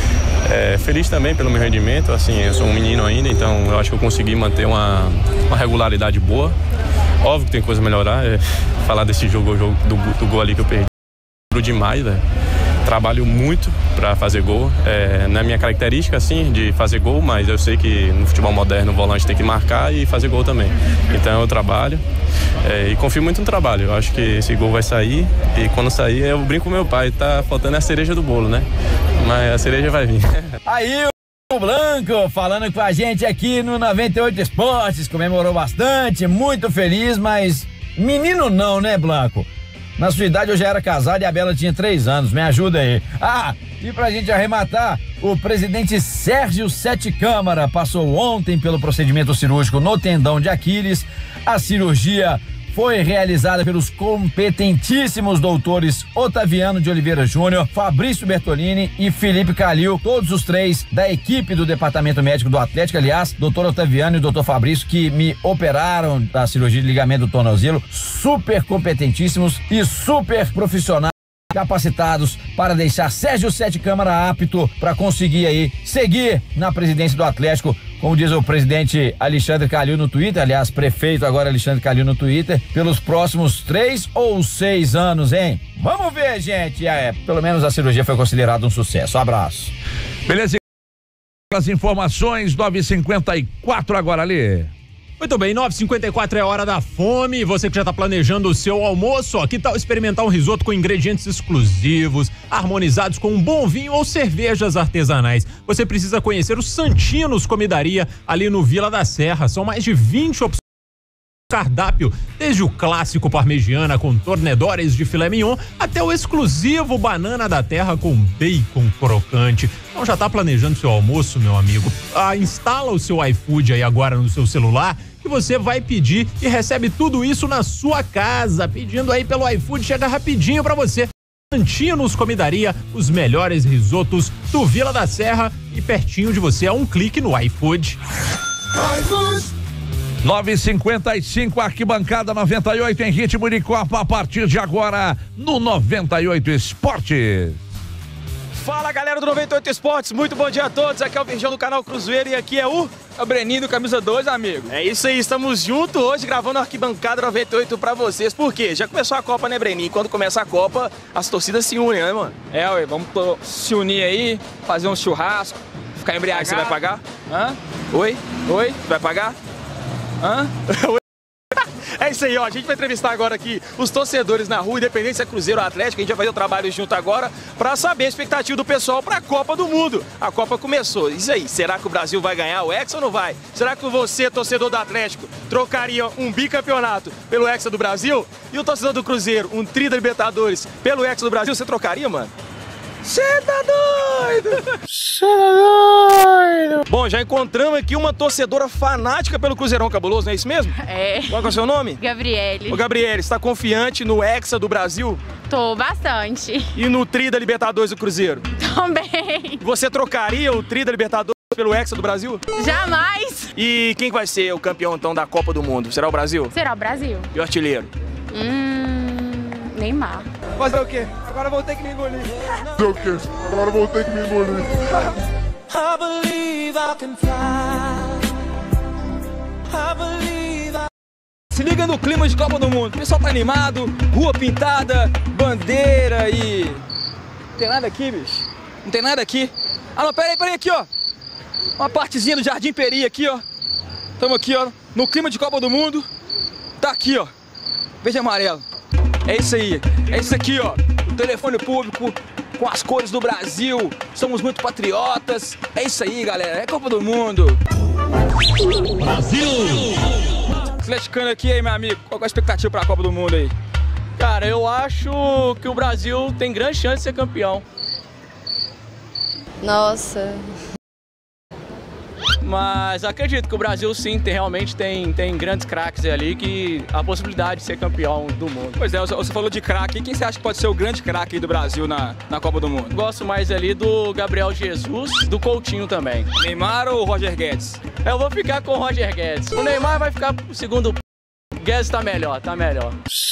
Feliz também pelo meu rendimento, assim, eu sou um menino ainda, então eu acho que eu consegui manter uma regularidade boa. Óbvio que tem coisa a melhorar, falar desse jogo do gol ali que eu perdi. Demais, velho. Trabalho muito para fazer gol. Não é minha característica, assim, de fazer gol, mas eu sei que no futebol moderno o volante tem que marcar e fazer gol também. Então eu trabalho e confio muito no trabalho. Eu acho que esse gol vai sair e quando sair eu brinco com meu pai. Tá faltando a cereja do bolo, né? Mas a cereja vai vir. Aí o Blanco falando com a gente aqui no 98 Esportes, comemorou bastante, muito feliz, mas menino não, né, Blanco? Na sua idade eu já era casado e a Bela tinha 3 anos, me ajuda aí. E pra gente arrematar, o presidente Sérgio Sete Câmara passou ontem pelo procedimento cirúrgico no tendão de Aquiles. A cirurgia foi realizada pelos competentíssimos doutores Otaviano de Oliveira Júnior, Fabrício Bertolini e Felipe Calil, todos os 3 da equipe do departamento médico do Atlético. Aliás, doutor Otaviano e doutor Fabrício, que me operaram da cirurgia de ligamento do tornozelo, super competentíssimos e super profissionais, capacitados para deixar Sérgio Sete Câmara apto para conseguir aí seguir na presidência do Atlético, como diz o presidente Alexandre Calil no Twitter, aliás, prefeito agora Alexandre Calil no Twitter, pelos próximos 3 ou 6 anos, hein? Vamos ver, gente. Pelo menos a cirurgia foi considerada um sucesso. Um abraço. Beleza. As informações, 9h54 agora ali. Muito bem, 9h54 é hora da fome. Você que já está planejando o seu almoço, que tal experimentar um risoto com ingredientes exclusivos, harmonizados com um bom vinho ou cervejas artesanais? Você precisa conhecer o Santinos Comidaria, ali no Vila da Serra. São mais de 20 opções de cardápio, desde o clássico parmegiana com tornedores de filé mignon, até o exclusivo banana da terra com bacon crocante. Então já está planejando seu almoço, meu amigo? Instala o seu iFood aí agora no seu celular, que você vai pedir e recebe tudo isso na sua casa. Pedindo aí pelo iFood, chega rapidinho pra você. Santinos Comidaria, os melhores risotos do Vila da Serra e pertinho de você, a um clique no iFood. 9h55, arquibancada 98 em ritmo de Copa a partir de agora no 98 Esportes. Fala, galera do 98 Esportes, muito bom dia a todos. Aqui é o Virgão do canal Cruzeiro e aqui é o Breninho do Camisa 2, amigo. É isso aí, estamos juntos hoje gravando a Arquibancada 98 pra vocês. Por quê? Já começou a Copa, né, Breninho? Quando começa a Copa, as torcidas se unem, né, mano? Ué, vamos se unir aí, fazer um churrasco, ficar embriagado. Você vai pagar? Hã? Oi? Oi? Vai pagar? Hã? É isso aí, ó. A gente vai entrevistar agora aqui os torcedores na rua, independente se é Cruzeiro ou Atlético. A gente vai fazer o trabalho junto agora pra saber a expectativa do pessoal pra Copa do Mundo. A Copa começou. Isso aí, será que o Brasil vai ganhar o Hexa ou não vai? Será que você, torcedor do Atlético, trocaria um bicampeonato pelo Hexa do Brasil? E o torcedor do Cruzeiro, um tri da Libertadores pelo Hexa do Brasil, você trocaria, mano? Cê tá doido! Cê tá doido! Bom, já encontramos aqui uma torcedora fanática pelo Cruzeirão Cabuloso, não é isso mesmo? É. Qual que é o seu nome? Gabriele. Ô, Gabriele, você tá confiante no Hexa do Brasil? Tô bastante. E no tri da Libertadores do Cruzeiro? Também. Você trocaria o tri da Libertadores pelo Hexa do Brasil? Jamais! E quem vai ser o campeão, então, da Copa do Mundo? Será o Brasil? Será o Brasil. E o artilheiro? Neymar. Fazer o quê? Agora vou ter que me engolir. Fazer o quê? Agora vou ter que me engolir. I believe I can fly. I believe I... Se liga no clima de Copa do Mundo. O pessoal tá animado, rua pintada, bandeira e... Não tem nada aqui, bicho. Não tem nada aqui. Ah, não, peraí, aqui, ó. Uma partezinha do Jardim Peri aqui, ó. Tamo aqui, ó, no clima de Copa do Mundo. Tá aqui, ó. Verde e amarelo. É isso aí. É isso aqui, ó. telefone público, com as cores do Brasil. Somos muito patriotas. É isso aí, galera. É Copa do Mundo. Brasil! Atleticano aqui, aí, meu amigo. Qual é a expectativa pra Copa do Mundo aí? Cara, eu acho que o Brasil tem grande chance de ser campeão. Nossa. Mas acredito que o Brasil sim realmente tem grandes craques ali que a possibilidade de ser campeão do mundo. Pois é, você falou de craque. Quem você acha que pode ser o grande craque aí do Brasil na Copa do Mundo? Gosto mais ali do Gabriel Jesus, do Coutinho também. Neymar ou Roger Guedes? Eu vou ficar com o Roger Guedes. O Neymar vai ficar pro segundo. O Guedes tá melhor, tá melhor.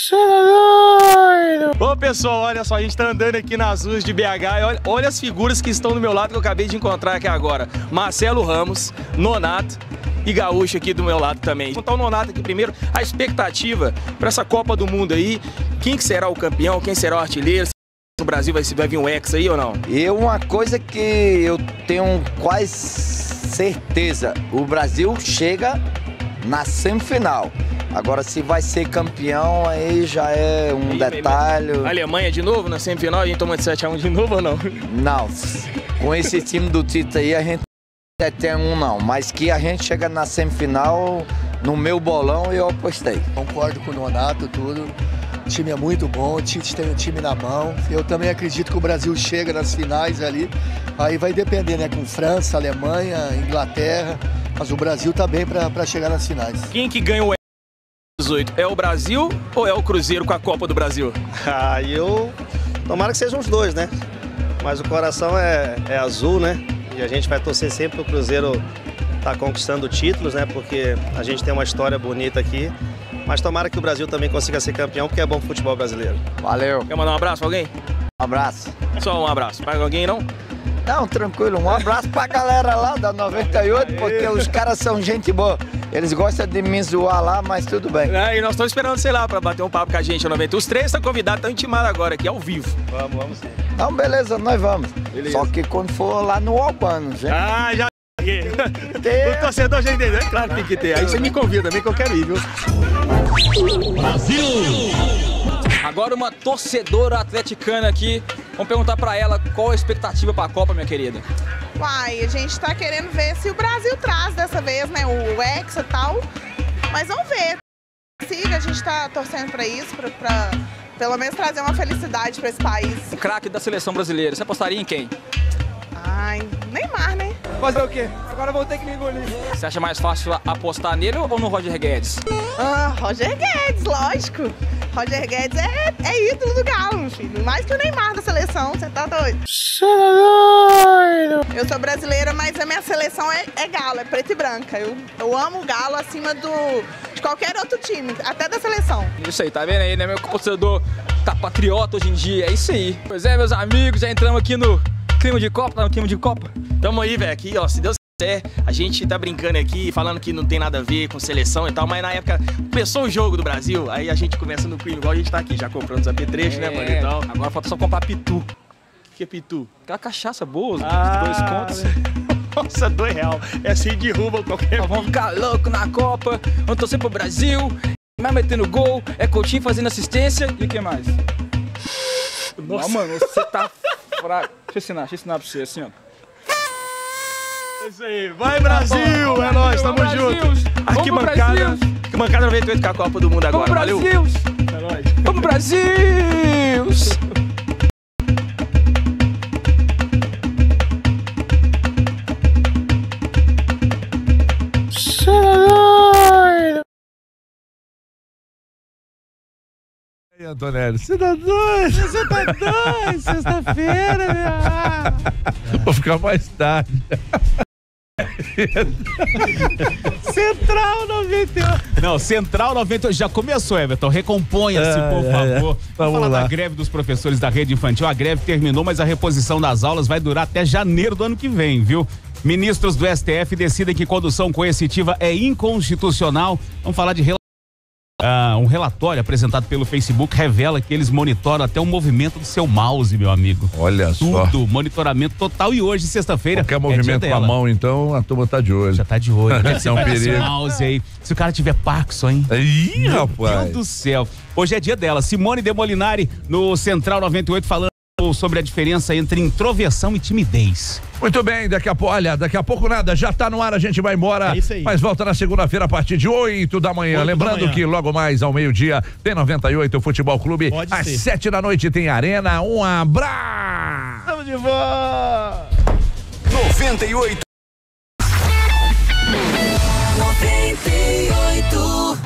Ô pessoal, olha só, a gente tá andando aqui nas ruas de BH e olha as figuras que estão do meu lado que eu acabei de encontrar aqui agora. Marcelo Ramos, Nonato e Gaúcho aqui do meu lado também. Vou contar o Nonato aqui primeiro, a expectativa para essa Copa do Mundo aí, quem que será o campeão, quem será o artilheiro? O Brasil vai vir um ex aí ou não? Uma coisa que eu tenho quase certeza, o Brasil chega na semifinal. Agora, se vai ser campeão, aí já é um detalhe. A Alemanha de novo na semifinal? A gente toma de 7-1 de novo ou não? Não, com esse time do Tite aí, a gente não tem 7-1 não. Mas que a gente chega na semifinal, no meu bolão, eu apostei. Concordo com o Nonato, tudo. O time é muito bom, o Tite tem o time na mão. Eu também acredito que o Brasil chega nas finais ali. Aí vai depender, né? Com França, Alemanha, Inglaterra. Mas o Brasil tá bem para chegar nas finais. Quem que ganha o 18? É o Brasil ou é o Cruzeiro com a Copa do Brasil? Tomara que sejam os dois, né? Mas o coração é azul, né? E a gente vai torcer sempre pro Cruzeiro tá conquistando títulos, né? Porque a gente tem uma história bonita aqui. Mas tomara que o Brasil também consiga ser campeão, porque é bom pro futebol brasileiro. Valeu. Quer mandar um abraço pra alguém? Um abraço. Só um abraço. Para alguém, não? Não, tranquilo. Um abraço pra galera lá da 98, porque os caras são gente boa. Eles gostam de me zoar lá, mas tudo bem. E nós estamos esperando, sei lá, pra bater um papo com a gente na 98. Os três estão convidados, estão intimados agora aqui, ao vivo. Vamos sim. Não, beleza, nós vamos. Beleza. Só que quando for lá no Albano, gente. Já. O torcedor já entendeu, é claro que tem que ter. Aí você me convida também que eu quero ir, viu? Brasil! Agora uma torcedora atleticana aqui. Vamos perguntar pra ela qual a expectativa pra Copa, minha querida. Uai, a gente tá querendo ver se o Brasil traz dessa vez, né, o Hexa e tal. Mas vamos ver. A gente tá torcendo pra isso, pra pelo menos trazer uma felicidade pra esse país. O craque da seleção brasileira, você apostaria em quem? Ai, Neymar, né? Fazer o quê? Agora vou ter que me engolir. Você acha mais fácil apostar nele ou no Roger Guedes? Roger Guedes, lógico. Roger Guedes é ídolo do Galo, meu filho. Mais que o Neymar da seleção, você tá doido? Eu sou brasileira, mas a minha seleção é Galo, é preta e branca. Eu amo o Galo acima de qualquer outro time, até da seleção. Isso aí, tá vendo aí, né? Meu torcedor tá patriota hoje em dia, é isso aí. Pois é, meus amigos, já entramos aqui no clima de Copa, tá no clima de Copa. Tamo aí, velho, aqui, ó, se Deus quiser, a gente tá brincando aqui, falando que não tem nada a ver com seleção e tal, mas na época começou o jogo do Brasil, aí a gente começa no clima, igual a gente tá aqui, já comprando os apetrechos, né, mano, e tal. Agora falta só comprar pitu. Que é pitu? Aquela cachaça boa, 2 contos. Nossa, R$2. É assim, derruba qualquer. Vamos ficar louco na Copa, vamos torcer pro Brasil, vai metendo gol, é Coutinho fazendo assistência e o que mais? Nossa, mano, você tá fraco. Deixa eu ensinar pra você, assim, ó. É isso aí, vai Brasil! É nóis, tamo junto! Arquibancada 98 com a Copa do Mundo agora, valeu! É nóis! Vamos Brasil! E aí, Antonelli, você tá doido? Você tá doido? Sexta-feira, meu. Vou ficar mais tarde. Central 98. Não, Central 98 já começou, Everton. Recomponha-se, por favor. Vamos falar da greve dos professores da rede infantil. A greve terminou, mas a reposição das aulas vai durar até janeiro do ano que vem, viu? Ministros do STF decidem que condução coercitiva é inconstitucional. Vamos falar de um relatório apresentado pelo Facebook revela que eles monitoram até o movimento do seu mouse, meu amigo. Olha só. Tudo, monitoramento total. E hoje, sexta-feira, qualquer movimento com a mão, então, a turma tá de olho. Já tá de olho. É um perigo. Mouse aí. Se o cara tiver Parkinson, hein? Ih, rapaz. Meu Deus do céu. Hoje é dia dela. Simone de Molinari, no Central 98, falando sobre a diferença entre introversão e timidez. Muito bem, daqui a pouco nada, já tá no ar, a gente vai embora, mas volta na segunda-feira a partir de 8 da manhã. Lembrando que logo mais ao meio-dia tem 98 Futebol Clube, às 7 da noite tem Arena. Um abraço! Estamos de volta! 98. 98.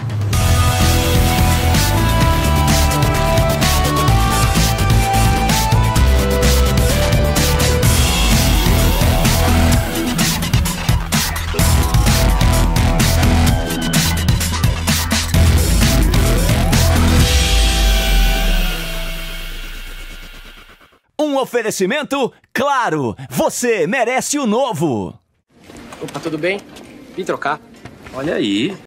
Um oferecimento, claro, você merece o novo. Opa, tudo bem? Vim trocar. Olha aí.